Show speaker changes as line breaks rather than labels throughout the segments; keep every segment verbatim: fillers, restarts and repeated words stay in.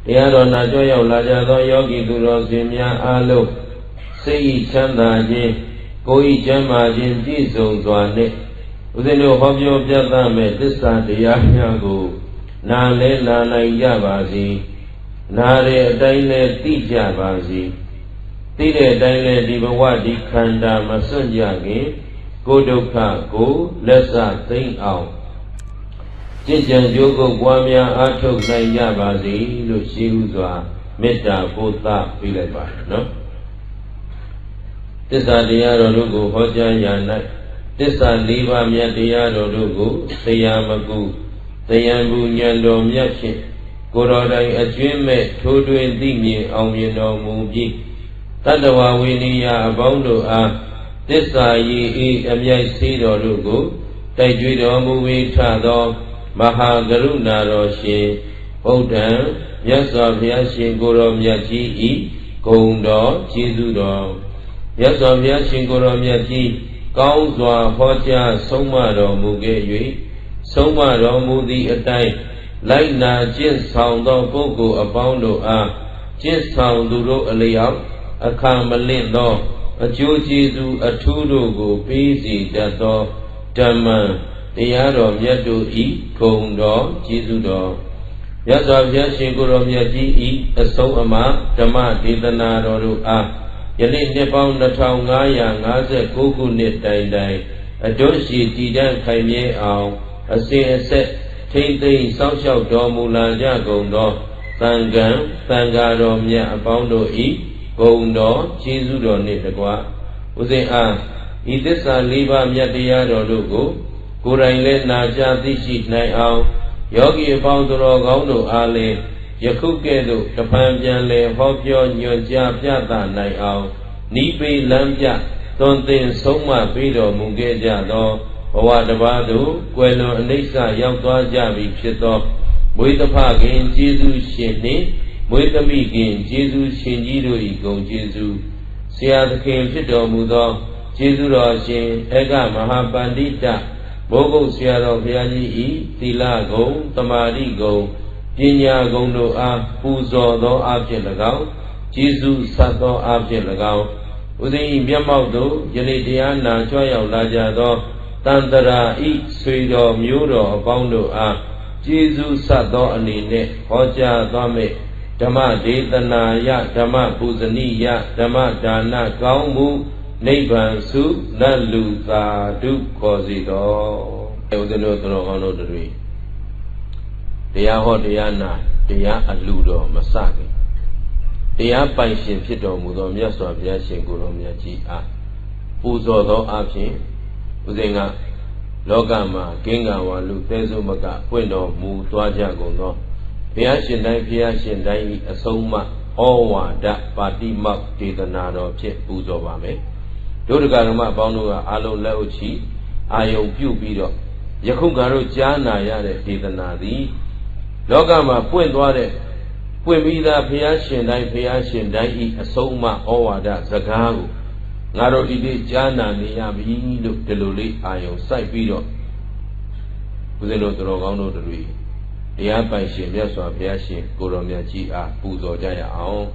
တရားတော်နာကြောရောက်လာကြသောယောဂီသူတော်စင်များအားလုံးစိတ်ဤချမ်းသာခြင်းကိုယ်ဤကျမ်းမာခြင်းပြည့်စုံစွာနှင့်ဦးဇင်းတို့ဟောပြောပြသမဲ့သစ္စာတရားများကိုနာလဲနာနိုင်ကြပါစေနာရတဲ့အတိုင်းလဲသိကြပါစေသိတဲ့အတိုင်းလဲဒီဘဝဒီခန္ဓာမစွန့်ကြခင်ကိုယ်ဒုက္ခကိုလက်စသိမ့်အောင်ကျင့်ကြံကြိုးကုပ်ပွားများအားထုတ်နိုင်ကြပါစေလို့ရှိဥစွာမေတ္တာပို့သပေးလိုက်ပါနော်သစ္စာတရားတော်တို့ကိုဟောကြားရ၌သစ္စာလေးပါးမြတ်တရားတော်တို့ကိုတရားမကုတရားဘူးဉာဏ်တော်မြတ်ဖြင့်ကိုယ်တော်တိုင်အကျွင်းမဲ့ထိုးထွင်းသိမြင်အောင်မြင်တော်မူပြီးတတ္တဝဝိနည်းအပေါင်းတို့အားသစ္စာရည်ဤအမြိုက်စေးတော်တို့ကိုတိုက်ကြွတော်မူဝေထသောမဟာကရုဏာတော်ရှင်ဗုဒ္ဓံမြတ်စွာဘုရားရှင်ကိုယ်တော်မြတ်ကြီးဤဂုဏ်တော်ကျေးဇူးတော်မြတ်စွာဘုရားရှင်ကိုယ်တော်မြတ်ကြီးကောင်းစွာဟောကြားဆုံးမတော်မူခဲ့၍ဆုံးမတော်မူသည့်အတိုင်းလိုက်နာကျင့်ဆောင်သောပုဂ္ဂိုလ်အပေါင်းတို့အားကျင့်ဆောင်သူတို့အလျောက်အခါမလင့်သောအကျိုးကျေးဇူးအထူးတို့ကိုပေးစီတတ်သောဓမ္မတရားတော်မြတ်တို့ဤဂုဏ်တော်ကျေးဇူးတော်မြတ်စွာဘုရားရှင်ကိုယ်တော်မြတ်ကြီးဤအဆုံးအမဓမ္မဒေသနာတော်တို့အားယနေ့နှစ်ပေါင်းနှစ်ထောင်ငါးရာငါးဆယ်ကိုးခုနှစ်တိုင်တိုင်အတွတ်ရှိတည်တံ့ခိုင်မြဲအောင်အစဉ်အဆက်ထိမ့်သိမ်းစောင့်ရှောက်တော်မူလာကြကုန်သောသံဃံသံဃာတော်မြတ်အပေါင်းတို့ဤဂုဏ်တော်ကျေးဇူးတော်နှင့်တကွဥစဉ်အားဤသစ္စာလေးပါးမြတ်တရားတော်တို့ကိုကိုယ်တိုင်လည်းနာကြားသိရှိနိုင်အောင်ယောဂီအပေါင်းသူတော်ကောင်းတို့အားလည်းယခုကဲ့သို့တဖန်ပြန်လည်ဟောပြောညွှန်ကြားပြသနိုင်အောင်နိဗ္ဗာန်လမ်းပြသွန်သင်ဆုံးမပေးတော်မူခဲ့ကြသောဘဝတစ်ပါးသို့ကွယ်လွန်အနိစ္စရောက်သွားကြပြီဖြစ်သောမွေးတဖခင်ကျေးဇူးရှင်နှင့်မွေးသမိခင်ကျေးဇူးရှင်ကြီးတို့၏ဂုဏ်ကျေးဇူးဆရာသခင်ဖြစ်တော်မူသောကျေးဇူးတော်ရှင်ဧကမဟာပန္တိတဘောဂုတ်ဆရာတော်ဘုရားကြီးဤသီလဂုဏ်သမာဓိဂုဏ်ပညာဂုဏ်တို့အားပူဇော်သောအဖြစ်၎င်းကျေးဇူးဆက်သောအဖြစ်၎င်းဥသိဤမျက်မှောက်သို့ယနေ့တရားနာကြွရောက်လာကြသောတန်တရာဤဆွေတော်မျိုးတော်အပေါင်းတို့အားကျေးဇူးဆက်သောအနေနဲ့ဟောကြားသွားမယ့်ဓမ္မဒေသနာယဓမ္မပူဇနိယဓမ္မဒါနကောင်းမှုနိဗ္ဗာန်စုနတ်လူသာဓုခေါ်စီတော်ဥဒ္ဒနောသတော်ကောင်းတို့တွေတရားဟောတရားနာတရားအလှတော်မစခင်တရားပိုင်ရှင်ဖြစ်တော်မူသောမြတ်စွာဘုရားရှင်ကိုယ်တော်မြတ်ကြီးအားပူဇော်သောအဖြစ်ဥစဉ်ကလောကမှာကင်းကံဝါလူသဲစုမကပွင့်တော်မူသွားကြကုန်သောဘုရားရှင်တိုင်းဘုရားရှင်တိုင်း၏အဆုံးအမဩဝါဒပါတိမောက်ဒေသနာတော်ဖြင့်ပူဇော်ပါမယ်ဒုဒကရမအပေါင်းတို့ကအာလုံးလက်ဥချီအာယုံပြုပြီးတော့ယခုကတို့ကြားနာရတဲ့ဒေသနာသည်လောကမှာပွင့်သွားတဲ့ပွင့်ပြီးသားဘုရားရှင်တိုင်းဘုရားရှင်တိုင်းဤအဆုံးအမဩဝါဒစကားကိုငါတို့ဒီနေ့ကြားနာနေရပြီလို့ဒီလိုလေးအာယုံစိုက်ပြီးတော့ဦးဇင်းတို့တော်ကောင်းတို့တွေတရားပိုင်ရှင်မြတ်စွာဘုရားရှင်ကိုတော်မြတ်ကြီးအားပူဇော်ကြရအောင်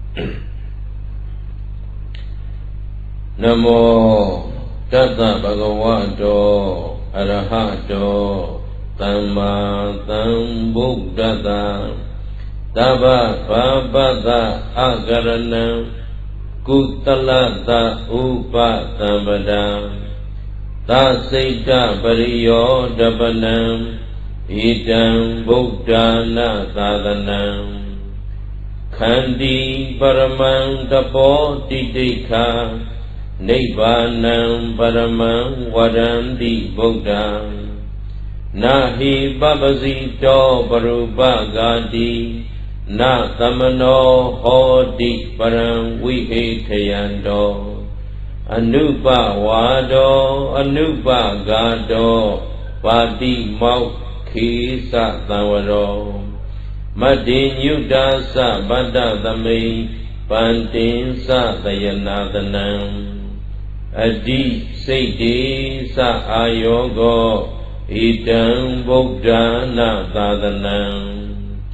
နမောတတ္တဗဂဝတောအရဟတောသမ္မာသမ္ဗုဒ္ဓတ္တသဗ္ဗဘာပတ္တအကရဏံကုတလတ္တဥပသံပဒံသစိတ်တပရိယောတပနံဣတံဗုဒ္ဓနာသာသနံခန္တီပရမံတပောတိတိခာနိဗ္ဗာနံပရမံဝရန္တိဗုဒ္ဓံနာဟိပပစီတောပရုပဂာတိနာသမနောဟောတိပရံဝိဟိထယံတောအနုပဝါဒောအနုပဂါတောပါတိမောက္ခိသသံဝရောမတ္တိညုတာသဗတ္တသမိပန္တင်သသယနာတနံအတိစိတ်တေသအာယောဂောဣတံဗုဒ္ဓနာသာသနံ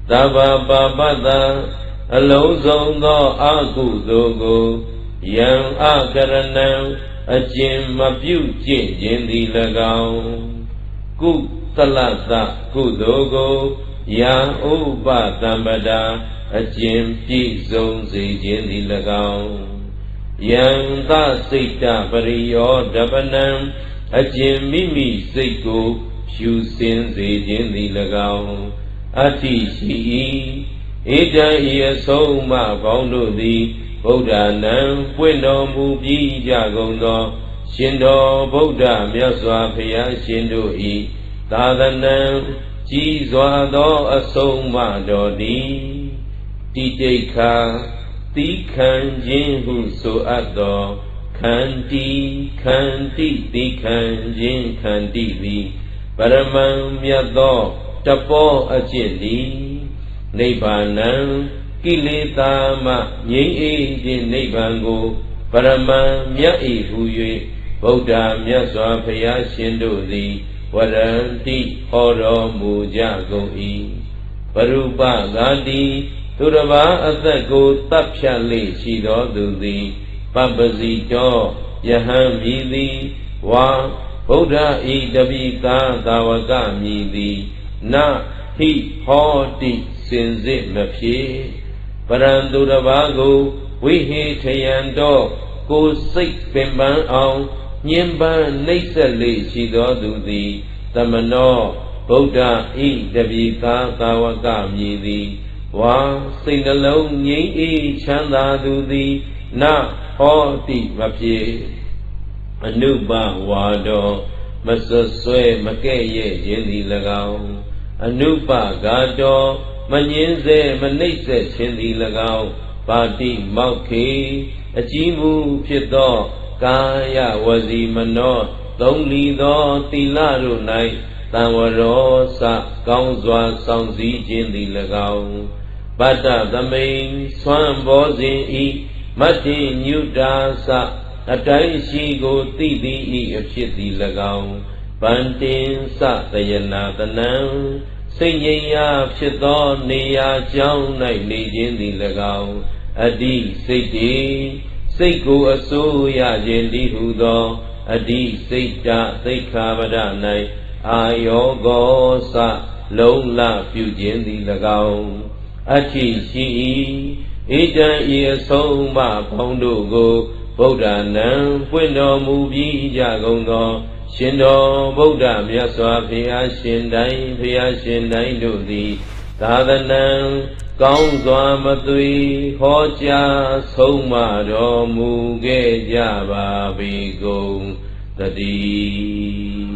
သဗ္ဗပါပတ္တအလုံးစုံသောအကုသိုလ်ကိုယံအခရဏံအကျင့်မပြုကျင့်ခြင်းသည်၎င်းကုသလတကုသိုလ်ကိုယံဥပတံပဒာအကျင့်ပြည့်စုံစေခြင်းသည်၎င်းယံသစိတ်တပရိယောဓပနံအကျင့်မိမိစိတ်ကိုဖြူစင်စေခြင်းသည်၎င်းအတ္တိရှိ၏ဧတံဤအဆုံးအမပေါင်းတို့သည်ဗုဒ္ဓနံပွင့်တော်မူပြီးကြကုန်သောရှင်တော်ဗုဒ္ဓမြတ်စွာဘုရားရှင်တို့၏သာသနာကြီးစွာသောအဆုံးအမတော်သည်တိတိခာသီးခံခြင်းဟုဆိုအပ်သောခန္တီခန္တိသီးခံခြင်းခန္တိသည်ပရမံမြတ်သောတပောအကျင့်သည်နိဗ္ဗာနံကိလေသာမှငြိမ်းအေးခြင်းနိဗ္ဗာန်ကိုပရမံမြတ်၏ဟူ၍ဗုဒ္ဓမြတ်စွာဘုရားရှင်တို့သည်ဝရန္တိဟောတော်မူကြကုန်၏ပရုပဂာတိသူတစ်ပါးအသက်ကိုတပ်ဖြတ်လေရှိသောသူသည်ပပ္ပစီတော်ယဟန်မည်သည်ဝါဗုဒ္ဓဤတပိကာသာဝကမည်သည်နဟိဟောတိစင်စစ်မဖြစ်ပရံသူတစ်ပါးကိုဝိဟေထယံတော်ကိုစိတ်ပင်ပန်းအောင်ညင်ပန်းနှိမ့်ဆက်လေရှိသောသူသည်သမနောဗုဒ္ဓဤတပိကာသာဝကမည်သည်ဝါစိတ်နှလုံးငြိမ်းအေးချမ်းသာသူသည်နဟောတိမဖြစ်အနုပဝါတော်မဆွဆွဲမကဲ့ရဲ့ခြင်းသည်၎င်းအနုပဂါတော်မငင်းစေမနှိမ့်ဆက်ခြင်းသည်၎င်းပါတိမောက်ခေအကြီးမူဖြစ်သောကာယဝစီမနောသုံးလီသောသီလတို့၌တံဝရောစကောင်းစွာဆောင်စည်းခြင်းသည်၎င်းပတ္တသမိန်ဆွမ်းဘောစဉ်ဤမတ္တိညုတာစအတိုင်းရှိကိုသိသည်ဤအဖြစ်သည်၎င်းဗန္တင်စတယနာတနံစိတ်ငြိမ်ရာဖြစ်သောနေရာကြောင်း၌နေခြင်းသည်၎င်းအတ္တိစိတ်တည်စိတ်ကိုအစိုးရခြင်းတည်းဟုသောအတ္တိစိတ်တသိက္ခာပဒ၌အာယောဂောစလုံးလပြုခြင်းသည်၎င်းအတ္တိရှိ၏ဧတံဤအဆုံးအမပေါင်းတို့ကိုဗုဒ္ဓနံပွင့်တော်မူပြီးကြကုန်သောရှင်တော်ဗုဒ္ဓမြတ်စွာဘုရားရှင်တိုင်းဘုရားရှင်တိုင်းတို့သည်သာသနာကောင်းစွာမသွေဟောကြားဆုံးမတော်မူခဲ့ကြပါပေကုန်သတည်း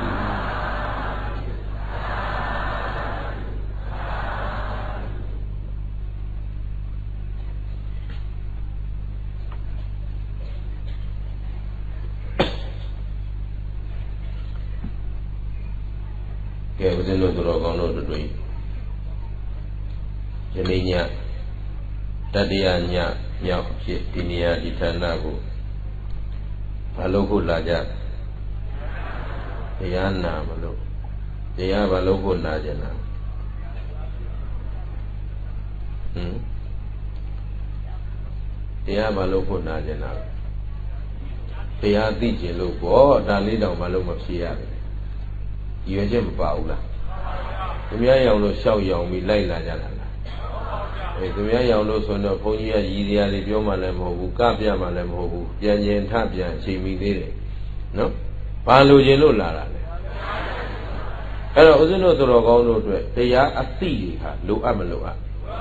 ကဲဦးဇင်းတို့တော်ကောင်းတို့တို့ယနေ့ညတတိယညမြောက်ဖြစ်ဒီနေရာဒီဌာနကိုဘာလို့ခုလာကြတရားနာမလို့တရားဘာလို့ခုနာကြနာဟင်တရားဘာလို့ခုနာကြနာတရားသိကျင်လို့ပေါ့ဒါလေးတောင်ဘာလို့မဖြေရလဲရွယ်ချက်မပါဘူးလားသူများရောင်လို့ရှောက်ရောင်ပြီးလိုက်လာကြတာလားအဲသူများရောင်လို့ဆိုတော့ဘုန်းကြီးကရည်တရားတွေပြောမှလည်းမဟုတ်ဘူးကပြမှလည်းမဟုတ်ဘူးပြန်ကျင်ထပြန်ချိန်မိသေးတယ်နော်ဘာလို့ကျင်လို့လာတာလဲအဲ့တော့ဦးဇင်းတို့တော်ကောင်းတို့အတွက်တရားအသိတွေဟာလိုအပ်မလိုအပ်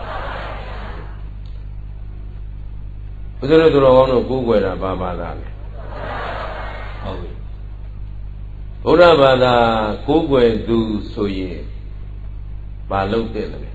ဦးဇင်းတို့တော်ကောင်းတို့ကိုးကွယ်တာဘာဘာသာလဲဟုတ်ပြီဘုရားဘာသာကိုးကွယ်သူဆိုရင်ဘာလုပ်တဲ့လဲ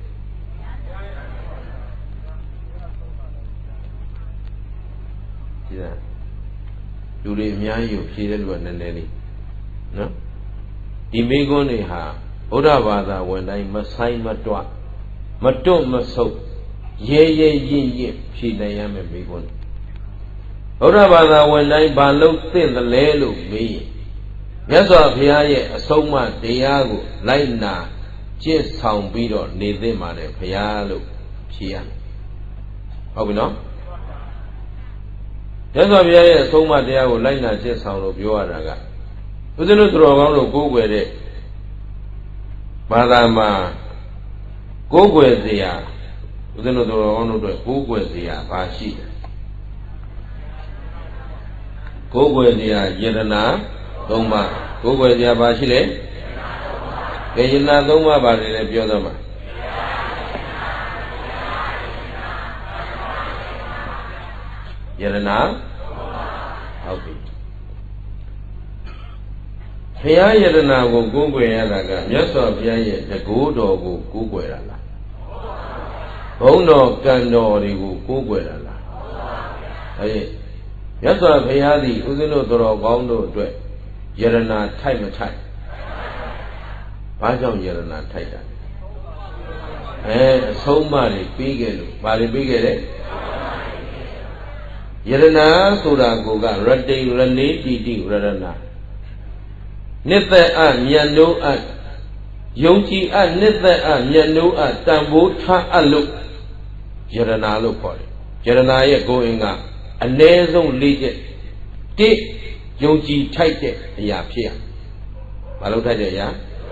ဒီလားလူတွေအများကြီးကိုဖြေတဲ့လူကနည်းနည်းလေးနော်ဒီမိကွန်းတွေဟာဘုရားဘာသာဝင်တိုင်းမဆိုင်မတွမတွတ်မဆုပ်ရဲရဲရင့်ရင့်ဖြေနိုင်ရမယ်မိကွန်းဘုရားဘာသာဝင်တိုင်းဘာလုပ်သင့်တယ်လဲလို့မေးရင်မြတ်စွာဘုရားရဲ့အဆုံးအမတရားကိုလိုက်နာကျင့်ဆောင်ပြီးတော့နေသင့်ပါတယ်ဘုရားလို့ဖြေရမယ်ဟုတ်ပြီနော်မြတ်စွာဘုရားရဲ့အဆုံးအမတရားကိုလိုက်နာကျင့်ဆောင်လို့ပြောရတာကဦးဇင်းတို့တော်ကောင်းတို့ကိုးကွယ်တဲ့ဘာသာမှာကိုးကွယ်စရာဦးဇင်းတို့တော်ကောင်းတို့အတွက်ကိုးကွယ်စရာဘာရှိလဲကိုးကွယ်စရာယတနာသုံးပါးကိုးကွယ်စရာဘာရှိလဲယတနာသုံးပါးပါတယ်လေပြောတော့မှာယတနာဟုတ်ပြီဘုရားယတနာကိုကိုးကွယ်ရတာကမြတ်စွာဘုရားရဲ့တကူတော်ကိုကိုးကွယ်တာလားဘုန်းတော်ကံတော်တွေကိုကိုးကွယ်တာလားဟုတ်မြတ်စွာဘုရားသည်ဦးဇင်းတို့တော်ကောင်းတို့အတွက်ယတနာထိုက်မထိုက်ဘာကြောင့်ယတနာထိုက်တာအဲအဆုံးအမတွေပြီးခဲ့လို့ဘာတွေပြီးခဲ့လဲယရနာဆိုတာကိုကရတိရနေတိတိရရဏနိတ္တအမြတ်နိုးအယုံကြည်အနိတ္တအမြတ်နိုးအတန်ဖိုးထားအပ်လို့ယရနာလို့ခေါ်တယ်ယရနာရဲ့ကိုယ်အင်ကအနည်းဆုံး၄ချက်တစ်ယုံကြည်ထိုက်တဲ့အရာဖြစ်ရဘာလို့ထိုက်တဲ့အရာ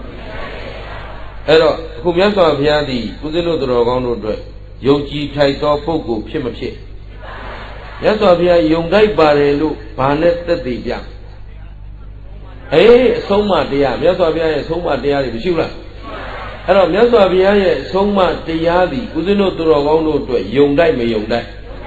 အဲ့တော့အခုမြတ်စွာဘုရားသည်ဦးဇင်းတို့တော်ကောင်းတို့အတွက်ယုံကြည်ထိုက်သောပုဂ္ဂိုလ်ဖြစ်မဖြစ်မြတ်စွာဘုရားယုံတိုက်ပါတယ်လို့ဘာနဲ့သက်သေပြအေးအဆုံးအမတရားမြတ်စွာဘုရားရဲ့အဆုံးအမတရားတွေမရှိဘူးလားအဲ့တော့မြတ်စွာဘုရားရဲ့အဆုံးအမတရားသည်ဦးဇင်းတို့သူတော်ကောင်းတို့အတွက်ယုံတိုက်မယုံတိုက်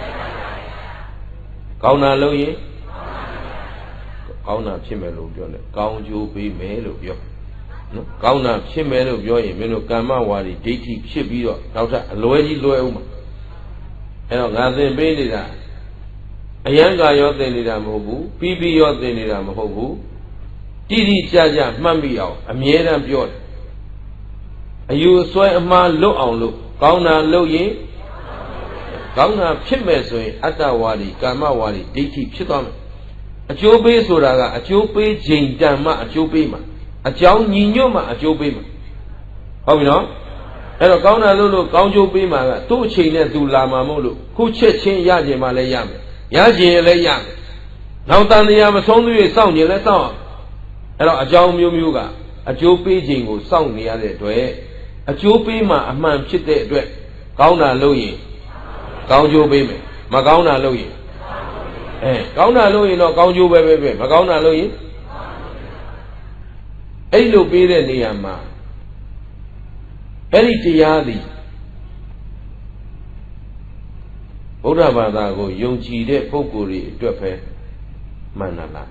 ကောင်းတာလို့ရင်ကောင်းတာဖြစ်မယ်လို့ပြောတယ်ကောင်းကျိုးပေးမယ်လို့ပြောနော်ကောင်းတာဖြစ်မယ်လို့ပြောရင်မင်းတို့ကမ္မဝါဒီဒိဋ္ဌိဖြစ်ပြီးတော့နောက်ထပ်အလွဲကြီးလွဲဦးမှာအဲ့တော့ငါသင်ပေးနေတာအယံကာရောသင်နေတာမဟုတ်ဘူးပြီးပြီးရောသင်နေတာမဟုတ်ဘူးတိတိကျကျမှတ်မိအောင်အမြဲတမ်းပြောတယ်အယူအဆွဲအမှားလွတ်အောင်လို့ကောင်းတာလုပ်ရင်ကောင်းတာဖြစ်မယ်ဆိုရင်အတ္တဝါဒီကာမဝါဒီဒိဋ္ဌိဖြစ်သွားမယ်အကျိုးပေးဆိုတာကအကျိုးပေးခြင်းတန်မှအကျိုးပေးမှာအကြောင်းညီညွတ်မှအကျိုးပေးမှာဟုတ်ပြီနော်အဲ့တော့ကောင်းတာလို့လို့ကောင်းကျိုးပေးမှာကသူ့အချိန်နဲ့သူလာမှာမဟုတ်လို့ခုချက်ချင်းရခြင်းမှလည်းရမယ်ရခြင်းလည်းရမယ်နောက်တန်တရားမဆုံးသေးစောင့်ခြင်းလည်းစောင့်အောင်အဲ့တော့အကြောင်းမျိုးမျိုးကအကျိုးပေးခြင်းကိုစောင့်နေရတဲ့အတွက်အကျိုးပေးမှအမှန်ဖြစ်တဲ့အတွက်ကောင်းတာလုပ်ရင်ကောင်းကျိုးပေးမယ်မကောင်းတာလုပ်ရင်အဲကောင်းတာလုပ်ရင်တော့ကောင်းကျိုးပဲပဲပဲမကောင်းတာလုပ်ရင်အဲ့လိုပေးတဲ့နေရာမှာအဲ့ဒီတရားသည်ဗုဒ္ဓဘာသာကိုယုံကြည်တဲ့ပုဂ္ဂိုလ်တွေအတွက်ပဲမှန်လားဟ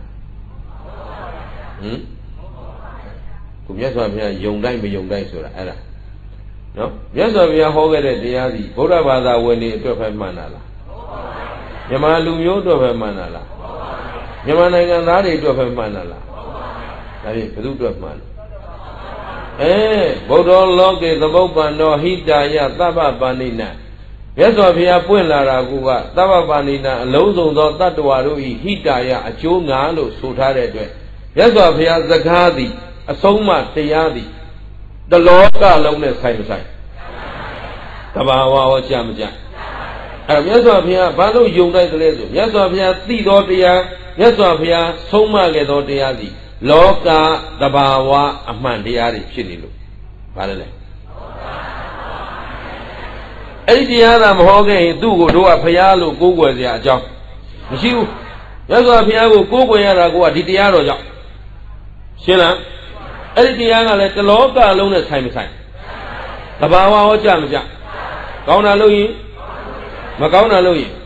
မ်ကိုမြတ်စွာဘုရားယုံတိုင်းမယုံတိုင်းဆိုတာအဲ့ဒါနော်မြတ်စွာဘုရားဟောခဲ့တဲ့တရားသည်ဗုဒ္ဓဘာသာဝင်တွေအတွက်ပဲမှန်လားမြန်မာလူမျိုးအတွက်ပဲမှန်လားမြန်မာနိုင်ငံသားတွေအတွက်ပဲမှန်လားဒါဖြင့်ဘယ်သူအတွက်မှန်အဲဗုဒ္ဓလောကေသမုပ္ပန္နောဟိတာယသဗ္ဗပါဏိနမြတ်စွာဘုရားပွင့်လာတာကသဗ္ဗပါဏိနအလုံးစုံသောတတ္တဝါတို့ဤဟိတာယအကျိုးငါလို့ဆိုထားတဲ့အတွက်မြတ်စွာဘုရားစကားသည်အဆုံးအမတရားသည်တလောကလုံးနဲ့ဆိုင်မဆိုင်တဘာဝဟောကြားမကြားအဲ့မြတ်စွာဘုရားဘာလို့ယုံတိုက်တယ်လဲဆိုမြတ်စွာဘုရားသိတော်တရားမြတ်စွာဘုရားဆုံးမခဲ့သောတရားသည်လောကတဘာဝအမှန်တရားတွေဖြစ်နေလို့ဘာလဲလဲအဲ့ဒီတရားသာမဟောခဲ့ရင်သူ့ကိုတို့ကဘုရားလို့ကိုးကွယ်စရာအကြောင်းမရှိဘူးမြတ်စွာဘုရားကိုကိုးကွယ်ရတာကဒီတရားတော်ကြောင့်ရှင်းလားအဲ့ဒီတရားကလည်းတလောကလုံးနဲ့ဆိုင်မဆိုင်တဘာဝဟောကြားမကြားကောင်းတာလို့ရင်မကောင်းတာလို့ရင်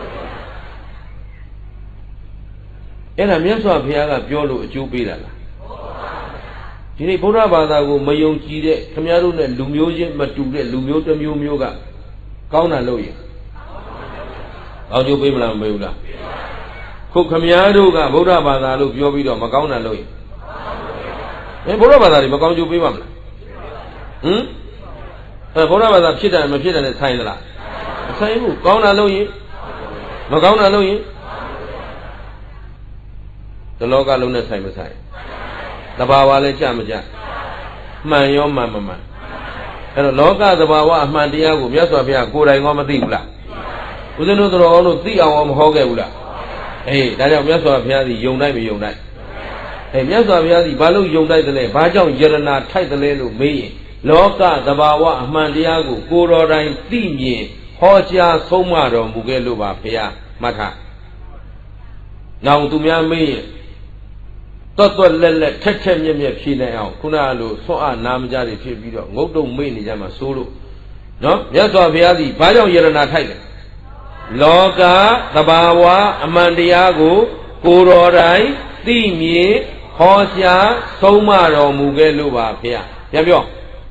အဲ့ဒါမြတ်စွာဘုရားကပြောလို့အကျိုးပေးတာလားဒီနေ့ဗုဒ္ဓဘာသာကိုမယုံကြည်တဲ့ခမည်းတော်နဲ့လူမျိုးချင်းမတူတဲ့လူမျိုးတစ်မျိုးမျိုးကကောင်းတာလို့ရင်ကောင်းကျိုးပေးမလားမပေးဘူးလားခုခမည်းတော်ကဗုဒ္ဓဘာသာလို့ပြောပြီးတော့မကောင်းတာလို့ရင်အဲဗုဒ္ဓဘာသာတွေမကောင်းကျိုးပေးပါမလားဟမ်အဲဗုဒ္ဓဘာသာဖြစ်တယ်မဖြစ်တယ်နဲ့ဆိုင်သလားမဆိုင်ဘူးကောင်းတာလို့ရင်မကောင်းတာလို့ရင်တလောကလုံးနဲ့ဆိုင်မဆိုင်တဘာဝလည်းကြမကြမှန်ရောမှန်မမှန်အဲ့တော့လောကသဘာဝအမှန်တရားကိုမြတ်စွာဘုရားကိုယ်တိုင်ကမသိဘူးလားဦးဇင်းတို့တော်တို့သိအောင်မဟောခဲ့ဘူးလားအေးဒါကြောင့်မြတ်စွာဘုရားသည်ယုံနိုင်မယုံနိုင်အေးမြတ်စွာဘုရားသည်ဘာလို့ယုံနိုင်တယ်လဲဘာကြောင့်ယရနာထိုက်တယ်လဲလို့မေးရင်လောကသဘာဝအမှန်တရားကိုကိုယ်တော်တိုင်သိမြင်ဟောကြားဆုံးမတော်မူခဲ့လို့ပါဘုရားမှတ်ထားနောင်သူများမေးရင်တွတ်တွတ်လက်လက်ထက်ထက်မြက်မြက်ဖြေနိုင်အောင်ခုနကလိုဆွမ်းအားနာမကြတွေဖြစ်ပြီးတော့ငုတ်တုံမေ့နေကြမှာစိုးလို့နော်မြတ်စွာဘုရားသည်ဘာကြောင့်ယရနာထိုက်လဲလောကသဘာဝအမှန်တရားကိုကိုယ်တော်တိုင်သိမြင်ဟောကြားဆုံးမတော်မူခဲ့လို့ပါဘုရားပြန်ပြော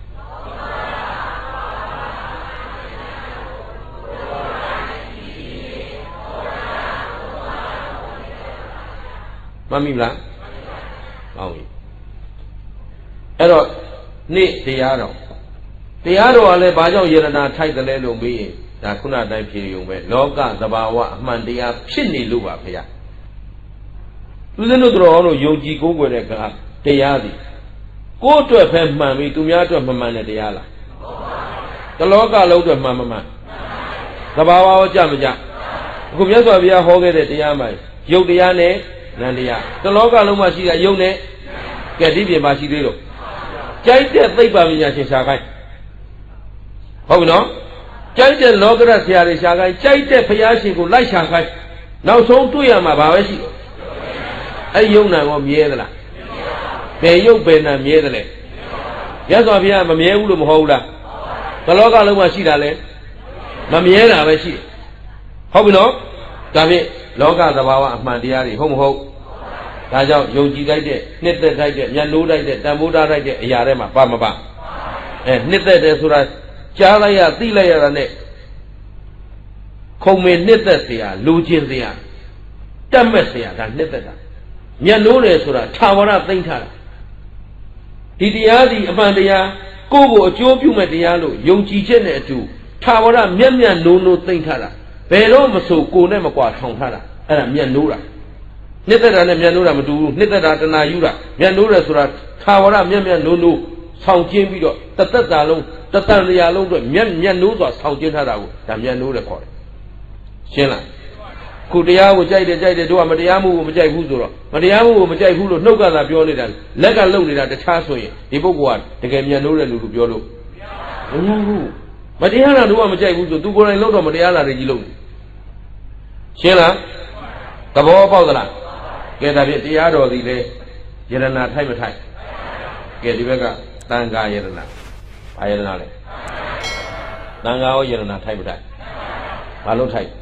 မမိလားကောင်းပြီအဲ့တော့နေ့တရားတော်တရားတော်ကလည်းဘာကြောင့်ယရနာထိုက်တယ်လဲလို့မေးရင်ဒါခုနတိုင်းဖြေရုံပဲလောကသဘာဝအမှန်တရားဖြစ်နေလို့ပါဖေ။သူစင်းတို့တော်အောင်လို့ယုံကြည်ကိုးကွယ်တဲ့ကတရားသည်ကိုယ့်အတွက်ပဲမှန်ပြီသူများအတွက်မမှန်တဲ့တရားလား။တလောကလုံးအတွက်မှန်မမှန်သဘာဝရောကြမကြအခုမြတ်စွာဘုရားဟောခဲ့တဲ့တရားမှယုတ်တရားနဲ့နန္တရားတလောကလုံးမှာရှိတဲ့ယုတ်နဲ့ကဲဒီပြင်မှာရှိသေးတော့ကြိုက်တဲ့သိပ္ပံပညာရှင်ရှာခိုင်းဟုတ်ပြီနော်ကြိုက်တဲ့လောကရဆရာတွေရှာခိုင်းကြိုက်တဲ့ဘုရားရှင်ကိုလိုက်ရှာခိုင်းနောက်ဆုံးတွေ့ရမှာဘာပဲရှိတော့အဲ့ယုံနာရောမြဲသလားဘယ်ယုတ်ဘယ်နာမြဲသလဲရသော်ဘုရားမမြဲဘူးလို့မဟုတ်ဘူးလားတလောကလုံးမှာရှိတာလဲမမြဲတာပဲရှိတယ်ဟုတ်ပြီနော်ဒါဖြင့်လောကသဘာဝအမှန်တရားတွေဟုတ်မဟုတ်ဒါကြောင့်ယုံကြည်လိုက်တဲ့နှစ်သက်လိုက်တဲ့မျက်နှိုးလိုက်တဲ့တန်ဖိုးထားလိုက်တဲ့အရာတွေမှာပါမပါအဲနှစ်သက်တယ်ဆိုတာကြားလိုက်ရသိလိုက်ရတာနဲ့ခုံမင်းနှစ်သက်เสียလူချင်းเสียတတ်မဲ့เสียဒါနှစ်သက်တာမျက်နှိုးတယ်ဆိုတာထာဝရသိမ့်ထားတာဒီတရားဒီအမှန်တရားကိုယ့်ကိုအကျိုးပြုမဲ့တရားလို့ယုံကြည်ချက်နဲ့အတူထာဝရမျက်မျက်နှိုးနှိုးသိမ့်ထားတာဘယ်တော့မဆိုကိုယ်နဲ့မကွာထောင်ထားတာအဲ့ဒါမျက်နှိုးတာနှစ်သက်တာနဲ့မျက်နှိုးတာမတူဘူးနှစ်သက်တာတဏှာယူတာမျက်နှိုးတယ်ဆိုတာထာဝရမျက်မျက်နှိုးနှိုးဆောင်ကျင်းပြီးတော့တသက်တာလုံးတတန်တရားလုံးအတွက်မျက်မျက်နှိုးစွာဆောင်ကျင်းထားတာကိုဒါမျက်နှိုးတယ်ခေါ်တယ်ရှင်းလားခုတရားကိုကြိုက်တယ်ကြိုက်တယ်တို့ကမတရားမှုကိုမကြိုက်ဘူးဆိုတော့မတရားမှုကိုမကြိုက်ဘူးလို့နှုတ်ကသာပြောနေတာလက်ကလုံနေတာတခြားဆိုရင်ဒီပုဂ္ဂိုလ်ကတကယ်မျက်နှိုးတယ်လို့ပြောလို့မရဘူးမတရားတာတို့ကမကြိုက်ဘူးဆိုသူကိုယ်တိုင်လုံးတော့မတရားတာတွေကြီးလုံးရှင်းလားသဘောပေါက်သလားကဲဒါဖြင့်တရားတော်သည်လေယရနာထိုက်မထိုက်ကဲဒီဘက်ကတန်ခါယရနာဘာယရနာလဲတန်ခါရောယရနာထိုက်မထိုက်ဘာလို့ထိုက်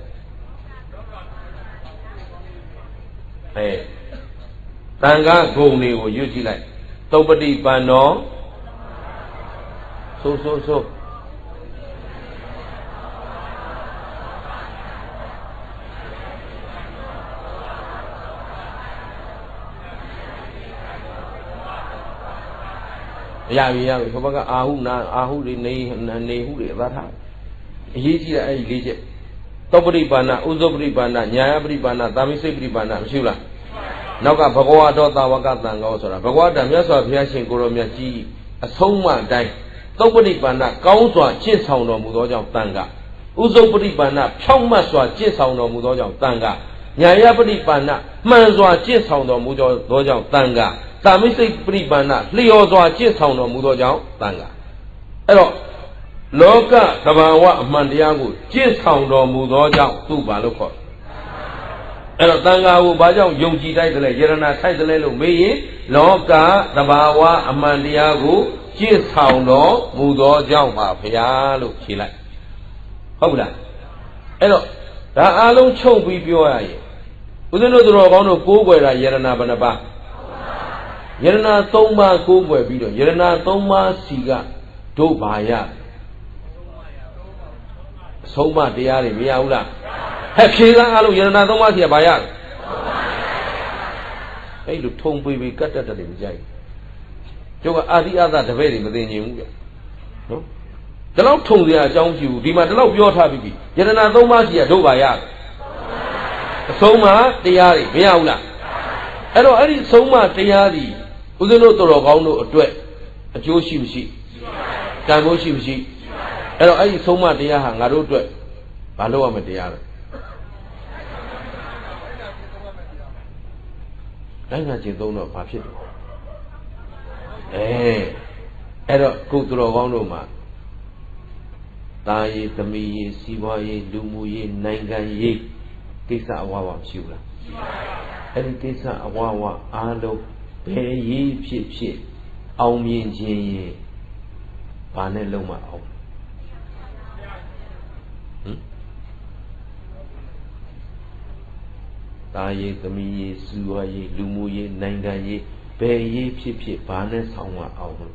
အဲတန်ခါဂုံတွေကိုရွတ်ကြည့်လိုက်သုပ္ပတိပန်တော်ဆိုးဆိုးဆိုးရပြီရပြီဘုရားကအာဟုနာအာဟုတွေနေနေဟုတွေသာထားအရေးကြီးတာအဲ့ဒီလေးချက်သောပရိပါဏဥဇောပရိပါဏညာယပရိပါဏသာမိစိတ်ပရိပါဏမရှိလားနောက်ကဘဂဝါတော်သာဝကတန်ကောဆိုတာဘဂဝါတမြတ်စွာဘုရားရှင်ကိုရောမြတ်ကြီးအဆုံးမအတိုင်းသောပရိပါဏကောင်းစွာကျင့်ဆောင်တော်မူသောကြောင့်တန်ကဥဇောပရိပါဏဖြောင့်မတ်စွာကျင့်ဆောင်တော်မူသောကြောင့်တန်ကညာယပရိပါဏမှန်စွာကျင့်ဆောင်တော်မူသောကြောင့်တန်ကသာမိစိတ်ပရိပါဏလျော်စွာကျင့်ဆောင်တော်မူသောကြောင့်တန်ခါအဲ့တော့လောကသဘာဝအမှန်တရားကိုကျင့်ဆောင်တော်မူသောကြောင့်သူ့ဘာလို့ခေါ်အဲ့တော့တန်ခါကိုဘာကြောင့်ယုံကြည်တိုက်တယ်လဲယရနာထိုက်တယ်လဲလို့မေးရင်လောကသဘာဝအမှန်တရားကိုကျင့်ဆောင်တော်မူသောကြောင့်ပါဗျာလို့ဖြေလိုက်ဟုတ်လားအဲ့တော့ဒါအားလုံးချုပ်ပြီးပြောရရင်ဦးဇင်းတို့တော်ကောင်းတို့ကိုးကွယ်တာယရနာဘယ်နှပါယရနာသုံးပါးကိုးကွယ်ပြီးတော့ယရနာသုံးပါးစီကတို့ဘာရအဆုံးမတရားတွေမရဘူးလားဟဲ့ဖြေသားအားလုံးယရနာသုံးပါးစီကဘာရအဲ့လိုထုံပွေပြီးကတ်တက်တယ်မကြိုက်ဘူးကျုပ်ကအာတိအသတပည့်တွေမသိញင်ဘူးဗျနော်ဒီလောက်ထုံစရာအကြောင်းရှိဘူးဒီမှာဒီလောက်ပြောထားပြီးယရနာသုံးပါးစီကတို့ဘာရအဆုံးမတရားတွေမရဘူးလားအဲ့တော့အဲ့ဒီဆုံးမတရားတွေဦးဇင်းတို့တော်တော်ကောင်းတို့အတွက်အကျိုးရှိမရှိဟ
ကံဖို့ရှိမရှိအဲ့တော့အဲ့ဒီဆုံးမတရားဟာငါတို့အတွက်ဘာလို့ရမတရားလဲတိုင်းငါကျင့်သုံးတော့ဘာဖြစ်တယ်အဲအဲ့တော့ကုသတော်ကောင်းတို့မှာတာရည်သမီးရည်စီးပွားရေးလူမှုရေးနိုင်ငံရေးကိစ္စအဝါဝမရှိဘူးလားအဲ့ဒီကိစ္စအဝါဝအားလုံးဘယ်ရေးဖြစ်ဖြစ်အောင်မြင်ခြင်းရင်ဘာနဲ့လုံးမအောင်ဟမ်တာရည်သမီးရည်စီးပွားရေးလူမှုရေးနိုင်ငံရေးဘယ်ရေးဖြစ်ဖြစ်ဘာနဲ့ဆောင်မအောင်လို့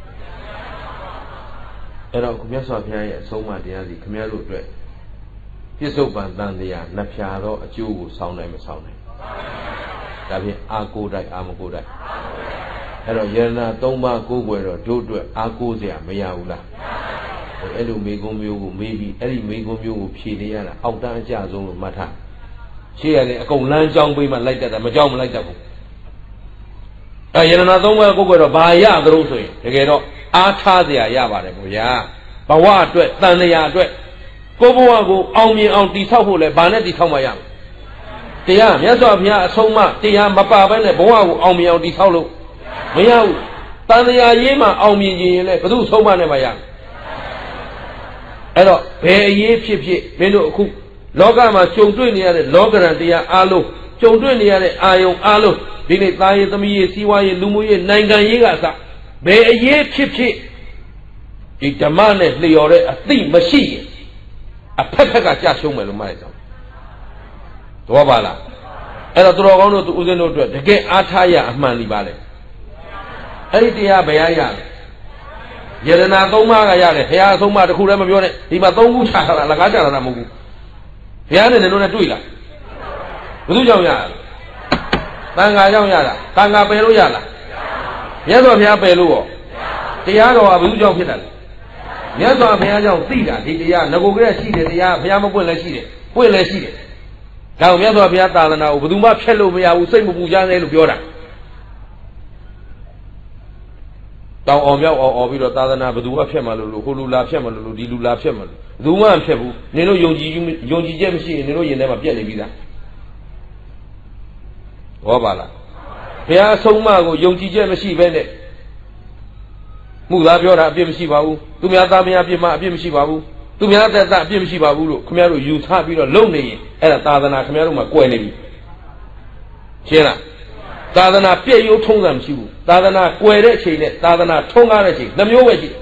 အဲ့တော့မြတ်စွာဘုရားရဲ့အဆုံးအမတရားစီခင်ဗျားတို့အတွက်ပြစ္ဆုတ်ပန်တန်တရားနှစ်ဖြာတော့အကျိုးကိုဆောင်နိုင်မဆောင်နိုင်ဒါဖြင့်အာကိုတိုက်အာမကိုတိုက်အဲ့တော့ယရဏသုံးပါးကိုးကွယ်တော့တို့အတွက်အာကိုစရာမရဘူးလားအဲ့လိုမိကုံးမျိုးကိုမေးပြီးအဲ့ဒီမိကုံးမျိုးကိုဖြေနေရတာအောက်တန်းအကျဆုံးလို့မှတ်ထားရှေ့ရတယ်အကုန်လမ်းကြောင်းပေးမှလိုက်တတ်တာမကြောက်မလိုက်တတ်ဘူးအဲယရဏသုံးပါးကိုးကွယ်တော့ဘာရသလို့ဆိုရင်တကယ်တော့အားထားစရာရပါတယ်ဗျာဘဝအတွက်တန်တရားအတွက်ကိုယ်ဘဝကိုအောင်မြင်အောင်တည်ဆောက်ဖို့လဲဘာနဲ့တည်ဆောက်မှရမလဲတရားမြတ်စွာဘုရားအဆုံးအမတရားမပါဘဲနဲ့ဘဝကိုအောင်မြင်အောင်တည်ဆောက်လို့မရဘူးတန်တရားရေးမှအောင်မြင်ခြင်းရင်လဲဘယ်သူဆုံးမနဲ့မှရမလဲအဲ့တော့ဘယ်အရေးဖြစ်ဖြစ်မင်းတို့အခုလောကမှာကြုံတွေ့နေရတဲ့လောကရန်တရားအလုံးကြုံတွေ့နေရတဲ့အာယုံအလုံးဒီနေ့သားရေးသမီးရေးစီးပွားရေးလူမှုရေးနိုင်ငံရေးကအစဘယ်အရေးဖြစ်ဖြစ်ဒီဓမ္မနဲ့လျော်တဲ့အသိမရှိရင်အဖက်ဖက်ကကြာရှုံးမယ်လို့မှတ်ရအောင်တော့ပါလားအဲ့တော့သူတော်ကောင်းတို့သူဦးဇင်းတို့အတွက်တကယ်အားထားရအမှန်ဒီပါလေအဲ့ဒီတရားဘယ်ရရလဲယရဏသုံးပါးကရတယ်ဘုရားအဆုံးမတစ်ခုလည်းမပြောနဲ့ဒီမှာသုံးခုချတာလားလကားချတာမဟုတ်ဘူးဘုရားနဲ့လည်းတွေ့လားဘယ်သူကြောင့်ရလဲတန်ခါကြောင့်ရတာတန်ခါပယ်လို့ရလားမြတ်စွာဘုရားပယ်လို့ရောတရားတော်ကဘယ်သူကြောင့်ဖြစ်တာလဲမြတ်စွာဘုရားကြောင့်သိတာဒီတရားငကိုကလေးရှိတယ်တရားဘုရားမပွင့်လည်းရှိတယ်ပွင့်လည်းရှိတယ်ဒါကိုမြတ်စွာဘုရားသာသနာကိုဘယ်သူမှဖျက်လို့မရဘူးစိတ်မပူကြနဲ့လို့ပြောတာတောင်းအောင်မြောက်အောင်အောင်ပြီးတော့သာသနာဘယ်သူမှဖျက်မှလို့လို့ဟိုလူလာဖျက်မှလို့လို့ဒီလူလာဖျက်မှလို့ဘယ်သူမှမဖျက်ဘူးနင်တို့ယုံကြည်ယုံကြည်ချက်မရှိရင်နင်တို့ရင်ထဲမှာပြက်နေပြီသားဟောပါလားဘုရားအဆုံးအမကိုယုံကြည်ချက်မရှိဘဲနဲ့မှုသားပြောတာအပြစ်မရှိပါဘူးသူများသားမယားအပြစ်မှအပြစ်မရှိပါဘူးသူများသက်သက်အပြစ်မရှိပါဘူးလို့ခင်ဗျားတို့ယူဆပြီးတော့လုံနေရင်အဲ့ဒါသာသနာခင်ဗျားတို့မှာကွယ်နေပြီရှင်းလားသာသနာပြည့်ရိုးထုံးစံမရှိဘူးသာသနာကွယ်တဲ့အချိန်နဲ့သာသနာထုံးကားတဲ့အချိန်နှမျိုးပဲရှိတယ်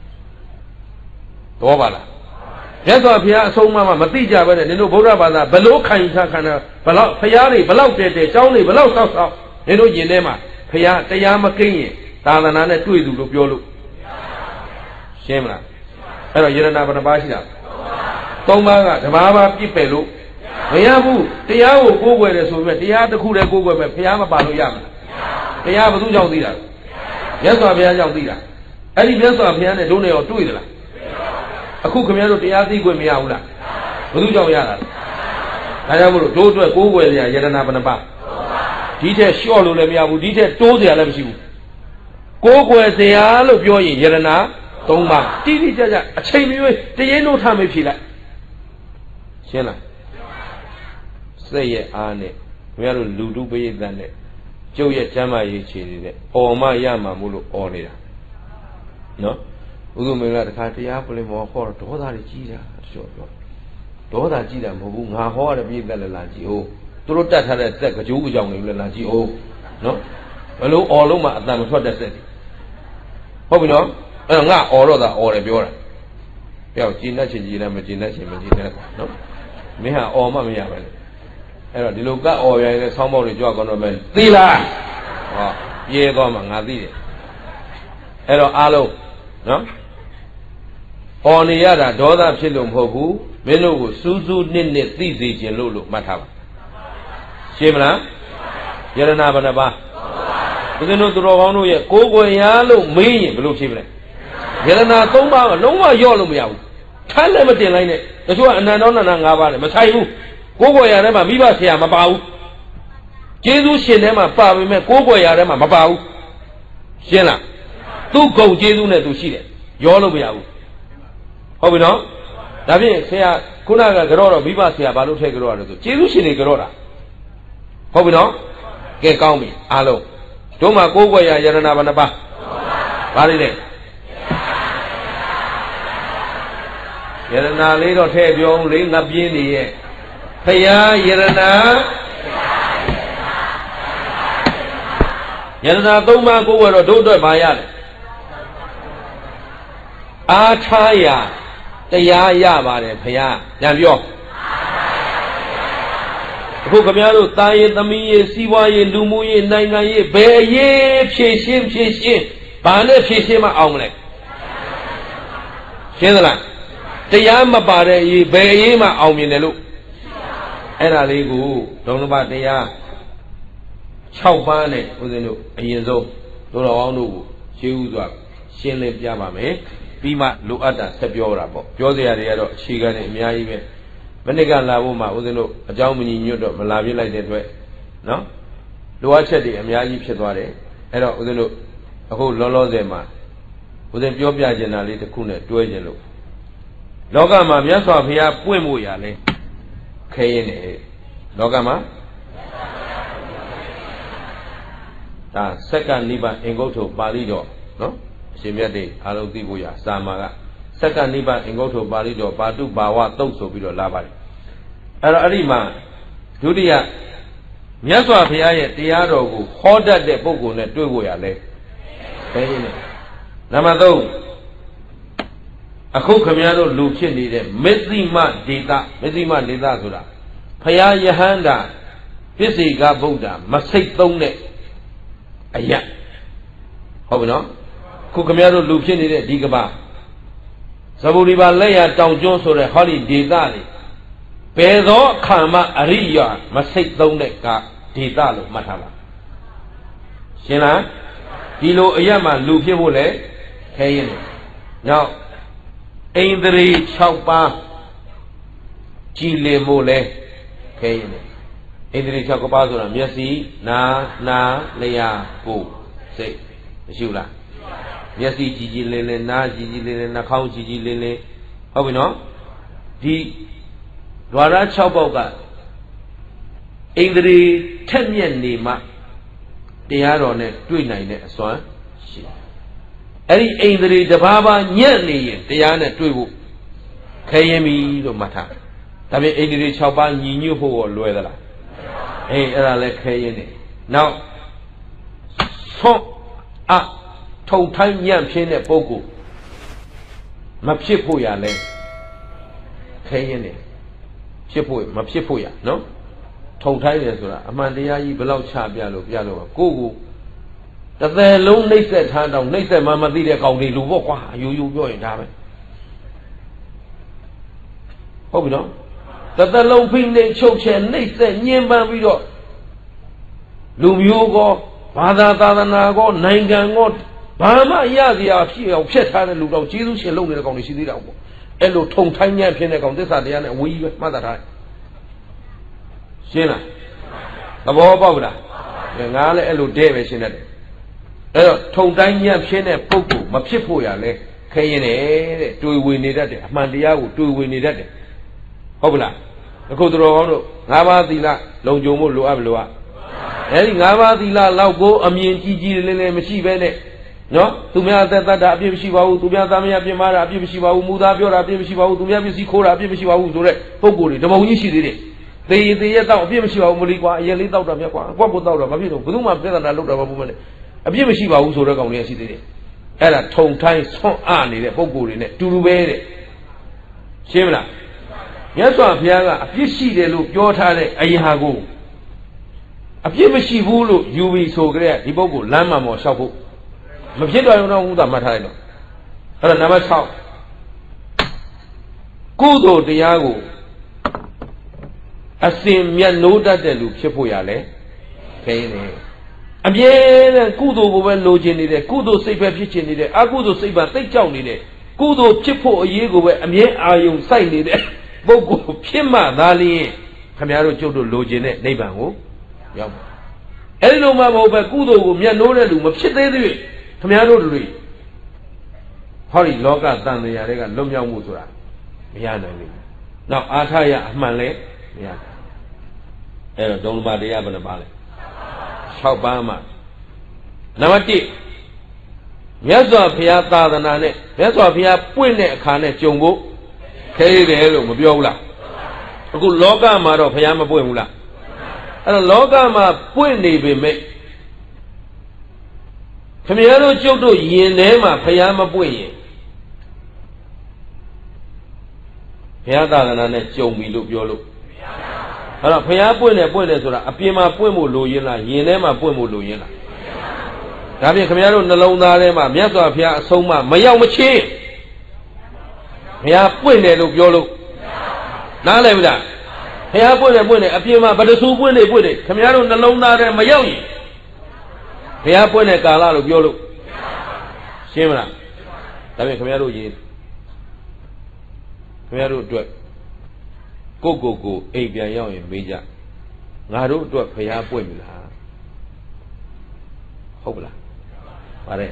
တော့ပါလားမြတ်စွာဘုရားအဆုံးအမမသိကြပဲနဲ့နင်တို့ဗုဒ္ဓဘာသာဘလို့ခံယူထားခန္ဓာဘလောက်ဖရားတွေဘလောက်တဲတဲကျောင်းတွေဘလောက်ဆောက်ဆောက်နင်တို့ယင်ထဲမှာဖရားတရားမကိန်းရင်သာသနာနဲ့တွေ့သူလို့ပြောလို့ရှင်းမလားအဲ့တော့ယရဏဘယ်နှပါးရှိတာသုံးပါးကဓမ္မပါပြစ်ပယ်လို့မရဘူးတရားကိုကိုးကွယ်တယ်ဆိုပေမဲ့တရားတစ်ခုတည်းကိုးကွယ်မဲ့ဘုရားမပါလို့ရမလားတရားဘယ်သူကြောင့်သိတာမြတ်စွာဘုရားကြောင့်သိတာအဲ့ဒီမြတ်စွာဘုရားနဲ့တို့နဲ့ရောတွေ့သလားအခုခင်ဗျားတို့တရားသိခွင့်မရဘူးလားဘယ်သူကြောင့်ရတာလဲဒါကြောင့်မလို့တို့အတွက်ကိုးကွယ်စရာယရဏဘယ်နှပါးဒီထက်လျှော့လို့လည်းမရဘူးဒီထက်တိုးစရာလည်းမရှိဘူးကိုးကွယ်စရာလို့ပြောရင်ယရဏသုံးပါးတိတိကျကျအချိန်မျိုးတရေနှုတ်ထားမေးဖြေလိုက်ရှင်းလားစိတ်ရဲ့အားနဲ့ခင်ဗျားတို့လူတုပရိသတ်နဲ့ကျုပ်ရဲ့ကျမ်းမာရေးခြေနေတဲ့အော်မရမှာမို့လို့အော်နေတာနော်ဥဒုမင်္ဂလာတခါတရားပလင်မောဟောတော့ဒေါသတွေကြီးတာပြောပြောဒေါသကြီးတာမဟုတ်ဘူးငါဟောရတဲ့ပြိသက်လည်းလာကြည့်ဟုတ်သူတို့တတ်ထားတဲ့စက်ကကြိုးကြောင်တွေလည်းလာကြည့်ဟုတ်နော်ဘယ်လိုအော်လို့မှအတန်မထွက်တဲ့စက်တွေဟုတ်ပြီနော်အဲ့တော့ငါအော်တော့တာအော်တယ်ပြောတာပြောကျင်းတတ်ချင်ကြည်လည်းမကျင်းတတ်ချင်မကျင်းတတ်နော်မင်းဟာအော်မှမရပါနဲ့အဲ့တော့ဒီလိုကအော်ရိုင်းတဲ့ဆောင်းပေါက်တွေကြွကောင်းတော့မယ်သိလားဟောပြေးသွားမှငါသိတယ်အဲ့တော့အားလုံးနော်အော်နေရတာဒေါသဖြစ်လို့မဟုတ်ဘူးမင်းတို့ကိုစူးစူးနစ်နစ်သိစေခြင်းလို့လို့မှတ်ထားပါရှင်းမလားယရဏဘယ်နှပါးဦးဇင်းတို့သူတော်ကောင်းတို့ရဲ့ကိုးကွယ်ရလို့မေးရင်ဘယ်လိုဖြစ်မလဲယရဏသုံးပါးကလုံးဝရော့လို့မရဘူးထမ်းလည်းမတင်လိုက်နဲ့တချို့ကအနန္တောနန္ဒငါးပါးနဲ့မဆိုင်ဘူးကိုးကွယ်ရထဲမှာမိဘဆရာမပါဘူးကျေးဇူးရှင်ထဲမှာပါပေမဲ့ကိုးကွယ်ရထဲမှာမပါဘူးရှင်းလားသူ့ဂုံကျေးဇူးနဲ့သူရှိတယ်ရောလို့မရဘူးဟုတ်ပြီနော်ဒါဖြင့်ဆရာခုနကကြောတော့မိဘဆရာဘာလို့ထည့်ကြောရလဲဆိုကျေးဇူးရှင်တွေကြောတာဟုတ်ပြီနော်ကဲကောင်းပြီအားလုံးတို့မှာကိုးကွယ်ရယရနာဘယ်နှပါဘာလေးလဲယရနာလေးတော့ထည့်ပြောဦးလေငါပြင်းနေရဲ့ဖယားယရနာယရနာသုံးပါးကိုယ်ဝယ်တော့တို့အတွက်ဘာရလဲအားထားရတရားရပါတယ်ဖယားပြန်ပြောအခုခင်ဗျားတို့တာရင်သမီးရေးစီးပွားရေးလူမှုရေးနိုင်ငံရေးဘယ်အရေးဖြည့်ရှင်းဖြည့်ရှင်းဘာနဲ့ဖြည့်ရှင်းမှအောင်မလဲရှင်းသလားတရားမပါတဲ့အရေးဘယ်အရေးမှအောင်မြင်တယ်လို့အဲ့ဒါလေးကိုဒုံလဘတရား၆ပါးနဲ့ဦးဇင်းတို့အရင်ဆုံးတို့တော်ကောင်းတို့ကိုရှင်းဥစွာရှင်းလင်းပြပါမယ်ပြီးမှလိုအပ်တာဆက်ပြောတာပေါ့ပြောစရာတွေကတော့အခြေခံတွေအများကြီးပဲမနစ်ကလာဖို့မှဦးဇင်းတို့အကြောင်းမညီညွတ်တော့မလာပြစ်လိုက်တဲ့အတွက်နော်လိုအပ်ချက်တွေအများကြီးဖြစ်သွားတယ်အဲ့တော့ဦးဇင်းတို့အခုလောလောဆယ်မှာဦးဇင်းပြောပြချင်တာလေးတစ်ခုနဲ့တွဲချင်လို့လောကမှာမြတ်စွာဘုရားပွင့်ဖို့ရလဲခဲရင်နေလောကမှာဒါစက္ကနိဗ္ဗာန်အင်္ဂုတ္တပါဠိတော်နော်အရှင်မြတ်တွေအားလုံးသိဖို့ရစာမာကစက္ကနိဗ္ဗာန်အင်္ဂုတ္တပါဠိတော်ပါတုဘာဝတုတ်ဆိုပြီးတော့လာပါတယ်အဲ့တော့အဲ့ဒီမှာဒုတိယမြတ်စွာဘုရားရဲ့တရားတော်ကိုဟောတတ်တဲ့ပုဂ္ဂိုလ်နဲ့တွေ့ဖို့ရလဲခဲရင်နေနံပါတ်သုံးအခုခမည်းတော်လူဖြစ်နေတဲ့မေတ္တိမဒေတာမေတ္တိမဒေတာဆိုတာဘုရားယဟန္တာပစ္စေကဗုဒ္ဓမစိတ်သုံးတဲ့အရာဟုတ်ပြီနော်ခုခမည်းတော်လူဖြစ်နေတဲ့ဒီကဘာဇဗုရိပါလက်ရတောင်ကျွန်းဆိုတဲ့ဟောဒီဒေတာလေဘယ်သောအခါမှအရိယာမစိတ်သုံးတဲ့ကဒေတာလို့မှတ်ထားပါရှင်းလားဒီလိုအရာမှလူဖြစ်ဖို့လဲခဲရင်တယ်နောက်အိန္ဒြေ၆ပါးကြည်လင်မို့လဲခဲရင်တယ်အိန္ဒြေ၆ပါးဆိုတာမျက်စိနာနာလျှာကိုယ်စိတ်မရှိဘူးလားမျက်စိကြည်ကြည်လင်လင်နားကြည်ကြည်လင်လင်နှာခေါင်းကြည်ကြည်လင်လင်ဟုတ်ပြီနော်ဒီဓဝရ၆ပေါက်ကအိန္ဒြေထက်မြက်နေမှတရားတော်နဲ့တွေ့နိုင်တဲ့အစွမ်းရှိတယ်အဲ့ဒီအိန္ဒြေတစ်ပါးပါညံ့နေရင်တရားနဲ့တွေ့ဖို့ခဲရင်ပြီလို့မှတ်ထားဒါပြင်အိန္ဒြေ၆ပါးညီညွတ်ဖို့ရောလွယ်သလားအေးအဲ့ဒါလည်းခဲရင်နေနောက်ဆွတ်အထုံထိုင်းညံ့ဖြစ်တဲ့ပုဂ္ဂိုလ်မဖြစ်ဖို့ရလဲခဲရင်နေဖြစ်ဖို့မဖြစ်ဖို့ရနော်ထုံထိုင်းတယ်ဆိုတာအမှန်တရားကြီးဘယ်လောက်ချပြလို့ပြလို့ကိုကိုတသက်လုံးနှိမ့်ဆက်ထားတော့နှိမ့်ဆက်မှမသိတဲ့ကောင်တွေလူပေါ့ကွာအယူယူပြောရင်ဒါပဲဟုတ်ပြီနော်တသက်လုံးဖိနှိမ့်ချုပ်ချယ်နှိမ့်ဆက်ညှဉ်းပန်းပြီးတော့လူမျိုးကောဘာသာသာသနာကောနိုင်ငံကောဘာမှရစရာဖြစ်အောင်ဖျက်ထားတဲ့လူတော့ကျေးဇူးရှင်လုပ်နေတဲ့ကောင်တွေရှိသေးတာပေါ့အဲ့လိုထုံထိုင်းညံ့ဖြစ်တဲ့ကောင်သစ္စာတရားနဲ့အဝေးကြီးပဲမှတ်သားထားရှင်းလားသဘောပေါက်လားငါလည်းအဲ့လိုတဲ့ပဲရှင်းတတ်တယ်အဲ့တော့ထုံတိုင်းညံ့ဖြစ်တဲ့ပုဂ္ဂိုလ်မဖြစ်ဖို့ရလဲခဲရင်တယ်တဲ့တွေ့ဝင်နေတတ်တယ်အမှန်တရားကိုတွေ့ဝင်နေတတ်တယ်ဟုတ်ပလားအခုတော်ကောင်းတို့၅ပါးသီလလုံခြုံဖို့လိုအပ်မလို့อ่ะအဲ့ဒီ၅ပါးသီလလောက်ကိုအမြင်ကြီးကြီးလင်းလင်းမရှိဘဲနဲ့နော်သူများအသက်တတ်တာအပြစ်မရှိပါဘူးသူများသားမယားပြင်မာတာအပြစ်မရှိပါဘူးမူသားပြောတာအပြစ်မရှိပါဘူးသူများပစ္စည်းခိုးတာအပြစ်မရှိပါဘူးဆိုတဲ့ပုဂ္ဂိုလ်တွေတပုံကြီးရှိသေးတယ်သေရသေရတော့အပြစ်မရှိပါဘူးမလီကွာအရင်လေးတောက်တာမြတ်ကွာအကွက်ကိုတောက်တာမဖြစ်တော့ဘယ်သူမှပြဿနာလုပ်တာမဟုတ်ဘူးလေအပြစ်မရှိပါဘူးဆိုတဲ့ကောင်တွေရှိသေးတယ်အဲ့ဒါထုံထိုင်းဆွန့်အနေတဲ့ပုဂ္ဂိုလ်တွေနဲ့တူတူပဲတဲ့ရှင်းမလားမြတ်စွာဘုရားကအပြစ်ရှိတယ်လို့ပြောထားတဲ့အရာကိုအပြစ်မရှိဘူးလို့ယူပြီးဆိုကြတဲ့ဒီပုဂ္ဂိုလ်လမ်းမှာမော်လျှောက်ဖို့မဖြစ်တော့ရုံတော့ဥဒ္ဒါမှတ်ထားလိုက်တော့အဲ့တော့နံပါတ်၆ကုသိုလ်တရားကိုအစဉ်မြတ်နိုးတတ်တဲ့လူဖြစ်ဖို့ရလဲခဲနေအမြဲတမ်းကုသိုလ်ကိုပဲလိုချင်နေတယ်ကုသိုလ်စိတ်ပဲဖြစ်ချင်နေတယ်အကုသိုလ်စိတ်ပါသိကြောက်နေတယ်ကုသိုလ်ဖြစ်ဖို့အရေးကိုပဲအမြဲအာယုံစိုက်နေတဲ့ပုဂ္ဂိုလ်ဖြစ်မှသာလျှင်ခင်ဗျားတို့ကျုပ်တို့လိုချင်တဲ့နိဗ္ဗာန်ကိုရောက်မှာအဲ့ဒီလိုမှမဟုတ်ပဲကုသိုလ်ကိုမြတ်နိုးတဲ့လူမဖြစ်သေးသေးခင်ဗျားတို့တွေဟဟောဒီလောကတန်တရားတွေကလွတ်မြောက်မှုဆိုတာမရနိုင်ဘူးနောက်အာထရအမှန်လဲမရဘူးအဲ့တော့ဒုံပါတရားဘယ်နှပါလဲ၆ပါးမှာနံပါတ်တစ်မြတ်စွာဘုရားသာသနာနဲ့မြတ်စွာဘုရားပွင့်တဲ့အခါနဲ့ကြုံဖို့ခဲတယ်လို့မပြောဘူးလားအခုလောကမှာတော့ဘုရားမပွင့်ဘူးလားအဲ့တော့လောကမှာပွင့်နေပေမဲ့ခင်ဗျားတို့ကျုပ်တို့ယင်ထဲမှာဘုရားမပွင့်ရင်ဘုရားသာသနာနဲ့ကြုံပြီလို့ပြောလို့အဲ့တော့ဘုရားပွင့်တယ်ပွင့်တယ်ဆိုတာအပြင်မှာပွင့်ဖို့လိုရင်းလားယင်ထဲမှာပွင့်ဖို့လိုရင်းလားဒါဖြင့်ခင်ဗျားတို့နှလုံးသားထဲမှာမြတ်စွာဘုရားအဆုံးအမမရောက်မချင်းဘုရားပွင့်တယ်လို့ပြောလို့နားလည်ပြီလားဘုရားပွင့်တယ်ပွင့်တယ်အပြင်မှာဗတဆူပွင့်တယ်ပွင့်တယ်ခင်ဗျားတို့နှလုံးသားထဲမရောက်ရင်ဘုရားပွင့်တဲ့ကာလလို့ပြောလို့ရှင်းမလားဒါဖြင့်ခင်ဗျားတို့ရေးခင်ဗျားတို့အတွက်ကိုကိုကိုအိမ်ပြန်ရောက်ရင်မေးကြငါတို့အတွက်ဘုရားပွင့်ပြီလားဟုတ်ပလားပါတယ်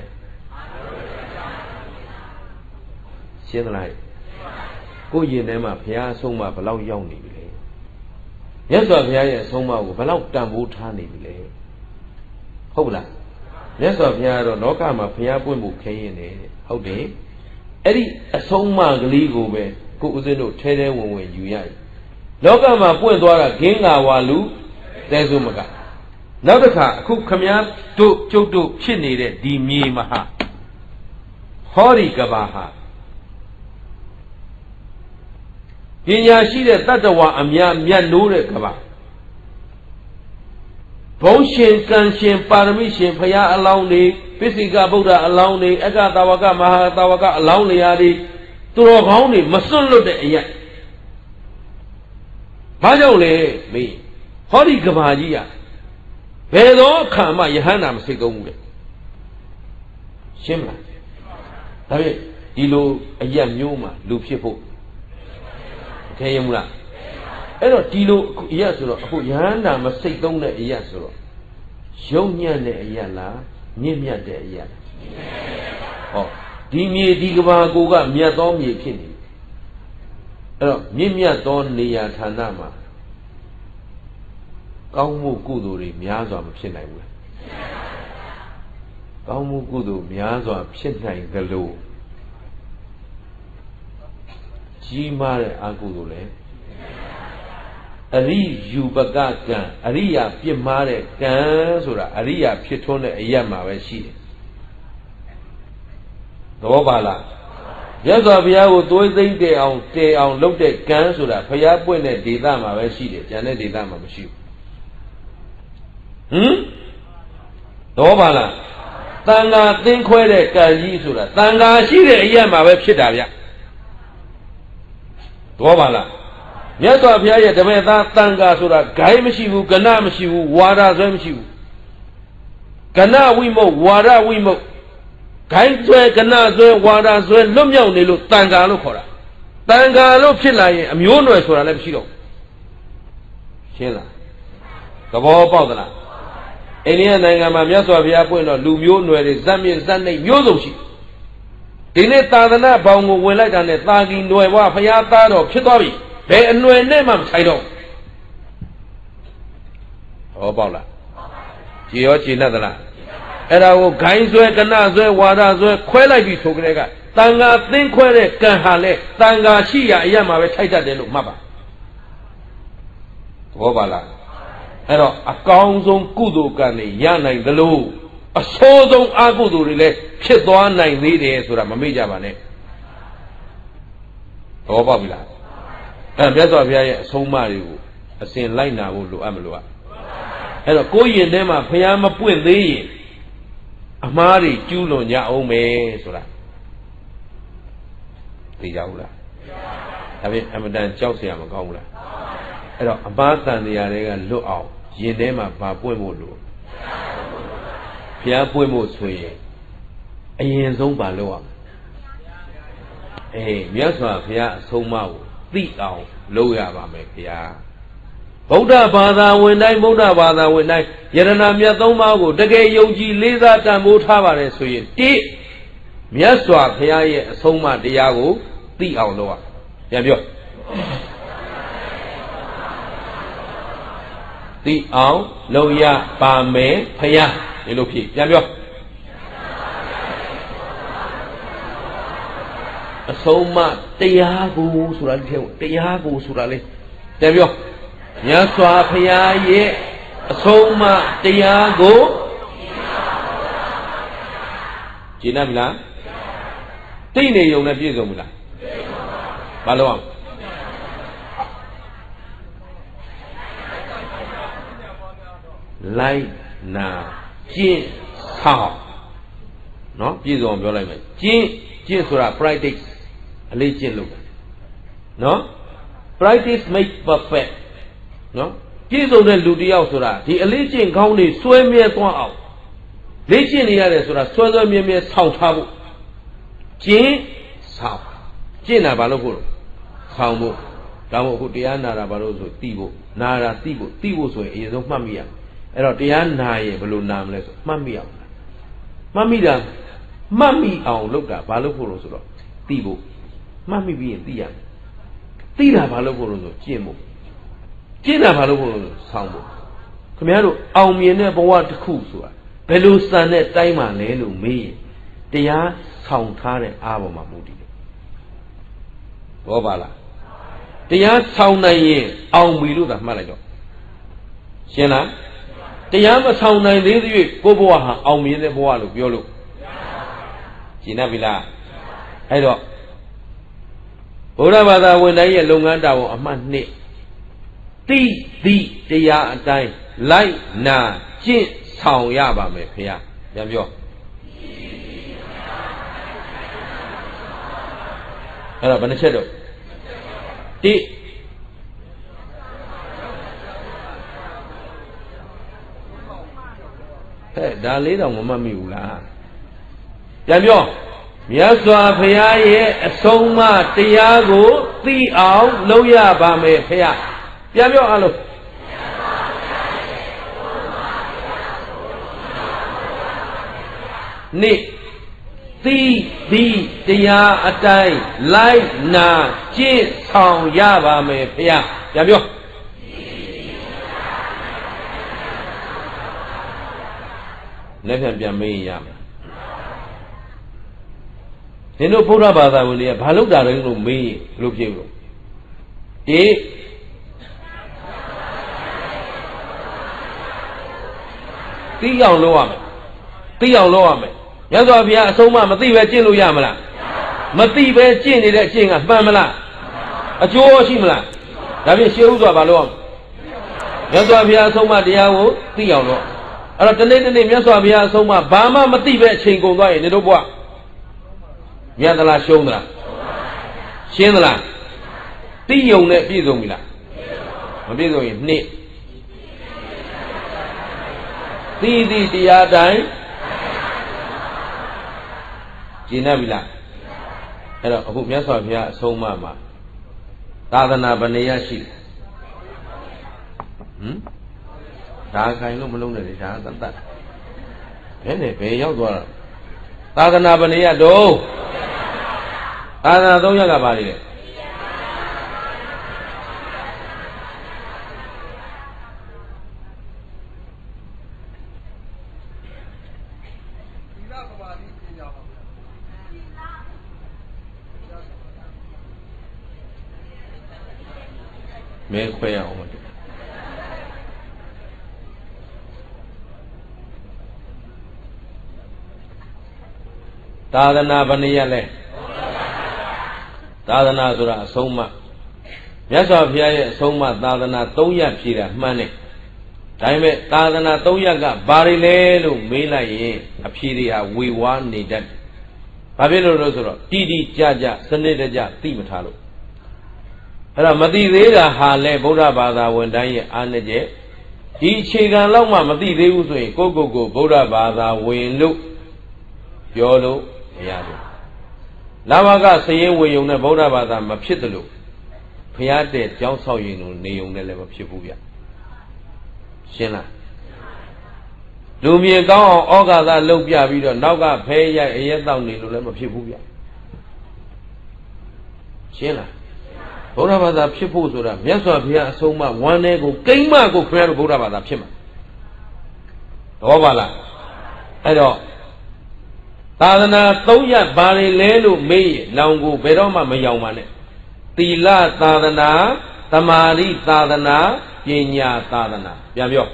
ရှင်းသလားကိုရင်ထဲမှာဘုရားအဆုံးအမဘယ်လောက်ရောက်နေပြီလဲမြတ်စွာဘုရားရဲ့အဆုံးအမကိုဘယ်လောက်တန်ဖိုးထားနေပြီလဲဟုတ်ပလားမြတ်စွာဘုရားကတော့လောကမှာဘုရားပွင့်ဖို့ခဲရင်တယ်ဟုတ်တယ်အဲ့ဒီအဆုံးအမကလေးကိုပဲကိုဦးဇင်းတို့ထဲထဲဝင်ဝင်ယူရည်လောကမှာပွင့်သွားတာဂင်းငါဝါလူသဲဆုမကနောက်တစ်ခါအခုခမည်းတို့ကျုပ်တို့ဖြစ်နေတဲ့ဒီမြေမဟာဟောဒီကဘာဟာပညာရှိတဲ့တတ္တဝါအများမြတ်နိုးတဲ့ကဘာဘုံရှင်ကံရှင်ပါရမီရှင်ဘုရားအလောင်းတွေပိစိကဗုဒ္ဓအလောင်းတွေအက္ခတာဝကမဟာတာဝကအလောင်းနေရာတွေသူတော်ကောင်းတွေမစွန့်လွတ်တဲ့အရာဘာကြောင့်လဲမေးဟောဒီကဘာကြီးကဘယ်တော့အခါမှယဟန္တာမစိတ်သုံးဘူးလေရှင်းမလားဒါဖြင့်ဒီလိုအရက်မျိုးမှာလူဖြစ်ဖို့ခဲရင်မလားအဲ့တော့ဒီလိုအရက်ဆိုတော့အခုယဟန္တာမစိတ်သုံးတဲ့အရက်ဆိုတော့ရုံညံ့တဲ့အရက်လားမြင့်မြတ်တဲ့အရက်ဟောဒီမြေဒီကဘာကိုကမြတ်သောမြေဖြစ်နေအဲ့တော့မြင့်မြတ်သောနေရာဌာနမှာကောင်းမှုကုသိုလ်တွေများစွာမဖြစ်နိုင်ဘူးလားကောင်းမှုကုသိုလ်များစွာဖြစ်နိုင်သလိုကြီးမားတဲ့အကုသိုလ်လည်းအရိယူပကကံအရိယာပြစ်မှားတဲ့ကံဆိုတာအရိယာဖြစ်ထွန်းတဲ့အရက်မှာပဲရှိတယ်သဘောပါလားရသော်ဘုရားကိုသွေးသိမ့်တဲ့အောင်တည်အောင်လုပ်တဲ့ကံဆိုတာဘုရားပွင့်တဲ့ဒေသမှာပဲရှိတယ်ကျန်တဲ့ဒေသမှာမရှိဘူးဟမ်တော့ပါလားတန်ဃာသင်ခွဲတဲ့ကံကြီးဆိုတာတန်ဃာရှိတဲ့အရက်မှာပဲဖြစ်တာဗျတော့ပါလားမြတ်စွာဘုရားရဲ့ဓမ္မသားတန်ဃာဆိုတာဂိုင်းမရှိဘူးကဏမရှိဘူးဝါဒဆွဲမရှိဘူးကဏဝိမုတ်ဝါဒဝိမုတ်ဂိုင်းဆွဲကဏဆွဲဝါဒဆွဲလွတ်မြောက်နေလို့တန်ဃာလို့ခေါ်တာတန်ဃာလို့ဖြစ်လာရင်အမျိုးနွယ်ဆိုတာလည်းမရှိတော့ရှင်းလားသဘောပေါက်သလားအိန္ဒိယနိုင်ငံမှာမြတ်စွာဘုရားပွင့်တော့လူမျိုးနွယ်တွေဇက်မြင့်ဇက်နှိပ်မျိုးစုံရှိဒီနေ့သာသနာဘောင်ကိုဝင်လိုက်တာနဲ့တာကီနွယ်ဘွားဘုရားသားတော်ဖြစ်သွားပြီဘယ်အနွယ်နဲ့မှမဆိုင်တော့ဟောပေါက်လားကြည်ရောကြည်နဲ့သလားအဲ့ဒါကိုဂိုင်းဆွဲကဏဆွဲဝါဒဆွဲခွဲလိုက်ပြီဆိုကြတဲ့ကတန်ဃာသင်ခွဲတဲ့ကံဟာလဲတန်ဃာရှိရာအရာမှာပဲထိုက်တတ်တယ်လို့မှတ်ပါသဘောပါလားအဲ့တော့အကောင်းဆုံးကုသိုလ်ကံတွေရနိုင်သလိုအဆိုးဆုံးအကုသိုလ်တွေလည်းဖြစ်သွားနိုင်သေးတယ်ဆိုတာမမေ့ကြပါနဲ့သဘောပေါက်ပြီလားအဲ့မြတ်စွာဘုရားရဲ့အဆုံးအမတွေကိုအစဉ်လိုက်နာဖို့လိုအပ်မလို့อ่ะအဲ့တော့ကိုယ်ရင်ထဲမှာဘုရားမပွင့်သေးရင်အမှားတွေကျူးလွန်ကြအောင်မယ်ဆိုတာသိကြဘူးလားဒါဖြင့်အမတန်ကြောက်เสียမကောင်းဘူးလားအဲ့တော့အမှားတန်တရားတွေကလွတ်အောင်ရင်ထဲမှာဗာပွင့်ဖို့လိုဘုရားပွင့်ဖို့ဆိုရင်အရင်ဆုံးဗာလုပ်အောင်အေးမြတ်စွာဘုရားအဆုံးအမကိုသိအောင်လုပ်ရပါမယ်ခင်ဗျာဗုဒ္ဓဘာသာဝင်တိုင်းဗုဒ္ဓဘာသာဝင်တိုင်းယရဏမြတ်သုံးပါးကိုတကယ်ယုံကြည်လေးစားတန်ဖိုးထားပါတယ်ဆိုရင်တိမြတ်စွာဘုရားရဲ့အဆုံးအမတရားကိုသိအောင်လုပ်ရပြန်ပြောသိအောင်လုပ်ရပါမယ်ဘုရားဒီလိုဖြစ်ပြန်ပြောအဆုံးအမတရားကိုဆိုတာဒီထဲကိုတရားကိုဆိုတာလေပြန်ပြောမြတ်စွာဘုရားရဲ့အဆုံးအမတရားကိုကျင့်ရပြီလားသိနေုံနဲ့ပြည့်စုံပြီလားဘာလို့အောင်လိုက်နာကျင့်ဆောင်နော်ပြည့်စုံပြောလိုက်မယ်ကျင့်ကျင့်ဆိုတာ practice အလေးကျင့်လို့နော် practice make perfect နော်ပြည့်စုံတဲ့လူတစ်ယောက်ဆိုတာဒီအလေးကျင့်ကောင်းတွေစွဲမြဲသွားအောင်လေ့ကျင့်နေရတယ်ဆိုတာစွဲစွဲမြဲမြဲဆောင်ထားဖို့ကျင့်ဆောင်ကျင့်တာဘာလို့ဖို့ဆောင်ဖို့ဒါမို့အခုတရားနာတာဘာလို့ဆိုသိဖို့နာတာသိဖို့သိဖို့ဆိုရင်အရင်ဆုံးမှတ်မိရအဲ့တော့တရားနာရင်ဘယ်လိုနာမလဲဆိုမှတ်မိအောင်မှတ်မိတာမှတ်မိအောင်လုပ်တာဘာလို့ဖို့လို့ဆိုတော့သိဖို့မှတ်မိပြီးရင်သိရမယ်သိတာဘာလို့ဖို့လို့ဆိုကျင့်ဖို့ကျင့်တာဘာလို့ဖို့လို့ဆိုဆောင်ဖို့ခင်ဗျားတို့အောင်မြင်တဲ့ဘဝတစ်ခုဆိုတာဘယ်လိုစံတဲ့တိုင်းမှလဲလို့မေးရင်တရားဆောင်ထားတဲ့အားပေါ်မှာမူတည်တယ်ဘောပါလားတရားဆောင်နိုင်ရင်အောင်ပြီလို့သာမှတ်လိုက်တော့ရှင်းလားတရားမဆောင်နိုင်သေးသေး၍ကိုယ့်ဘဝဟာအောင်မြင်တဲ့ဘဝလို့ပြောလို့ရှင်းပြီလားအဲ့တော့ဘုရားဘာသာဝင်တိုင်းရဲ့လုပ်ငန်းတာဝန်အမှတ်နှစ်တိတိတရားအတိုင်းလိုက်နာကျင့်ဆောင်ရပါမယ်ဖေဟာပြန်ပြောအဲ့တော့ဘယ်နှချက်တော့တိဟဲ့ဒါလေးတော့မမှတ်မိဘူးလားပြန်ပြောမြတ်စွာဘုရားရဲ့အဆုံးအမတရားကိုသိအောင်လုပ်ရပါမယ်ဖေဟာပြန်ပြောအားလုံးနိတိတိတရားအတိုင်းလိုက်နာကျင့်ဆောင်ရပါမယ်ဖေဟာပြန်ပြောလက်ဖြံပြန်မေးရမယ်ဒီလိုဘုရားဘာသာဝင်တွေကဘာလို့တာလဲလို့မေးရင်ဘယ်လိုဖြစ်လို့ဒီသိအောင်လုပ်ရမယ်သိအောင်လုပ်ရမယ်မြတ်စွာဘုရားအဆုံးအမမသိပဲကျင့်လို့ရမလားမသိပဲကျင့်နေတဲ့အကျင့်ကမှန်မလားအကျိုးရှိမလားဒါဖြင့်ရှေးဥစွာဘာလို့မြတ်စွာဘုရားအဆုံးအမတရားကိုသိအောင်လုပ်အဲ့တော့တနေ့တနေ့မြတ်စွာဘုရားအဆုံးအမဘာမှမသိပဲအချိန်ကုန်သွားရင်နေတို့ဘုရားမြတ်သလားရှုံးသလားရှင်းသလားသိယုံနဲ့ပြည့်စုံပြီလားမပြည့်စုံရင်နှစ်သိသိတရားတိုင်းကျင့်ရပြီလားအဲ့တော့အခုမြတ်စွာဘုရားအဆုံးအမမှာသာသနာဘယ်နေရရှိဟမ်ဒါခိုင်လို့မလုံးနဲ့လေဒါသတ်တတ်ဘယ်နဲ့ဘယ်ရောက်သွားတာသာသနာဘယ်နေရတော့သာသနာသုံးရကပါလေမဲခွဲရအောင်မတူသာသနာဘယ်နည်းလဲသာသနာဆိုတာအဆုံးအမမြတ်စွာဘုရားရဲ့အဆုံးအမသာသနာသုံးရပ်ဖြည့်တာမှန်တယ်ဒါပေမဲ့သာသနာသုံးရပ်ကဘာတွေလဲလို့မေးလိုက်ရင်အဖြေတွေဟာဝေဝါးနေတတ်တယ်ဘာဖြစ်လို့လဲဆိုတော့တိတိကျကျစနစ်တကျသိမထားလို့အဲ့တော့မသိသေးတာဟာလဲဗုဒ္ဓဘာသာဝင်တိုင်းရဲ့အားနည်းချက်ဒီအခြေခံလောက်မှမသိသေးဘူးဆိုရင်ကိုယ့်ကိုယ်ကိုဗုဒ္ဓဘာသာဝင်လို့ပြောလို့မရဘူးလာဘကစရင်ဝင်ုံနဲ့ဗုဒ္ဓဘာသာမဖြစ်တယ်လို့ဘုရားတဲ့ကြောင်းဆောက်ရင်လို့နေုံနဲ့လည်းမဖြစ်ဘူးဗျရှင်းလားလူမြင်ကောင်းအောင်ဩဃာသလှုပ်ပြပြီးတော့နောက်ကဖဲရိုက်အရက်တောက်နေလို့လည်းမဖြစ်ဘူးဗျရှင်းလားဗုဒ္ဓဘာသာဖြစ်ဖို့ဆိုတာမြတ်စွာဘုရားအဆုံးအမဝမ်းထဲကိုကိမ့်မကိုခင်ဗျားတို့ဗုဒ္ဓဘာသာဖြစ်မှာသဘောပါလားအဲ့တော့သာသနာသုံးရပ်ဘာတွေလဲလို့မေးရင်နောင်ကိုဘယ်တော့မှမယောင်ပါနဲ့သီလသာသနာသမာဓိသာသနာပညာသာသနာပြန်ပြော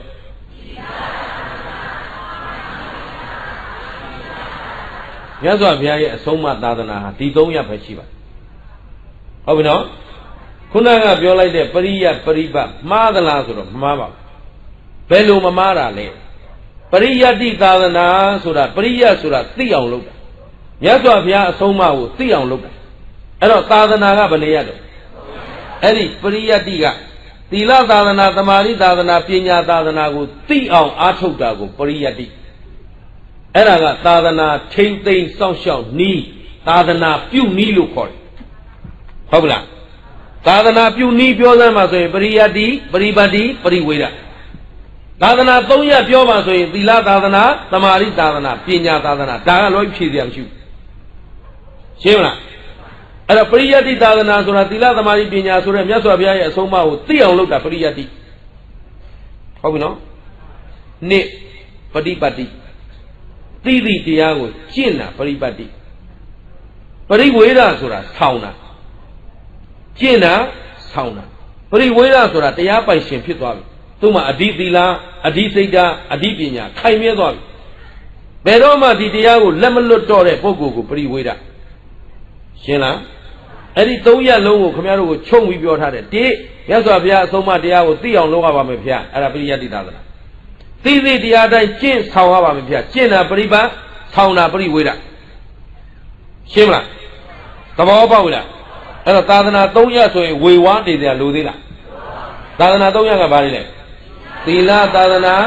မြတ်စွာဘုရားရဲ့အဆုံးအမသာသနာဟာဒီသုံးရပ်ပဲရှိပါဟုတ်ပြီနော်ခုနကပြောလိုက်တဲ့ပရိယတ်ပရိပတ်မှားသလားဆိုတော့မမှားပါဘူးဘယ်လိုမမှားတာလဲပရိယတ္တိသာသနာဆိုတာပရိယတ်ဆိုတာသိအောင်လုပ်တာမြတ်စွာဘုရားအဆုံးအမကိုသိအောင်လုပ်တာအဲ့တော့သာသနာကဘယ်နေရတော့အဲ့ဒီပရိယတ္တိကသီလသာသနာသမာဓိသာသနာပညာသာသနာကိုသိအောင်အားထုတ်တာကိုပရိယတ္တိအဲ့ဒါကသာသနာထိမ့်သိမ့်စောင့်ရှောက်နီးသာသနာပြုနီးလို့ခေါ်တယ်ဟုတ်ပြီလားသာသနာပြုနီးပြောစမ်းမှာဆိုရင်ပရိယတ္တိပရိပတ်တိပရိဝေဒသာသနာသုံးရပ်ပြောပါဆိုရင်သီလသာသနာသမာဓိသာသနာပညာသာသနာဒါကလောဖြည့်စရာမရှိဘူးရှင်းမလားအဲ့တော့ပရိယတ္တိသာသနာဆိုတာသီလသမာဓိပညာဆိုတဲ့မြတ်စွာဘုရားရဲ့အဆုံးအမကိုသိအောင်လုပ်တာပရိယတ္တိဟုတ်ပြီနော်နှစ်ပฏิပတ်တိသိသည့်တရားကိုကျင့်တာပရိပတ်တိပရိဝေဒဆိုတာဆောင်းတာကျင့်တာဆောင်းတာပရိဝေဒဆိုတာတရားပိုင်ရှင်ဖြစ်သွားပြီသူ့မှာအဓိသီလအဓိစိတ်ဓာတ်အဓိပညာခိုင်မြဲသွားပြီဘယ်တော့မှဒီတရားကိုလက်မလွတ်တော့တဲ့ပုဂ္ဂိုလ်ကိုပရိဝေဒရှင်းလားအဲ့ဒီသုံးရပ်လုံးကိုခင်ဗျားတို့ကိုခြုံပြီးပြောထားတယ်တိမြတ်စွာဘုရားအဆုံးအမတရားကိုသိအောင်လုပ်ရပါမယ်ဗျာအဲ့ဒါပရိယတ္တိသာသနာသိသိတရားတိုင်းကျင့်ဆောင်ရပါမယ်ဗျာကျင့်တာပရိပတ်ဆောင်တာပရိဝေဒရှင်းမလားသဘောပေါက်လားအဲ့တော့သာသနာသုံးရပ်ဆိုရင်ဝေဝါးနေကြလို့သေးလားသာသနာသုံးရပ်ကဘာလဲသီလသာသနာ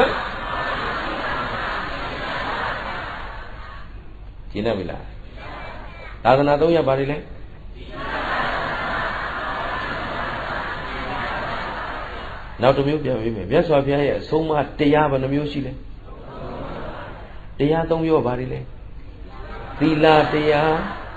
ကျင့်ရပြီလားသာသနာသုံးရပ်ဘာတွေလဲနောက်တစ်မျိုးပြန်ပြီးမယ်မြတ်စွာဘုရားရဲ့အဆုံးအမတရားဘယ်နှမျိုးရှိလဲတရားသုံးမျိုးဘာတွေလဲသီလတရား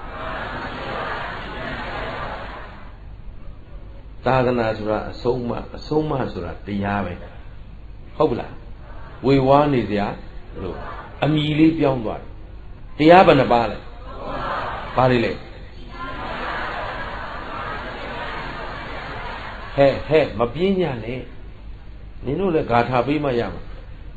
သာသနာဆိုတာအဆုံးအမအဆုံးအမဆိုတာတရားပဲဟုတ်ပလားဝေဝါးနေစရာလို့အမီလေးပြောင်းသွားတယ်တရားဘယ်နှပါလဲဘာတွေလဲဟဲ့ဟဲ့မပြင်းညာနဲ့နင်တို့လည်းဂါထာပေးမှရမှာ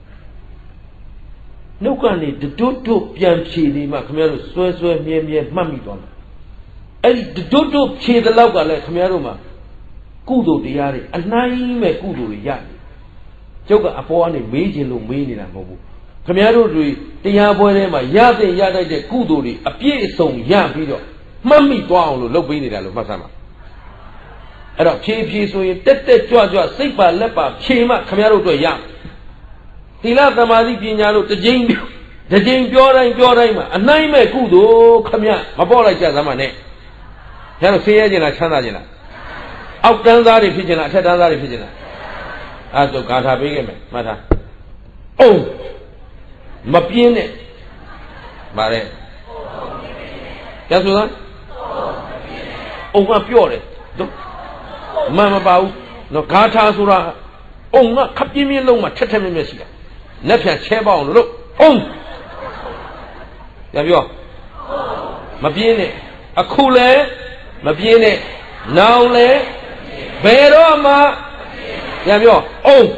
နှုတ်ကနေတွတ်တွတ်ပြန်ဖြေနေမှခင်ဗျားတို့စွဲစွဲမြဲမြဲမှတ်မိသွားမှာအဲ့ဒီတွတ်တွတ်ဖြေတဲ့လောက်ကလည်းခင်ဗျားတို့မှာကုသိုလ်တရားတွေအနှိုင်းမဲ့ကုသိုလ်တွေရတယ်ကျုပ်ကအပေါ်ကနေမေးခြင်းလို့မေးနေတာမဟုတ်ဘူးခင်ဗျားတို့တွေတရားပွဲထဲမှာရတဲ့ရတတ်တဲ့ကုသိုလ်တွေအပြည့်အစုံရပြီးတော့မှတ်မိသွားအောင်လို့လုပ်ပေးနေတာလို့မှတ်သားပါအဲ့တော့ဖြည်းဖြည်းဆိုရင်တက်တက်ကြွကြွစိတ်ပါလက်ပါဖြေမှခမရတို့အတွက်ရသီလသမာဓိပညာလို့တစ်ကြိမ်တစ်ကြိမ်ပြောတိုင်းပြောတိုင်းမှာအနိုင်မဲ့ကုသိုလ်ခမရမပေါ်လိုက်ကြသမ်းမနဲ့ကျန်တော့ဆင်းရဲခြင်းလားချမ်းသာခြင်းလားအောက်တန်းသားတွေဖြစ်ခြင်းလားအထက်တန်းသားတွေဖြစ်ခြင်းလားအဲ့ဒါဂါထာပေးခဲ့မယ်မှတ်ထားအုံမပြင်းနဲ့ဗါတဲ့ကျန်ဆိုသားအုံကပြော့တယ်မမပါဘူးနော်ဂါထာဆိုတာအုံကခပ်ပြင်းပြင်းလုံးမှာထက်ထက်မြက်မြက်ရှိတာလက်ဖြန်ချဲပေါအောင်လို့အုံပြန်ပြောမပြင်းနဲ့အခုလည်းမပြင်းနဲ့နောင်လည်းဘယ်တော့မှပြန်ပြောအုံ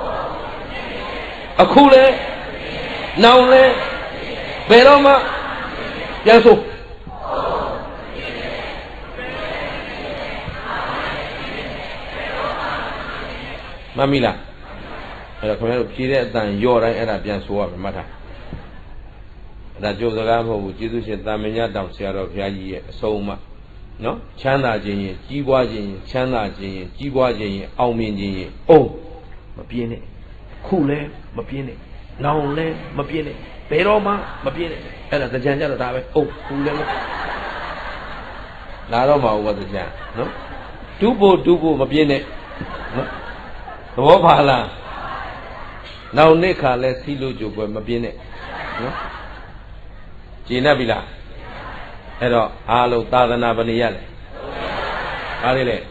အခုလည်းနောင်လည်းဘယ်တော့မှပြန်ဆိုမမီလားအဲ့တော့ခင်ဗျားတို့ဖြေတဲ့အတန်ရော့တိုင်းအဲ့ဒါပြန်ဆိုရမယ်မှတ်ထားအဲ့ဒါကြိုးစကားမဟုတ်ဘူးကျေးဇူးရှင်တာမညတောင်ဆရာတော်ဘုရားကြီးရဲ့အဆုံးအမနော်ချမ်းသာခြင်းရင်ကြီးပွားခြင်းရင်ချမ်းသာခြင်းရင်ကြီးပွားခြင်းရင်အောင်မြင်ခြင်းရင်အုံမပြင်းနဲ့ခုလဲမပြင်းနဲ့နောင်လဲမပြင်းနဲ့ဘယ်တော့မှမပြင်းနဲ့အဲ့ဒါကြံကြတော့ဒါပဲအုံခုလဲလာတော့မှာဝတ်ကြံနော်ဒုဖို့ဒုဖို့မပြင်းနဲ့နော်သဘောပါလားနောက်နှစ်ခါလဲစီလို့ကြိုပွဲမပြင်းနဲ့နော်ကျင့်တတ်ပြီလားအဲ့တော့အားလုံးသာသနာပဏိယလဲဘာလေးလဲ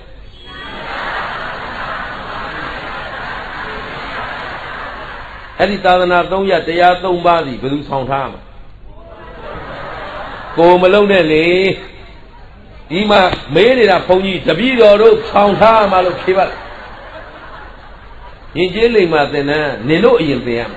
အဲ့ဒီသာသနာသုံးရတရားသုံးပါးစီဘယ်သူဆောင်ထားမှာကိုမလုံးနဲ့လေဒီမှာမေးနေတာဘုန်းကြီးတပည့်တော်တို့ဆောင်ထားမှာလို့ဖြေပါလားယဉ်ကျေးလိမ္မာသင်္นานနင်တို့အရင်သင်ရမှာ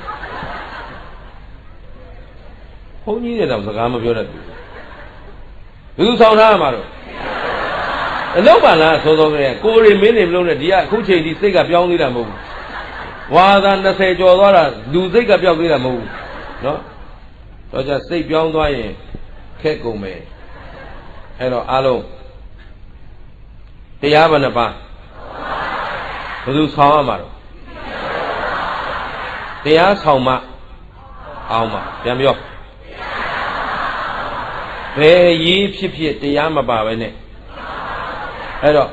ဘုန်းကြီးတွေတော့စကားမပြောတတ်ဘူးဘယ်သူဆောင်ထားမှာတော့အလုပ်ပါလားသောသောကလေးကိုရီမင်းနေမလို့နဲ့ဒီကအခုချိန်ဒီစိတ်ကပြောင်းသေးတာမဟုတ်ဘူးဝါသာ၂၀ကျော်သွားတာလူစိတ်ကပြောင်းသေးတာမဟုတ်ဘူးနော်တော့ကြစိတ်ပြောင်းသွားရင်ခက်ကုန်မယ်အဲ့တော့အားလုံးတရားဘယ်နှပါဘယ်သူဆောင်ရမှာတော့တရားဆောင်မှအောင်ပါပြန်ပြောဘယ်ရေးဖြစ်ဖြစ်တရားမပါပဲနဲ့အဲ့တော့